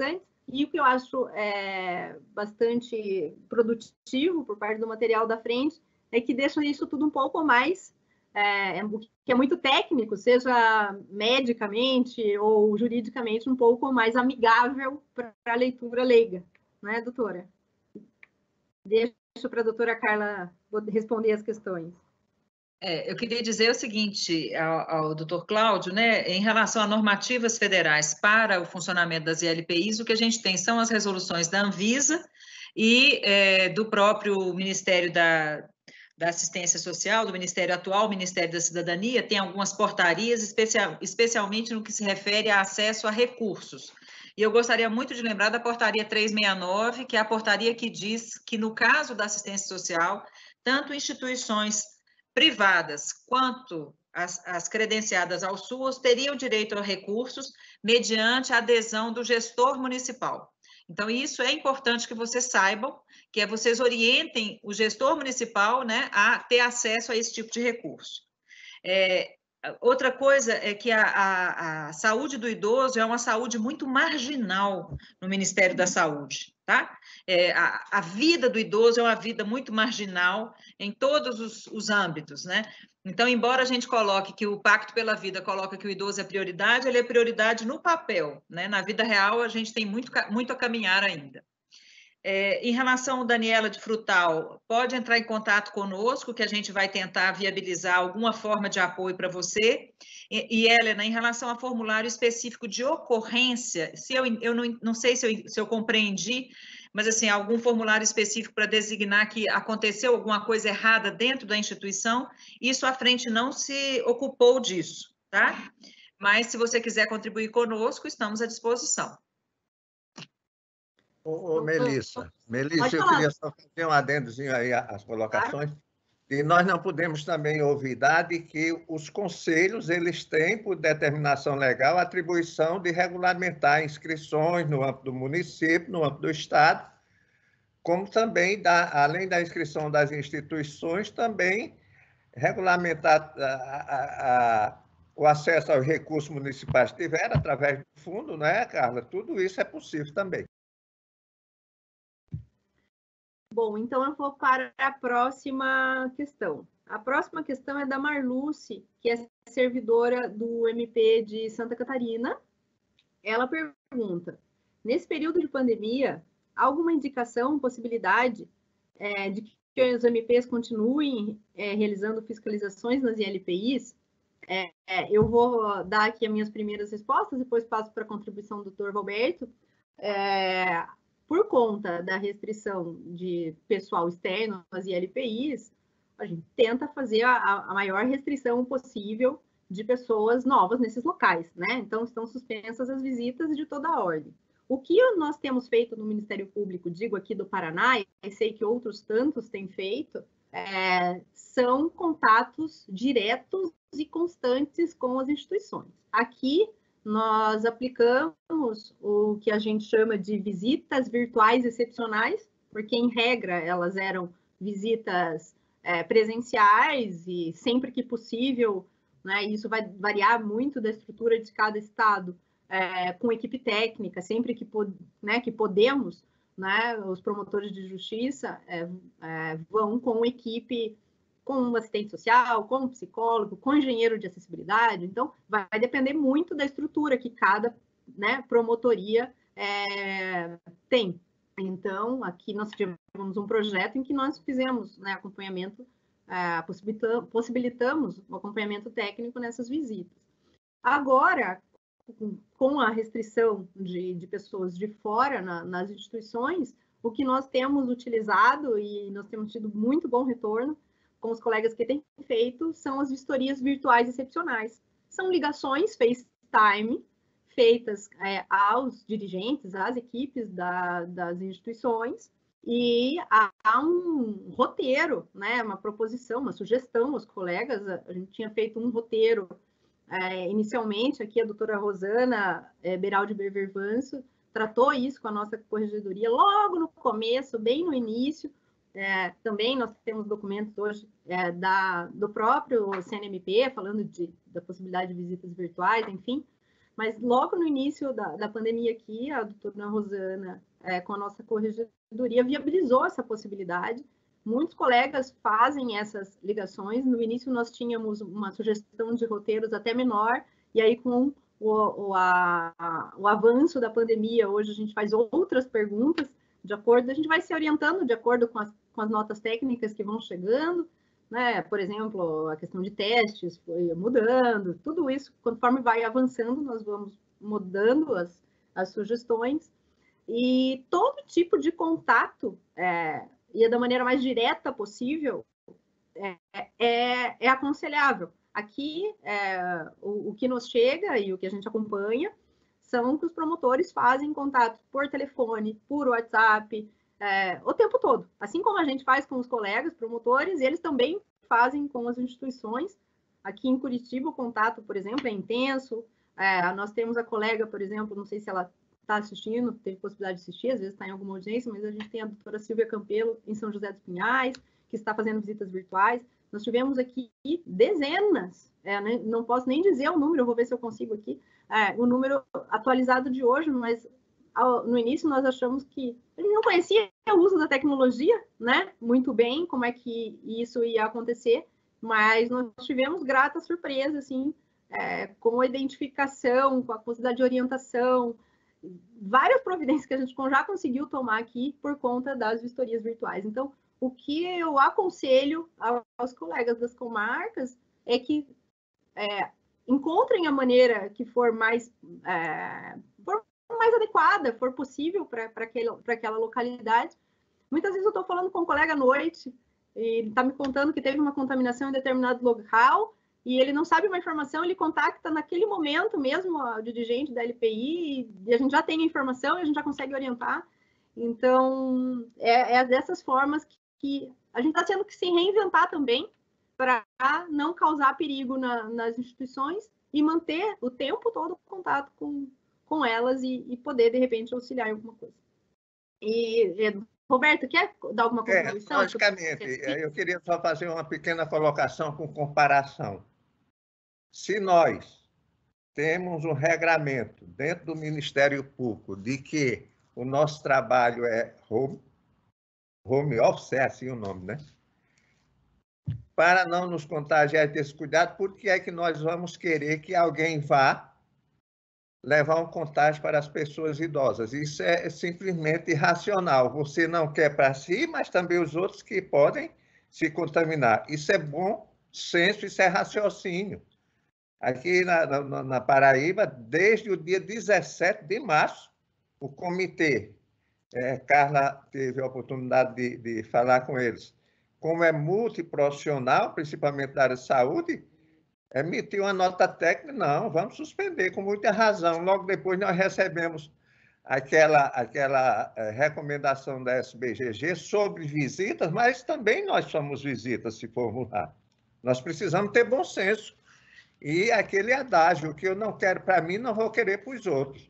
E o que eu acho é, bastante produtivo por parte do material da frente é que deixa isso tudo um pouco mais, é, que é muito técnico, seja medicamente ou juridicamente, um pouco mais amigável para a leitura leiga, não é, doutora? Deixo para a doutora Carla responder as questões. É, eu queria dizer o seguinte ao, ao doutor Cláudio, né, em relação a normativas federais para o funcionamento das I L P Is, o que a gente tem são as resoluções da Anvisa e é, do próprio Ministério da, da Assistência Social, do Ministério atual, Ministério da Cidadania, tem algumas portarias, especial, especialmente no que se refere a acesso a recursos. E eu gostaria muito de lembrar da portaria trezentos e sessenta e nove, que é a portaria que diz que, no caso da assistência social, tanto instituições privadas quanto as, as credenciadas ao SUS teriam direito a recursos mediante a adesão do gestor municipal. Então, isso é importante que vocês saibam, que é vocês orientem o gestor municipal, né, a ter acesso a esse tipo de recurso. É, outra coisa é que a, a, a saúde do idoso é uma saúde muito marginal no Ministério da Saúde, tá? É, a, a vida do idoso é uma vida muito marginal em todos os, os âmbitos, né? Então, embora a gente coloque que o Pacto pela Vida coloca que o idoso é prioridade, ele é prioridade no papel, né? Na vida real, a gente tem muito, muito a caminhar ainda. É, em relação ao Daniela de Frutal, pode entrar em contato conosco, que a gente vai tentar viabilizar alguma forma de apoio para você. E, e, Helena, em relação a formulário específico de ocorrência, se eu, eu não, não sei se eu, se eu compreendi, mas assim, algum formulário específico para designar que aconteceu alguma coisa errada dentro da instituição, isso à frente não se ocupou disso, tá? Mas se você quiser contribuir conosco, estamos à disposição. Ô, ô, Melissa, Melissa, eu queria só fazer um adendozinho aí às colocações. E nós não podemos também olvidar de que os conselhos, eles têm, por determinação legal, a atribuição de regulamentar inscrições no âmbito do município, no âmbito do Estado, como também, da, além da inscrição das instituições, também regulamentar a, a, a, o acesso aos recursos municipais que tiver, através do fundo, não é, Carla? Tudo isso é possível também. Bom, então eu vou para a próxima questão. A próxima questão é da Marluce, que é servidora do M P de Santa Catarina. Ela pergunta: nesse período de pandemia, há alguma indicação, possibilidade é, de que os M Ps continuem é, realizando fiscalizações nas I L P Is? É, é, eu vou dar aqui as minhas primeiras respostas, depois passo para a contribuição do doutor Valberto. É, por conta da restrição de pessoal externo às I L P Is, a gente tenta fazer a, a maior restrição possível de pessoas novas nesses locais, né? Então, estão suspensas as visitas de toda a ordem. O que nós temos feito no Ministério Público, digo aqui do Paraná, e sei que outros tantos têm feito, é, são contatos diretos e constantes com as instituições. Aqui, nós aplicamos o que a gente chama de visitas virtuais excepcionais, porque, em regra, elas eram visitas é, presenciais e, sempre que possível, né, isso vai variar muito da estrutura de cada estado, é, com equipe técnica, sempre que, né, que podemos, né, os promotores de justiça é, é, vão com equipe, com um assistente social, com um psicólogo, com um engenheiro de acessibilidade. Então, vai depender muito da estrutura que cada, né, promotoria é, tem. Então, aqui nós tivemos um projeto em que nós fizemos, né, acompanhamento, é, possibilitamos, possibilitamos o acompanhamento técnico nessas visitas. Agora, com a restrição de, de pessoas de fora na, nas instituições, o que nós temos utilizado, e nós temos tido muito bom retorno com os colegas que têm feito, são as vistorias virtuais excepcionais. São ligações FaceTime feitas é, aos dirigentes, às equipes da, das instituições, e há, há um roteiro, né, uma proposição, uma sugestão aos colegas. A gente tinha feito um roteiro é, inicialmente, aqui a doutora Rosana é, Beraldi Bervervanso tratou isso com a nossa corregedoria logo no começo, bem no início. É, também nós temos documentos hoje é, da, do próprio C N M P, falando de, da possibilidade de visitas virtuais, enfim. Mas logo no início da, da pandemia aqui, a doutora Rosana, é, com a nossa corregedoria, viabilizou essa possibilidade. Muitos colegas fazem essas ligações. No início, nós tínhamos uma sugestão de roteiros até menor, e aí, com o, o, a, o avanço da pandemia, hoje a gente faz outras perguntas, de acordo, a gente vai se orientando de acordo com as, com as notas técnicas que vão chegando, né? Por exemplo, a questão de testes foi mudando, tudo isso, conforme vai avançando, nós vamos mudando as, as sugestões, e todo tipo de contato, é, e da maneira mais direta possível, é, é, é aconselhável. Aqui, é, o, o que nos chega e o que a gente acompanha são que os promotores fazem contato por telefone, por WhatsApp, é, o tempo todo. Assim como a gente faz com os colegas promotores, eles também fazem com as instituições. Aqui em Curitiba, o contato, por exemplo, é intenso. É, nós temos a colega, por exemplo, não sei se ela está assistindo, teve possibilidade de assistir, às vezes está em alguma audiência, mas a gente tem a doutora Silvia Campelo, em São José dos Pinhais, que está fazendo visitas virtuais. Nós tivemos aqui dezenas, é, né, não posso nem dizer o número, eu vou ver se eu consigo aqui, é, o número atualizado de hoje, mas ao, no início nós achamos que a gente não conhecia o uso da tecnologia, né, muito bem, como é que isso ia acontecer, mas nós tivemos grata surpresa, assim, é, com a identificação, com a possibilidade de orientação, várias providências que a gente já conseguiu tomar aqui por conta das vistorias virtuais. Então, o que eu aconselho aos colegas das comarcas é que é, encontrem a maneira que for mais, é, for mais adequada, for possível para aquela localidade. Muitas vezes eu estou falando com um colega à noite e ele está me contando que teve uma contaminação em determinado local e ele não sabe uma informação, ele contacta naquele momento mesmo o dirigente da L P I e a gente já tem a informação e a gente já consegue orientar. Então, é, é dessas formas que, que a gente está tendo que se reinventar também para não causar perigo na, nas instituições e manter o tempo todo o contato com, com elas e, e poder, de repente, auxiliar em alguma coisa. E, Roberto, quer dar alguma contribuição? É, logicamente, eu queria só fazer uma pequena colocação com comparação. Se nós temos um regramento dentro do Ministério Público de que o nosso trabalho é home, home office, é assim o nome, né? Para não nos contagiar e ter esse cuidado, por que é que nós vamos querer que alguém vá levar um contágio para as pessoas idosas? Isso é simplesmente irracional. Você não quer para si, mas também os outros que podem se contaminar. Isso é bom senso, isso é raciocínio. Aqui na, na, na Paraíba, desde o dia dezessete de março, o comitê, é, Carla teve a oportunidade de, de falar com eles, como é multiprofissional, principalmente da área de saúde, emitiu uma nota técnica, não, vamos suspender, com muita razão. Logo depois nós recebemos aquela, aquela é, recomendação da S B G G sobre visitas, mas também nós somos visitas, se formos lá. Nós precisamos ter bom senso. E aquele adágio, que eu não quero para mim, não vou querer para os outros.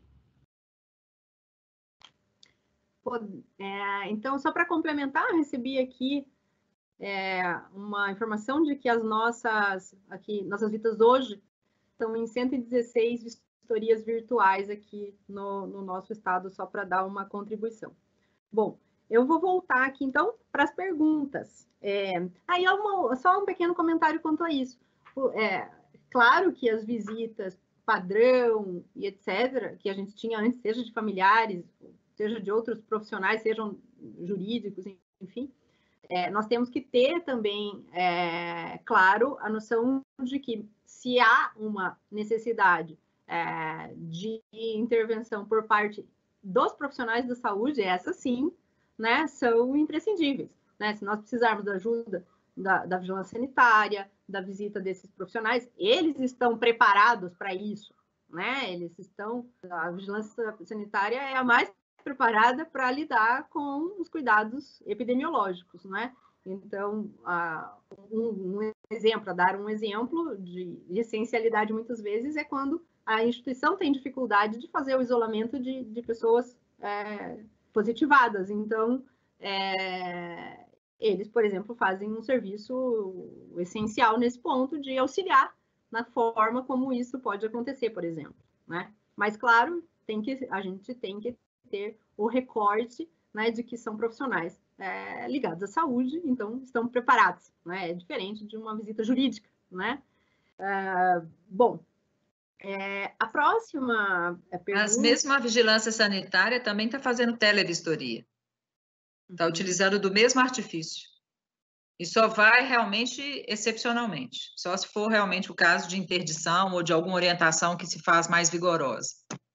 É, então, só para complementar, eu recebi aqui é, uma informação de que as nossas, aqui, nossas visitas hoje estão em cento e dezesseis vistorias virtuais aqui no, no nosso estado, só para dar uma contribuição. Bom, eu vou voltar aqui, então, para as perguntas. É, aí, uma, só um pequeno comentário quanto a isso. É, claro que as visitas padrão e etcétera, que a gente tinha antes, seja de familiares, seja de outros profissionais, sejam jurídicos, enfim, é, nós temos que ter também, é, claro, a noção de que se há uma necessidade é, de intervenção por parte dos profissionais da saúde, essas sim, né, são imprescindíveis. Né? Se nós precisarmos da ajuda da, da vigilância sanitária, da visita desses profissionais, eles estão preparados para isso, né? Eles estão, a vigilância sanitária é a mais preparada para lidar com os cuidados epidemiológicos, né? Então, uh, um, um exemplo, a dar um exemplo de, de essencialidade muitas vezes é quando a instituição tem dificuldade de fazer o isolamento de, de pessoas é, positivadas. Então, é, eles, por exemplo, fazem um serviço essencial nesse ponto de auxiliar na forma como isso pode acontecer, por exemplo. né? Mas, claro, tem que, a gente tem que ter o recorte, né, de que são profissionais é, ligados à saúde, então estão preparados, né? É diferente de uma visita jurídica, né? É, bom, é, a próxima pergunta... Mas mesmo a vigilância sanitária também está fazendo televistoria. Está uhum. utilizando do mesmo artifício. E só vai realmente excepcionalmente. Só se for realmente o caso de interdição ou de alguma orientação que se faz mais vigorosa.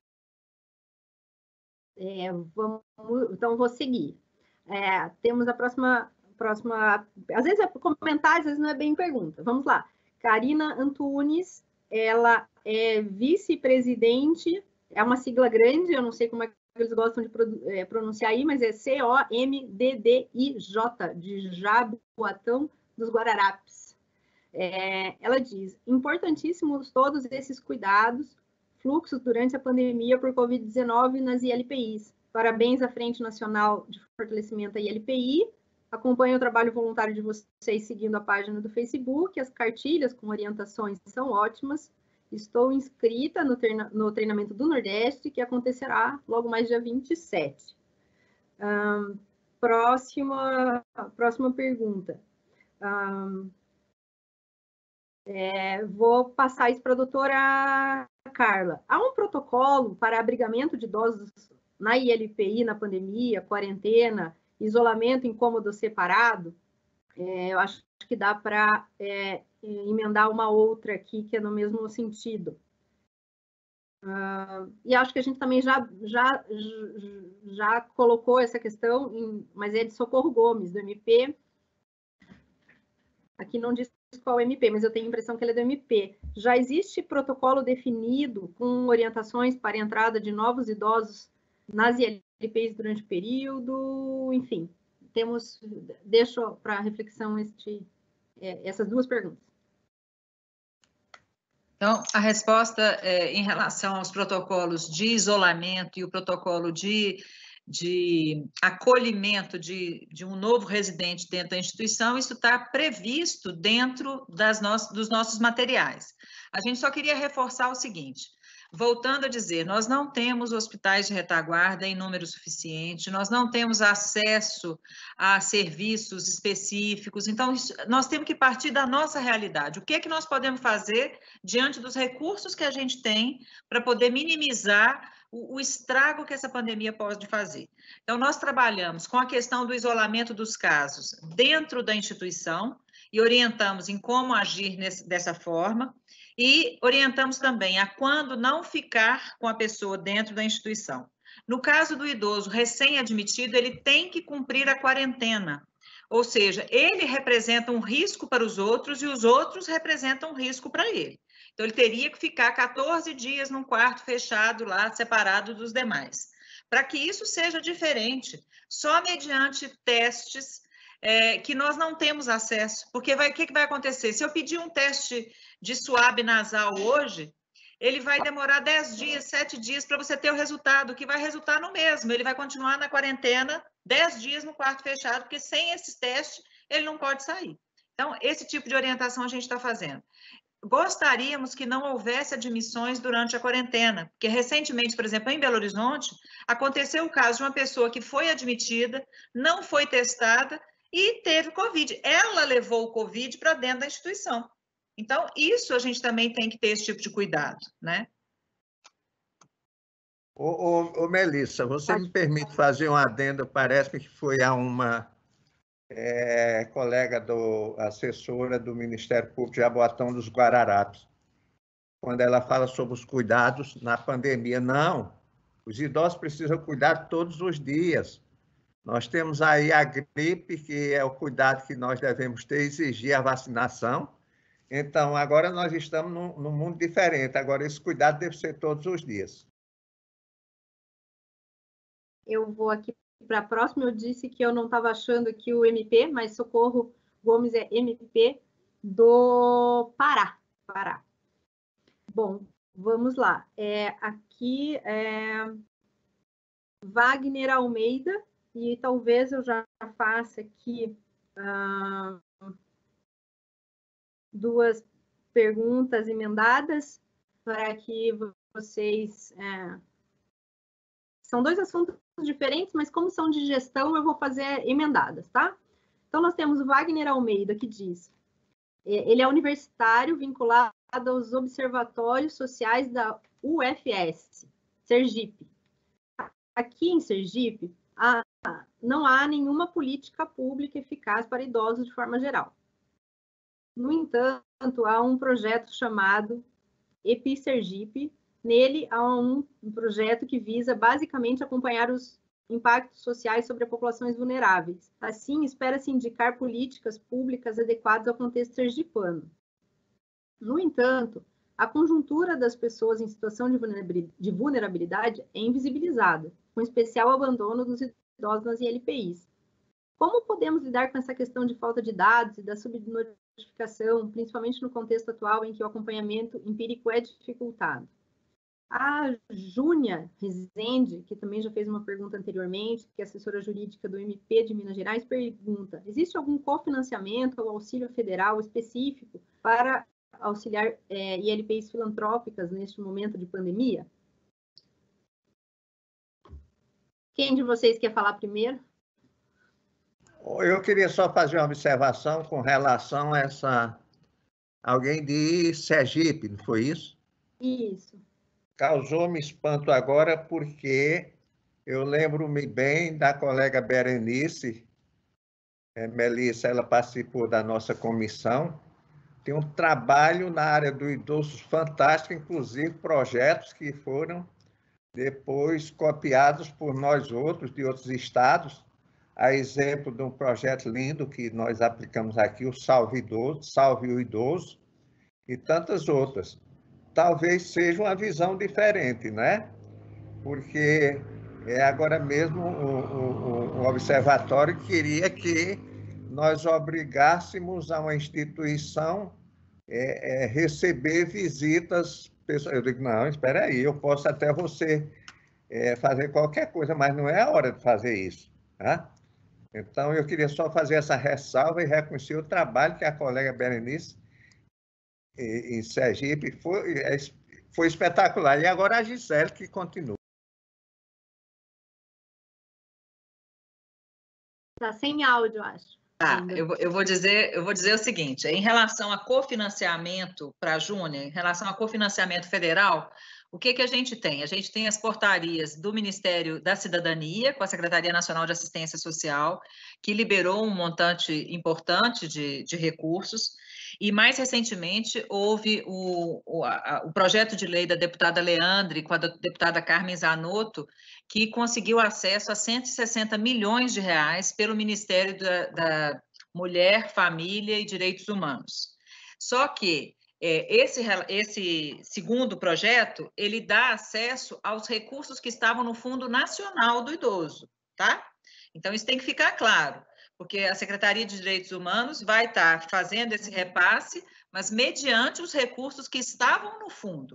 É, vamos, então, vou seguir. É, temos a próxima, próxima... Às vezes é comentário, às vezes não é bem pergunta. Vamos lá. Karina Antunes, ela é vice-presidente, é uma sigla grande, eu não sei como é que eles gostam de pronunciar aí, mas é C O M D D I J, de Jaboatão dos Guararapes. É, ela diz, importantíssimos todos esses cuidados, fluxos durante a pandemia por covid dezenove nas I L P Is. Parabéns à Frente Nacional de Fortalecimento da I L P I. Acompanho o trabalho voluntário de vocês seguindo a página do Facebook. As cartilhas com orientações são ótimas. Estou inscrita no, treina, no treinamento do Nordeste, que acontecerá logo mais dia vinte e sete. Um, próxima, próxima pergunta. Um, é, vou passar isso para a doutora Carla. Há um protocolo para abrigamento de idosos na I L P I, na pandemia, quarentena, isolamento incômodo separado? É, eu acho que dá para é, emendar uma outra aqui, que é no mesmo sentido. Uh, e acho que a gente também já, já, já colocou essa questão, em, mas é de Socorro Gomes, do M P. Aqui não diz qual é o M P, mas eu tenho a impressão que ele é do M P. Já existe protocolo definido com orientações para a entrada de novos idosos nas I L P Is durante o período? Enfim, temos, deixo para reflexão este, é, essas duas perguntas. Então, a resposta é, em relação aos protocolos de isolamento e o protocolo de, de acolhimento de, de um novo residente dentro da instituição, isso está previsto dentro das no, dos nossos materiais. A gente só queria reforçar o seguinte, voltando a dizer, nós não temos hospitais de retaguarda em número suficiente, nós não temos acesso a serviços específicos, então isso, nós temos que partir da nossa realidade. O que é que nós podemos fazer diante dos recursos que a gente tem para poder minimizar o, o estrago que essa pandemia pode fazer? Então, nós trabalhamos com a questão do isolamento dos casos dentro da instituição e orientamos em como agir nesse, dessa forma, e orientamos também a quando não ficar com a pessoa dentro da instituição. No caso do idoso recém-admitido, ele tem que cumprir a quarentena, ou seja, ele representa um risco para os outros e os outros representam um risco para ele. Então, ele teria que ficar quatorze dias num quarto fechado lá, separado dos demais. Para que isso seja diferente, só mediante testes é, que nós não temos acesso, porque vai, o que, que vai acontecer? Se eu pedir um teste de suave nasal hoje, ele vai demorar dez dias, sete dias para você ter o resultado, que vai resultar no mesmo. Ele vai continuar na quarentena dez dias no quarto fechado, porque sem esses testes ele não pode sair. Então, esse tipo de orientação a gente está fazendo. Gostaríamos que não houvesse admissões durante a quarentena, porque recentemente, por exemplo, em Belo Horizonte, aconteceu o caso de uma pessoa que foi admitida, não foi testada e teve Covid. Ela levou o Covid para dentro da instituição. Então, isso a gente também tem que ter esse tipo de cuidado, né? Ô, ô, ô Melissa, você me permite fazer um adendo? Parece que foi a uma é, colega, do, assessora do Ministério Público de Jaboatão dos Guararapes, quando ela fala sobre os cuidados na pandemia. Não, os idosos precisam cuidar todos os dias. Nós temos aí a gripe, que é o cuidado que nós devemos ter, exigir a vacinação. Então, agora nós estamos num, num mundo diferente. Agora, esse cuidado deve ser todos os dias. Eu vou aqui para a próxima. Eu disse que eu não estava achando aqui o M P, mas Socorro Gomes é M P do Pará. Pará. Bom, vamos lá. É, aqui é Wagner Almeida, e talvez eu já faça aqui ah, duas perguntas emendadas para que vocês... É... São dois assuntos diferentes, mas como são de gestão, eu vou fazer emendadas, tá? Então, nós temos o Wagner Almeida, que diz... Ele é universitário vinculado aos observatórios sociais da U F S, Sergipe. Aqui em Sergipe, há, não há nenhuma política pública eficaz para idosos de forma geral. No entanto, há um projeto chamado EPI Sergipe. Nele, há um, um projeto que visa basicamente acompanhar os impactos sociais sobre as populações vulneráveis. Assim, espera-se indicar políticas públicas adequadas ao contexto sergipano. No entanto, a conjuntura das pessoas em situação de vulnerabilidade é invisibilizada, com especial abandono dos idosos nas I L P Is. Como podemos lidar com essa questão de falta de dados e da subnotificação, principalmente no contexto atual em que o acompanhamento empírico é dificultado? A Júnia Rezende, que também já fez uma pergunta anteriormente, que é assessora jurídica do M P de Minas Gerais, pergunta: existe algum cofinanciamento ou auxílio federal específico para auxiliar é, I L P Is filantrópicas neste momento de pandemia? Quem de vocês quer falar primeiro? Eu queria só fazer uma observação com relação a essa... Alguém de Sergipe, não foi isso? Isso. Causou-me espanto agora porque eu lembro-me bem da colega Berenice, é, Melissa, ela participou da nossa comissão, tem um trabalho na área do idoso fantástico, inclusive projetos que foram depois copiados por nós outros, de outros estados, a exemplo de um projeto lindo que nós aplicamos aqui, o Salve Idoso, Salve o Idoso, e tantas outras. Talvez seja uma visão diferente, né? Porque é, agora mesmo o, o, o observatório queria que nós obrigássemos a uma instituição é, é, receber visitas. Eu digo, não, espera aí, eu posso até você é, fazer qualquer coisa, mas não é a hora de fazer isso. Tá? Então, eu queria só fazer essa ressalva e reconhecer o trabalho que a colega Berenice em Sergipe foi, foi espetacular. E agora a Gisele que continua. Está sem áudio, acho. Ah, eu, eu, vou dizer, eu vou dizer o seguinte, em relação a cofinanciamento para a Júnior, em relação a cofinanciamento federal, o que, que a gente tem? A gente tem as portarias do Ministério da Cidadania, com a Secretaria Nacional de Assistência Social, que liberou um montante importante de, de recursos, e mais recentemente houve o, o, a, o projeto de lei da deputada Leandre com a deputada Carmen Zanotto, que conseguiu acesso a cento e sessenta milhões de reais pelo Ministério da, da Mulher, Família e Direitos Humanos. Só que é, esse, esse segundo projeto, ele dá acesso aos recursos que estavam no Fundo Nacional do Idoso, tá? Então, isso tem que ficar claro, porque a Secretaria de Direitos Humanos vai estar fazendo esse repasse, mas mediante os recursos que estavam no fundo.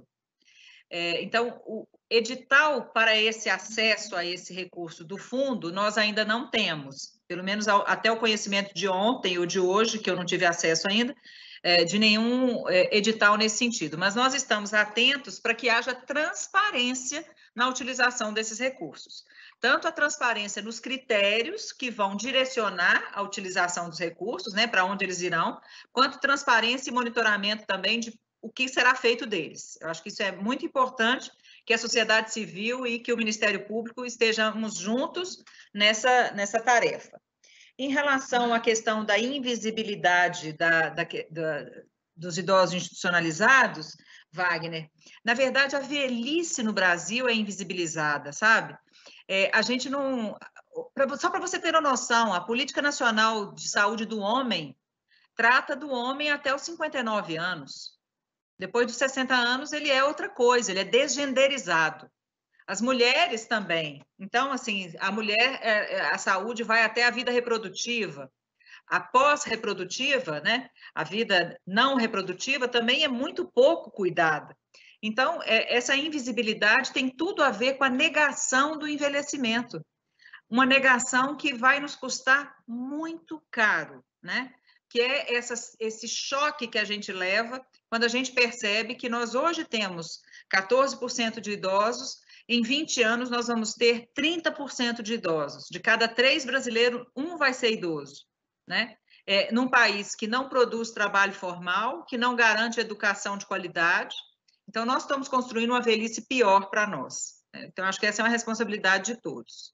É, então, o edital para esse acesso a esse recurso do fundo, nós ainda não temos, pelo menos ao, até o conhecimento de ontem ou de hoje, que eu não tive acesso ainda, é, de nenhum é, edital nesse sentido. Mas nós estamos atentos para que haja transparência na utilização desses recursos. Tanto a transparência nos critérios que vão direcionar a utilização dos recursos, né, para onde eles irão, quanto transparência e monitoramento também de o que será feito deles. Eu acho que isso é muito importante, que a sociedade civil e que o Ministério Público estejamos juntos nessa, nessa tarefa. Em relação à questão da invisibilidade da, da, da, dos idosos institucionalizados, Wagner, na verdade, a velhice no Brasil é invisibilizada, sabe? É, a gente não... Pra, só para você ter uma noção, a Política Nacional de Saúde do Homem trata do homem até os cinquenta e nove anos. Depois dos sessenta anos, ele é outra coisa, ele é desgenderizado. As mulheres também. Então, assim, a mulher, a saúde vai até a vida reprodutiva. A pós-reprodutiva, né, a vida não reprodutiva, também é muito pouco cuidada. Então, essa invisibilidade tem tudo a ver com a negação do envelhecimento. Uma negação que vai nos custar muito caro, né? que é essa, esse choque que a gente leva quando a gente percebe que nós hoje temos quatorze por cento de idosos, em vinte anos nós vamos ter trinta por cento de idosos. De cada três brasileiros, um vai ser idoso, né? É, num país que não produz trabalho formal, que não garante educação de qualidade. Então, nós estamos construindo uma velhice pior para nós. Então, acho que essa é uma responsabilidade de todos.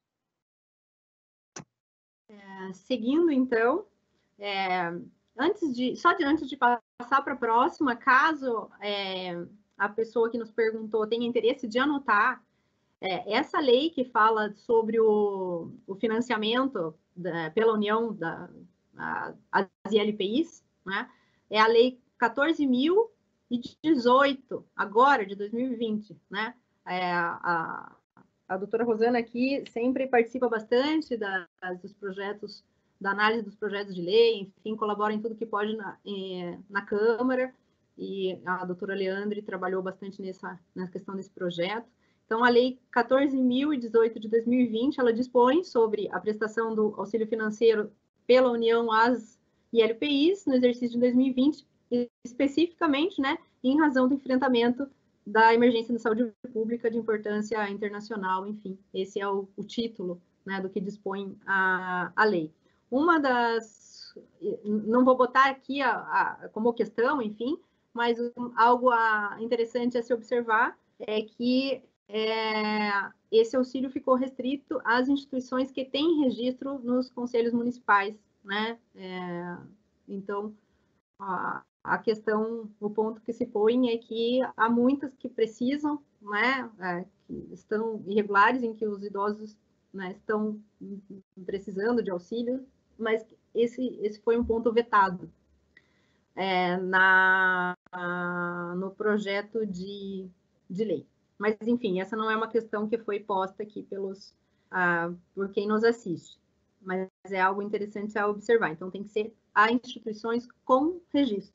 É, seguindo, então, é, antes de, só de, antes de passar para a próxima, caso é, a pessoa que nos perguntou tenha interesse de anotar, é, essa lei que fala sobre o, o financiamento da, pela União da a, as I L P Is, né, é a Lei quatorze mil e dezoito, agora, de dois mil e vinte, né? É, a, a doutora Rosana aqui sempre participa bastante das, dos projetos, da análise dos projetos de lei, enfim, colabora em tudo que pode na, em, na Câmara, e a doutora Leandre trabalhou bastante nessa, nessa questão desse projeto. Então, a Lei quatorze mil e dezoito de dois mil e vinte, ela dispõe sobre a prestação do auxílio financeiro pela União às I L P Is no exercício de dois mil e vinte, especificamente, né, em razão do enfrentamento da emergência da saúde pública de importância internacional, enfim, esse é o, o título, né, do que dispõe a, a lei. Uma das, não vou botar aqui a, a, como questão, enfim, mas um, algo a, interessante a se observar é que é, esse auxílio ficou restrito às instituições que têm registro nos conselhos municipais, né? É, então, a, a questão, o ponto que se põe é que há muitas que precisam, né? É, que estão irregulares, em que os idosos, né, estão precisando de auxílio, mas esse, esse foi um ponto vetado é, na, no projeto de, de lei. Mas, enfim, essa não é uma questão que foi posta aqui pelos, ah, por quem nos assiste, mas é algo interessante a observar. Então, tem que ser a instituições com registro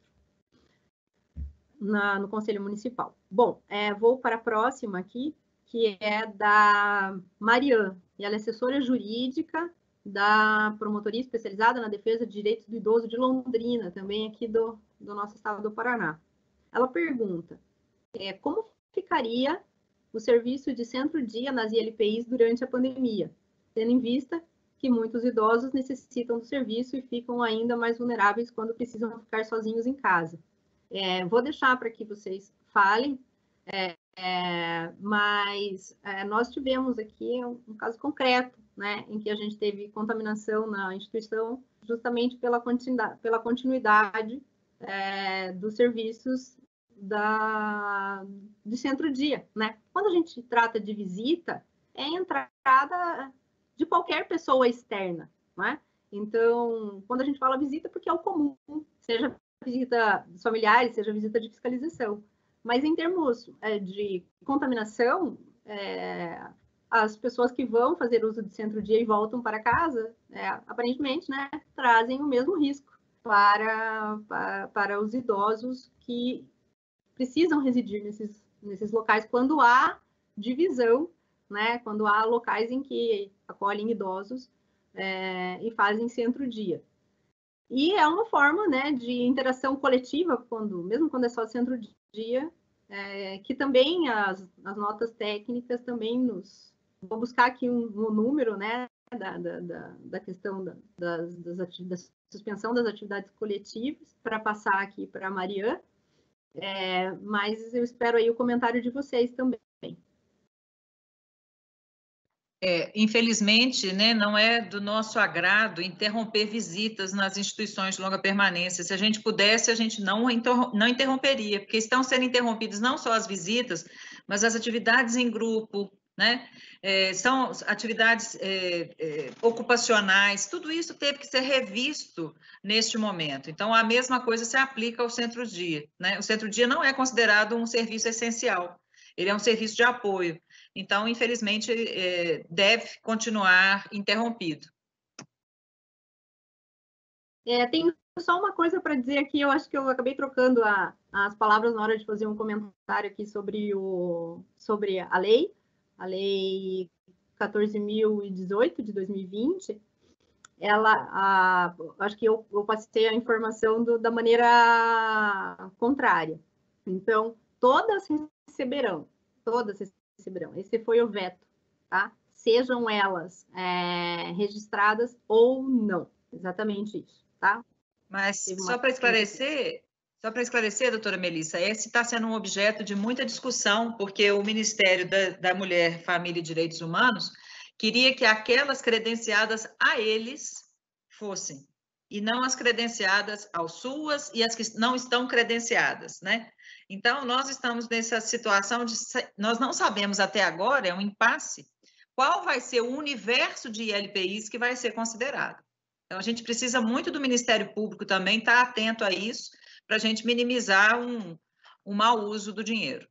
na, no Conselho Municipal. Bom, é, vou para a próxima aqui, que é da Marian, e ela é assessora jurídica da Promotoria Especializada na Defesa de Direitos do Idoso de Londrina, também aqui do, do nosso estado do Paraná. Ela pergunta, é, como ficaria o serviço de centro-dia nas I L P Is durante a pandemia, tendo em vista que muitos idosos necessitam do serviço e ficam ainda mais vulneráveis quando precisam ficar sozinhos em casa. É, vou deixar para que vocês falem, é, é, mas é, nós tivemos aqui um, um caso concreto, né, em que a gente teve contaminação na instituição justamente pela continuidade, pela continuidade é, dos serviços da, de centro-dia, né? Quando a gente trata de visita, é a entrada de qualquer pessoa externa, né? Então, quando a gente fala visita, porque é o comum, seja visita dos familiares, seja visita de fiscalização. Mas em termos é, de contaminação, é, as pessoas que vão fazer uso de centro-dia e voltam para casa, é, aparentemente, né, trazem o mesmo risco para, para, para os idosos que precisam residir nesses, nesses locais quando há divisão, né, quando há locais em que acolhem idosos é, e fazem centro-dia. E é uma forma, né, de interação coletiva, quando, mesmo quando é só centro-dia, é, que também as, as notas técnicas também nos... Vou buscar aqui um, um número, né, da, da, da, da questão da, das, das atividades, da suspensão das atividades coletivas, para passar aqui para a Marian, é, mas eu espero aí o comentário de vocês também. É, infelizmente, né, não é do nosso agrado interromper visitas nas instituições de longa permanência. Se a gente pudesse, a gente não, não interromperia, porque estão sendo interrompidas não só as visitas, mas as atividades em grupo, né? É, são atividades é, é, ocupacionais, tudo isso teve que ser revisto neste momento. Então, a mesma coisa se aplica ao centro-dia, né? O centro-dia não é considerado um serviço essencial, ele é um serviço de apoio. Então, infelizmente, é, deve continuar interrompido. É, tem só uma coisa para dizer aqui, eu acho que eu acabei trocando a, as palavras na hora de fazer um comentário aqui sobre, o, sobre a lei, a lei quatorze mil e dezoito de dois mil e vinte, ela, a, acho que eu, eu passei a informação do, da maneira contrária. Então, todas receberão, todas receberão. Esse foi o veto, tá? Sejam elas é, registradas ou não. Exatamente isso, tá? Mas só para esclarecer, só para esclarecer, doutora Melissa, esse está sendo um objeto de muita discussão, porque o Ministério da, da Mulher, Família e Direitos Humanos queria que aquelas credenciadas a eles fossem, e não as credenciadas aos SUAS e as que não estão credenciadas, né? Então, nós estamos nessa situação de... Nós não sabemos até agora, é um impasse, qual vai ser o universo de I L P Is que vai ser considerado. Então, a gente precisa muito do Ministério Público também estar atento a isso, para a gente minimizar um, um mau uso do dinheiro.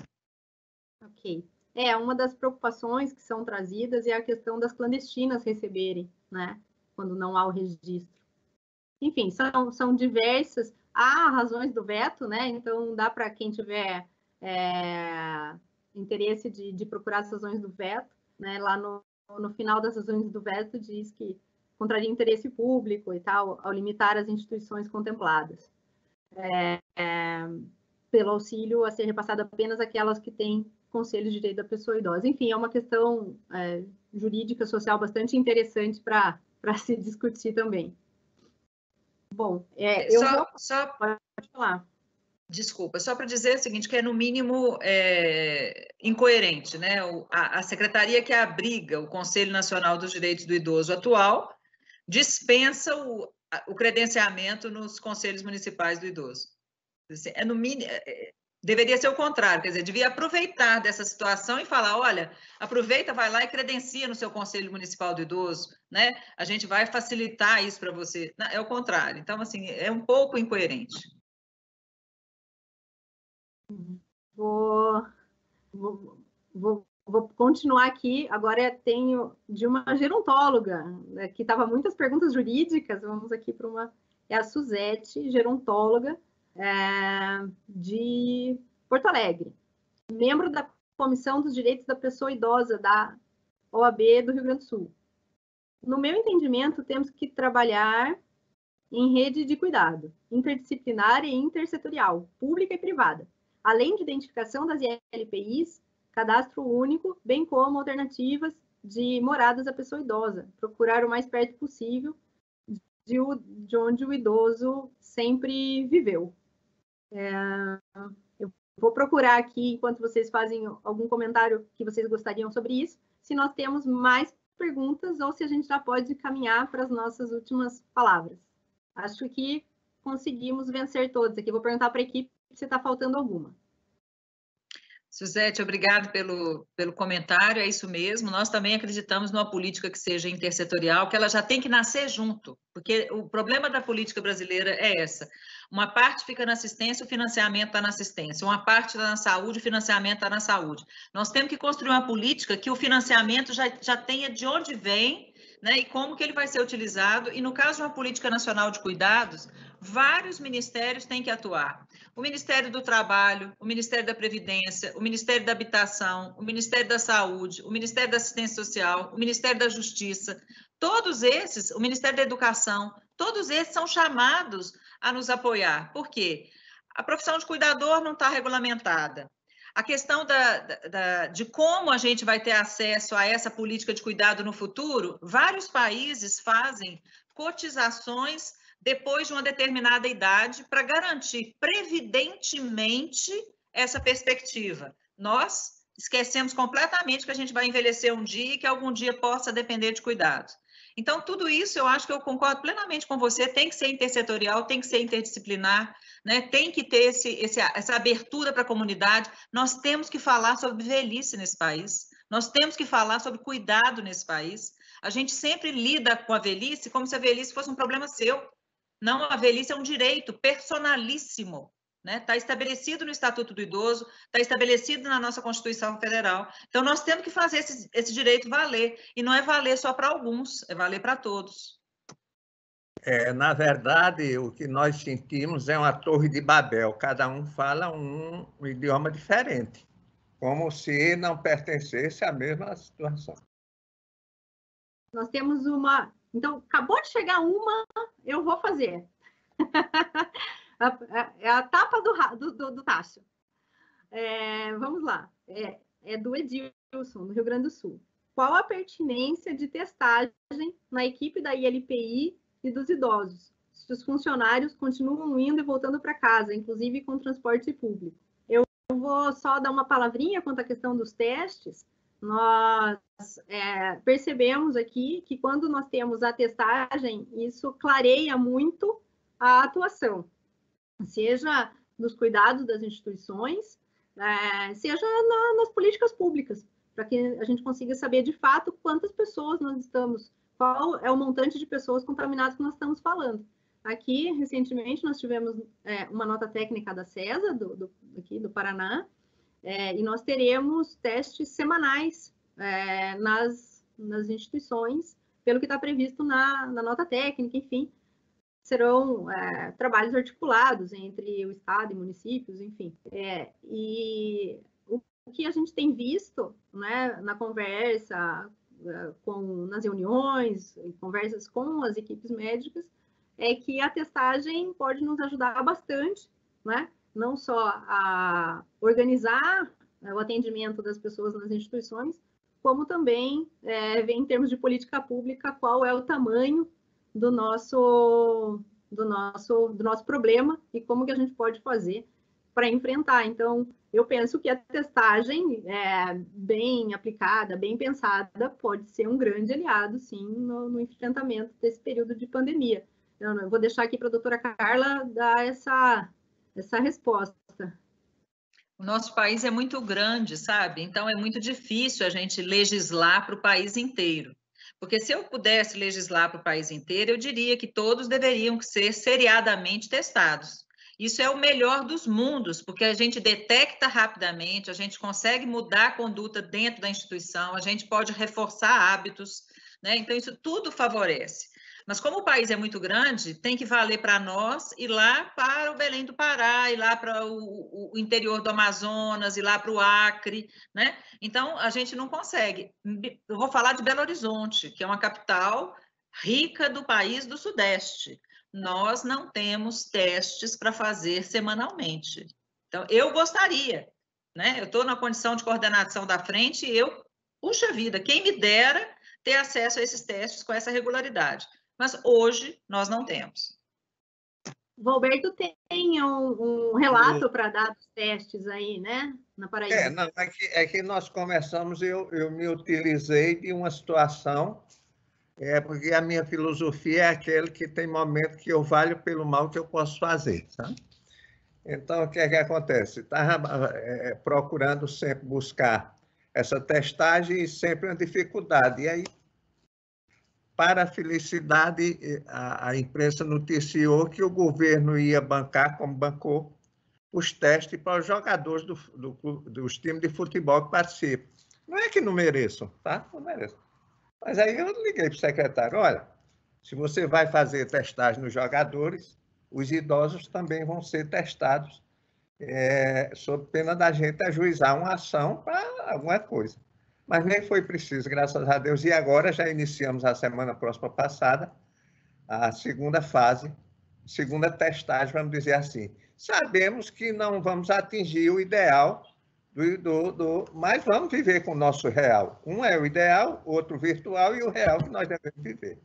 Ok. É, uma das preocupações que são trazidas é a questão das clandestinas receberem, né? Quando não há o registro. Enfim, são, são diversas. Há razões do veto, né? Então, dá para quem tiver é, interesse de, de procurar as razões do veto, né? Lá no, no final das razões do veto diz que contraria interesse público e tal, ao limitar as instituições contempladas. É, é, pelo auxílio a ser repassado apenas aquelas que têm conselho de direito da pessoa idosa. Enfim, é uma questão é, jurídica, social bastante interessante para se discutir também. Bom, é, eu só, vou... Só... Pode falar. Desculpa, só para dizer o seguinte, que é no mínimo é, incoerente, né? O, a, a secretaria que abriga o Conselho Nacional dos Direitos do Idoso atual dispensa o, o credenciamento nos conselhos municipais do idoso. É no mínimo, é, deveria ser o contrário, quer dizer, devia aproveitar dessa situação e falar, olha, aproveita, vai lá e credencia no seu Conselho Municipal do Idoso, né? A gente vai facilitar isso para você. Não, é o contrário. Então, assim, é um pouco incoerente. Vou, vou, vou, vou continuar aqui. Agora tenho de uma gerontóloga, né, que estava muitas perguntas jurídicas. Vamos aqui para uma. É a Suzete, gerontóloga é, de Porto Alegre, membro da Comissão dos Direitos da Pessoa Idosa da O A B do Rio Grande do Sul. No meu entendimento, temos que trabalhar em rede de cuidado, interdisciplinar e intersetorial, pública e privada, além de identificação das I L P Is, cadastro único, bem como alternativas de moradas à pessoa idosa, procurar o mais perto possível de, de onde o idoso sempre viveu. É, eu vou procurar aqui, enquanto vocês fazem algum comentário que vocês gostariam sobre isso, se nós temos mais perguntas ou se a gente já pode caminhar para as nossas últimas palavras. Acho que conseguimos vencer todos aqui. Vou perguntar para a equipe se está faltando alguma. Suzete, obrigado pelo, pelo comentário, é isso mesmo. Nós também acreditamos numa política que seja intersetorial, que ela já tem que nascer junto, porque o problema da política brasileira é essa. Uma parte fica na assistência, o financiamento está na assistência. Uma parte está na saúde, o financiamento está na saúde. Nós temos que construir uma política que o financiamento já, já tenha de onde vem, né, e como que ele vai ser utilizado. E no caso de uma política nacional de cuidados, vários ministérios têm que atuar. O Ministério do Trabalho, o Ministério da Previdência, o Ministério da Habitação, o Ministério da Saúde, o Ministério da Assistência Social, o Ministério da Justiça, todos esses, o Ministério da Educação, todos esses são chamados a nos apoiar. Por quê? A profissão de cuidador não está regulamentada. A questão da, da, de como a gente vai ter acesso a essa política de cuidado no futuro, vários países fazem cotizações depois de uma determinada idade para garantir previdentemente essa perspectiva. Nós esquecemos completamente que a gente vai envelhecer um dia e que algum dia possa depender de cuidados. Então, tudo isso eu acho que eu concordo plenamente com você, tem que ser intersetorial, tem que ser interdisciplinar, né? Tem que ter esse, esse, essa abertura para a comunidade. Nós temos que falar sobre velhice nesse país, nós temos que falar sobre cuidado nesse país. A gente sempre lida com a velhice como se a velhice fosse um problema seu. Não, a velhice é um direito personalíssimo, né? Está estabelecido no Estatuto do Idoso, está estabelecido na nossa Constituição Federal. Então, nós temos que fazer esse, esse direito valer, e não é valer só para alguns, é valer para todos. É, na verdade, o que nós sentimos é uma torre de Babel, cada um fala um, um idioma diferente, como se não pertencesse à mesma situação. Nós temos uma Então, acabou de chegar uma, eu vou fazer. É a tapa do, do, do tacho. É, vamos lá. É, é do Edilson, do Rio Grande do Sul. Qual a pertinência de testagem na equipe da I L P I e dos idosos? Se os funcionários continuam indo e voltando para casa, inclusive com transporte público. Eu vou só dar uma palavrinha quanto à questão dos testes. Nós é, percebemos aqui que quando nós temos a testagem, isso clareia muito a atuação, seja nos cuidados das instituições, é, seja na, nas políticas públicas, para que a gente consiga saber de fato quantas pessoas nós estamos, qual é o montante de pessoas contaminadas que nós estamos falando. Aqui, recentemente, nós tivemos é, uma nota técnica da CESA, do, do, aqui do Paraná, é, e nós teremos testes semanais é, nas, nas instituições, pelo que está previsto na, na nota técnica, enfim, serão é, trabalhos articulados entre o Estado e municípios, enfim. É, e o que a gente tem visto, né, na conversa, com, nas reuniões, conversas com as equipes médicas, é que a testagem pode nos ajudar bastante, né? Não só a organizar o atendimento das pessoas nas instituições, como também é, ver em termos de política pública qual é o tamanho do nosso, do nosso, do nosso problema e como que a gente pode fazer para enfrentar. Então, eu penso que a testagem é, bem aplicada, bem pensada, pode ser um grande aliado, sim, no, no enfrentamento desse período de pandemia. Eu, eu vou deixar aqui para a doutora Carla dar essa, essa resposta. O nosso país é muito grande, sabe? Então, é muito difícil a gente legislar para o país inteiro. Porque se eu pudesse legislar para o país inteiro, eu diria que todos deveriam ser seriadamente testados. Isso é o melhor dos mundos, porque a gente detecta rapidamente, a gente consegue mudar a conduta dentro da instituição, a gente pode reforçar hábitos, né? Então, isso tudo favorece. Mas como o país é muito grande, tem que valer para nós ir lá para o Belém do Pará, ir lá para o, o interior do Amazonas, ir lá para o Acre, né? Então, a gente não consegue. Eu vou falar de Belo Horizonte, que é uma capital rica do país do Sudeste. Nós não temos testes para fazer semanalmente. Então, eu gostaria, né? Eu estou na condição de coordenação da frente e eu, puxa vida, quem me dera ter acesso a esses testes com essa regularidade. Mas hoje nós não temos. Valberto tem um, um relato para dar dos testes aí, né, na Paraíba. É, não, é que, é que nós começamos, eu, eu me utilizei de uma situação, é, porque a minha filosofia é aquele que tem momento que eu valho pelo mal que eu posso fazer, sabe? Então, o que é que acontece? Estava é, procurando sempre buscar essa testagem e sempre uma dificuldade. E aí, para a felicidade, a, a imprensa noticiou que o governo ia bancar, como bancou, os testes para os jogadores do, do, dos times de futebol que participam. Não é que não mereçam, tá? Não mereçam. Mas aí eu liguei para o secretário, olha, se você vai fazer testagem nos jogadores, os idosos também vão ser testados, é, sob pena da gente ajuizar uma ação para alguma coisa. Mas nem foi preciso, graças a Deus. E agora já iniciamos a semana próxima passada a segunda fase, segunda testagem, vamos dizer assim. Sabemos que não vamos atingir o ideal, do, do, do, mas vamos viver com o nosso real. Um é o ideal, outro virtual e o real que nós devemos viver.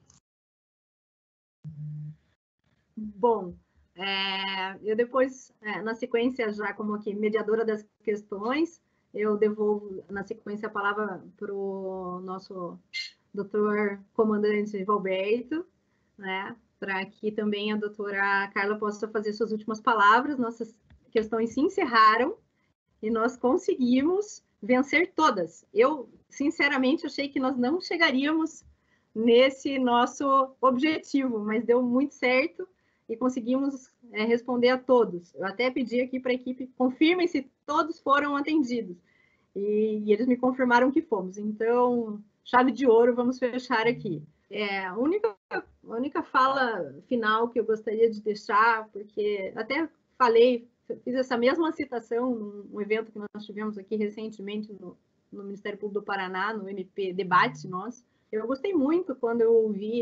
Bom, é, eu depois, é, na sequência, já como aqui mediadora das questões, eu devolvo, na sequência, a palavra para o nosso doutor comandante Valberto, né, para que também a doutora Carla possa fazer suas últimas palavras. Nossas questões se encerraram e nós conseguimos vencer todas. Eu, sinceramente, achei que nós não chegaríamos nesse nosso objetivo, mas deu muito certo e conseguimos é, responder a todos. Eu até pedi aqui para a equipe, confirmem se todos foram atendidos. E, e eles me confirmaram que fomos. Então, chave de ouro, vamos fechar aqui. É, a, única, a única fala final que eu gostaria de deixar, porque até falei, fiz essa mesma citação num evento que nós tivemos aqui recentemente no, no Ministério Público do Paraná, no M P Debate nosso. Eu gostei muito quando eu ouvi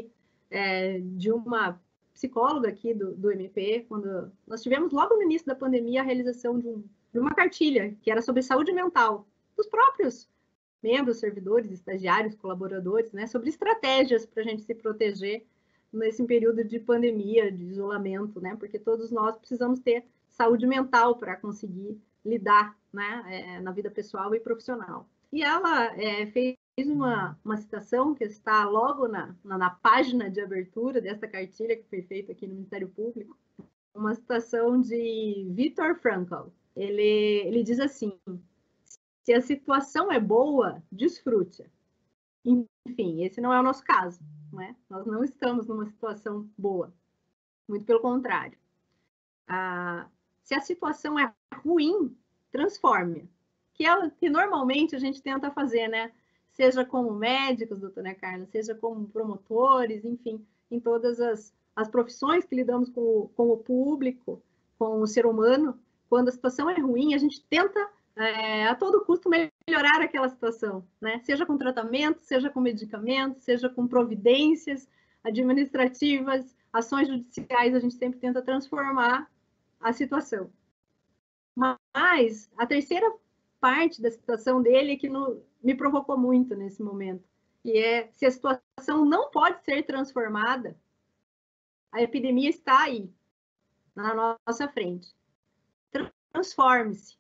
é, de uma psicóloga aqui do, do M P, quando nós tivemos logo no início da pandemia a realização de, um, de uma cartilha que era sobre saúde mental dos próprios membros, servidores, estagiários, colaboradores, né, sobre estratégias para a gente se proteger nesse período de pandemia, de isolamento, né, porque todos nós precisamos ter saúde mental para conseguir lidar, né, é, na vida pessoal e profissional. E ela é, fez uma, uma citação que está logo na, na, na página de abertura desta cartilha que foi feita aqui no Ministério Público, uma citação de Viktor Frankl. Ele, ele diz assim: se a situação é boa, desfrute. Enfim, esse não é o nosso caso, né? Nós não estamos numa situação boa, muito pelo contrário. Ah, se a situação é ruim, transforme. Que é o que normalmente a gente tenta fazer, né? Seja como médicos, doutora Carla, seja como promotores, enfim, em todas as, as profissões que lidamos com o, com o público, com o ser humano. Quando a situação é ruim, a gente tenta, é, a todo custo, melhorar aquela situação, né? Seja com tratamento, seja com medicamentos, seja com providências administrativas, ações judiciais, a gente sempre tenta transformar a situação. Mas a terceira parte da situação dele é que no, me provocou muito nesse momento, que é, se a situação não pode ser transformada, a epidemia está aí, na nossa frente. Transforme-se.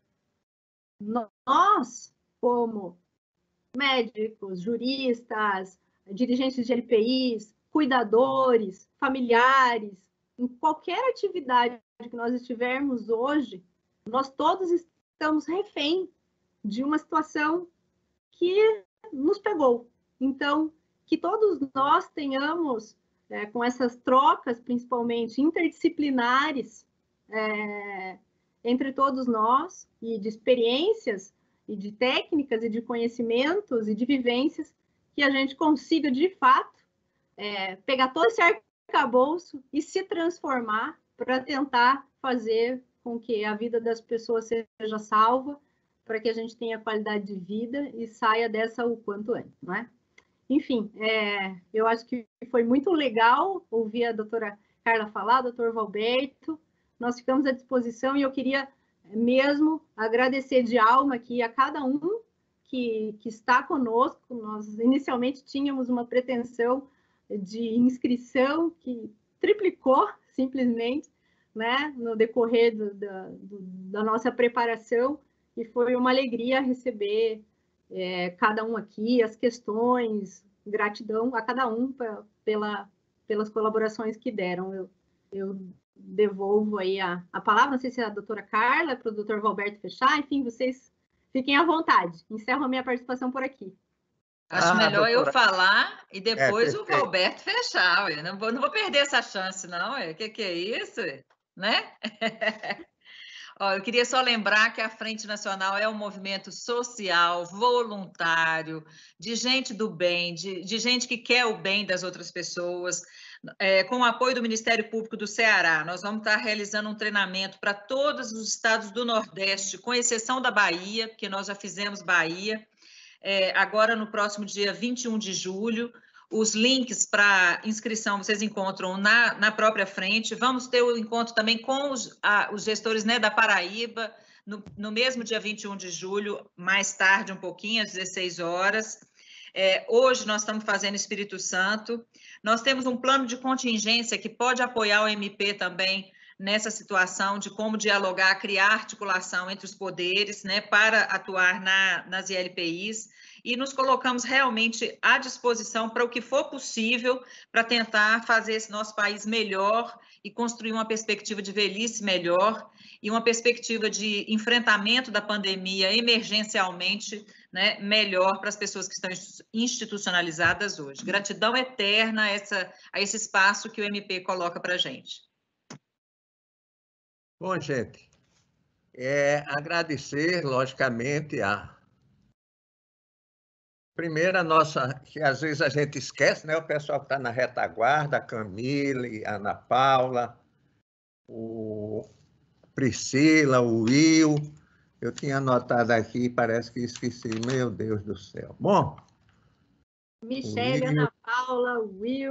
Nós, como médicos, juristas, dirigentes de L P Is, cuidadores, familiares, em qualquer atividade que nós estivermos hoje, nós todos estamos refém de uma situação que nos pegou. Então, que todos nós tenhamos, é, com essas trocas, principalmente interdisciplinares, é, entre todos nós, e de experiências, e de técnicas, e de conhecimentos, e de vivências, que a gente consiga, de fato, é, pegar todo esse arcabouço e se transformar para tentar fazer com que a vida das pessoas seja salva, para que a gente tenha qualidade de vida e saia dessa o quanto antes, não é? Enfim, é, eu acho que foi muito legal ouvir a doutora Carla falar, doutor Valberto. Nós ficamos à disposição e eu queria mesmo agradecer de alma aqui a cada um que, que está conosco. Nós inicialmente tínhamos uma pretensão de inscrição que triplicou simplesmente, né, no decorrer do, da, do, da nossa preparação, e foi uma alegria receber é, cada um aqui, as questões, gratidão a cada um pra, pela, pelas colaborações que deram. Eu, eu devolvo aí a, a palavra, não sei se é a doutora Carla, para o doutor Valberto fechar, enfim, vocês fiquem à vontade. Encerro a minha participação por aqui. Acho ah, melhor doutora... eu falar e depois é, o Valberto fechar. Ué. Não, vou, não vou perder essa chance, não. O que, que é isso? Ué? Né? Ó, eu queria só lembrar que a Frente Nacional é um movimento social, voluntário, de gente do bem, de, de gente que quer o bem das outras pessoas. É, com o apoio do Ministério Público do Ceará, nós vamos estar realizando um treinamento para todos os estados do Nordeste, com exceção da Bahia, porque nós já fizemos Bahia. É, agora, no próximo dia vinte e um de julho, os links para inscrição vocês encontram na, na própria frente. Vamos ter o encontro também com os, a, os gestores, né, da Paraíba, no, no mesmo dia vinte e um de julho, mais tarde um pouquinho, às dezesseis horas. É, hoje nós estamos fazendo Espírito Santo. Nós temos um plano de contingência que pode apoiar o M P também nessa situação de como dialogar, criar articulação entre os poderes, né, para atuar na, nas I L P Is, e nos colocamos realmente à disposição para o que for possível para tentar fazer esse nosso país melhor e construir uma perspectiva de velhice melhor e uma perspectiva de enfrentamento da pandemia emergencialmente, né, melhor para as pessoas que estão institucionalizadas hoje. Gratidão eterna a, essa, a esse espaço que o M P coloca para a gente. Bom, gente, é, agradecer, logicamente, a primeiro a nossa, que às vezes a gente esquece, né? O pessoal que está na retaguarda, a Camille, a Ana Paula, o Priscila, o Will. Eu tinha anotado aqui, parece que esqueci, meu Deus do céu. Bom. Michele, Ana Paula, o Will.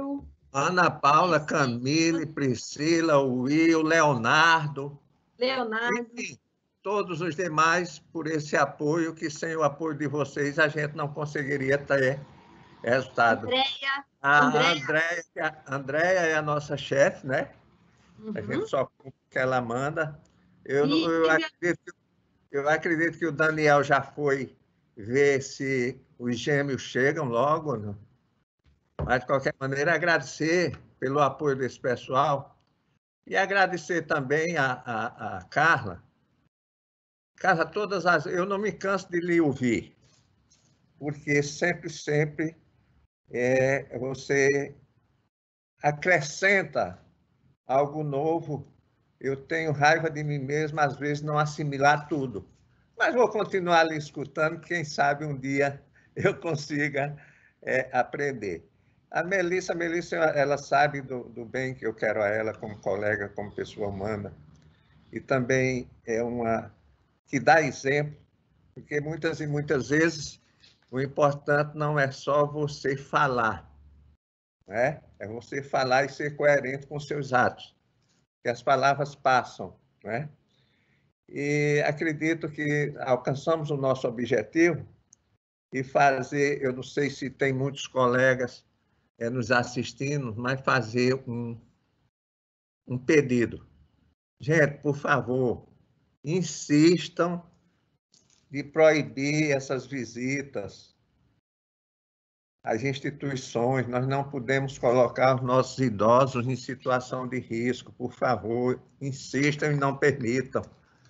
Ana Paula, Camille, Priscila, Will, Leonardo. Leonardo. Enfim, todos os demais por esse apoio, que sem o apoio de vocês a gente não conseguiria ter resultado. Andréia. A Andréia. Andréia é a nossa chefe, né? Uhum. A gente só cumpre o que ela manda. Eu, eu, acredito, eu acredito que o Daniel já foi ver se os gêmeos chegam logo, né? Mas, de qualquer maneira, agradecer pelo apoio desse pessoal e agradecer também a, a, a Carla. Carla, todas as... eu não me canso de lhe ouvir, porque sempre, sempre é, você acrescenta algo novo. Eu tenho raiva de mim mesmo, às vezes, não assimilar tudo. Mas vou continuar ali escutando, quem sabe um dia eu consiga é, aprender. A Melissa, a Melissa, ela sabe do, do bem que eu quero a ela como colega, como pessoa humana. E também é uma que dá exemplo, porque muitas e muitas vezes o importante não é só você falar, né? É você falar e ser coerente com seus atos, que as palavras passam, né? E acredito que alcançamos o nosso objetivo e fazer, eu não sei se tem muitos colegas é, nos assistindo, mas fazer um, um pedido. Gente, por favor, insistam de proibir essas visitas às instituições. Nós não podemos colocar os nossos idosos em situação de risco. Por favor, insistam e não permitam.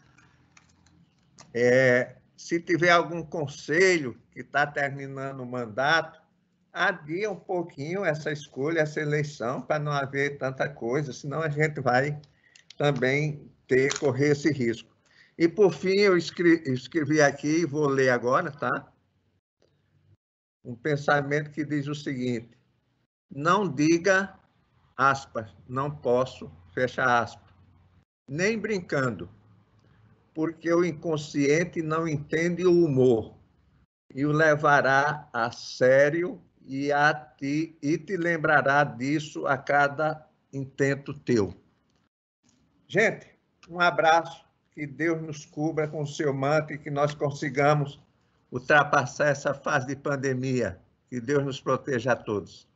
É, se tiver algum conselho que está terminando o mandato, adia um pouquinho essa escolha, essa eleição, para não haver tanta coisa, senão a gente vai também ter, correr esse risco. E, por fim, eu escrevi, escrevi aqui, vou ler agora, tá? Um pensamento que diz o seguinte: não diga, aspas, não posso, fecha aspas, nem brincando, porque o inconsciente não entende o humor e o levará a sério e, a ti, e te lembrará disso a cada intento teu. Gente, um abraço, que Deus nos cubra com o seu manto e que nós consigamos ultrapassar essa fase de pandemia. Que Deus nos proteja a todos.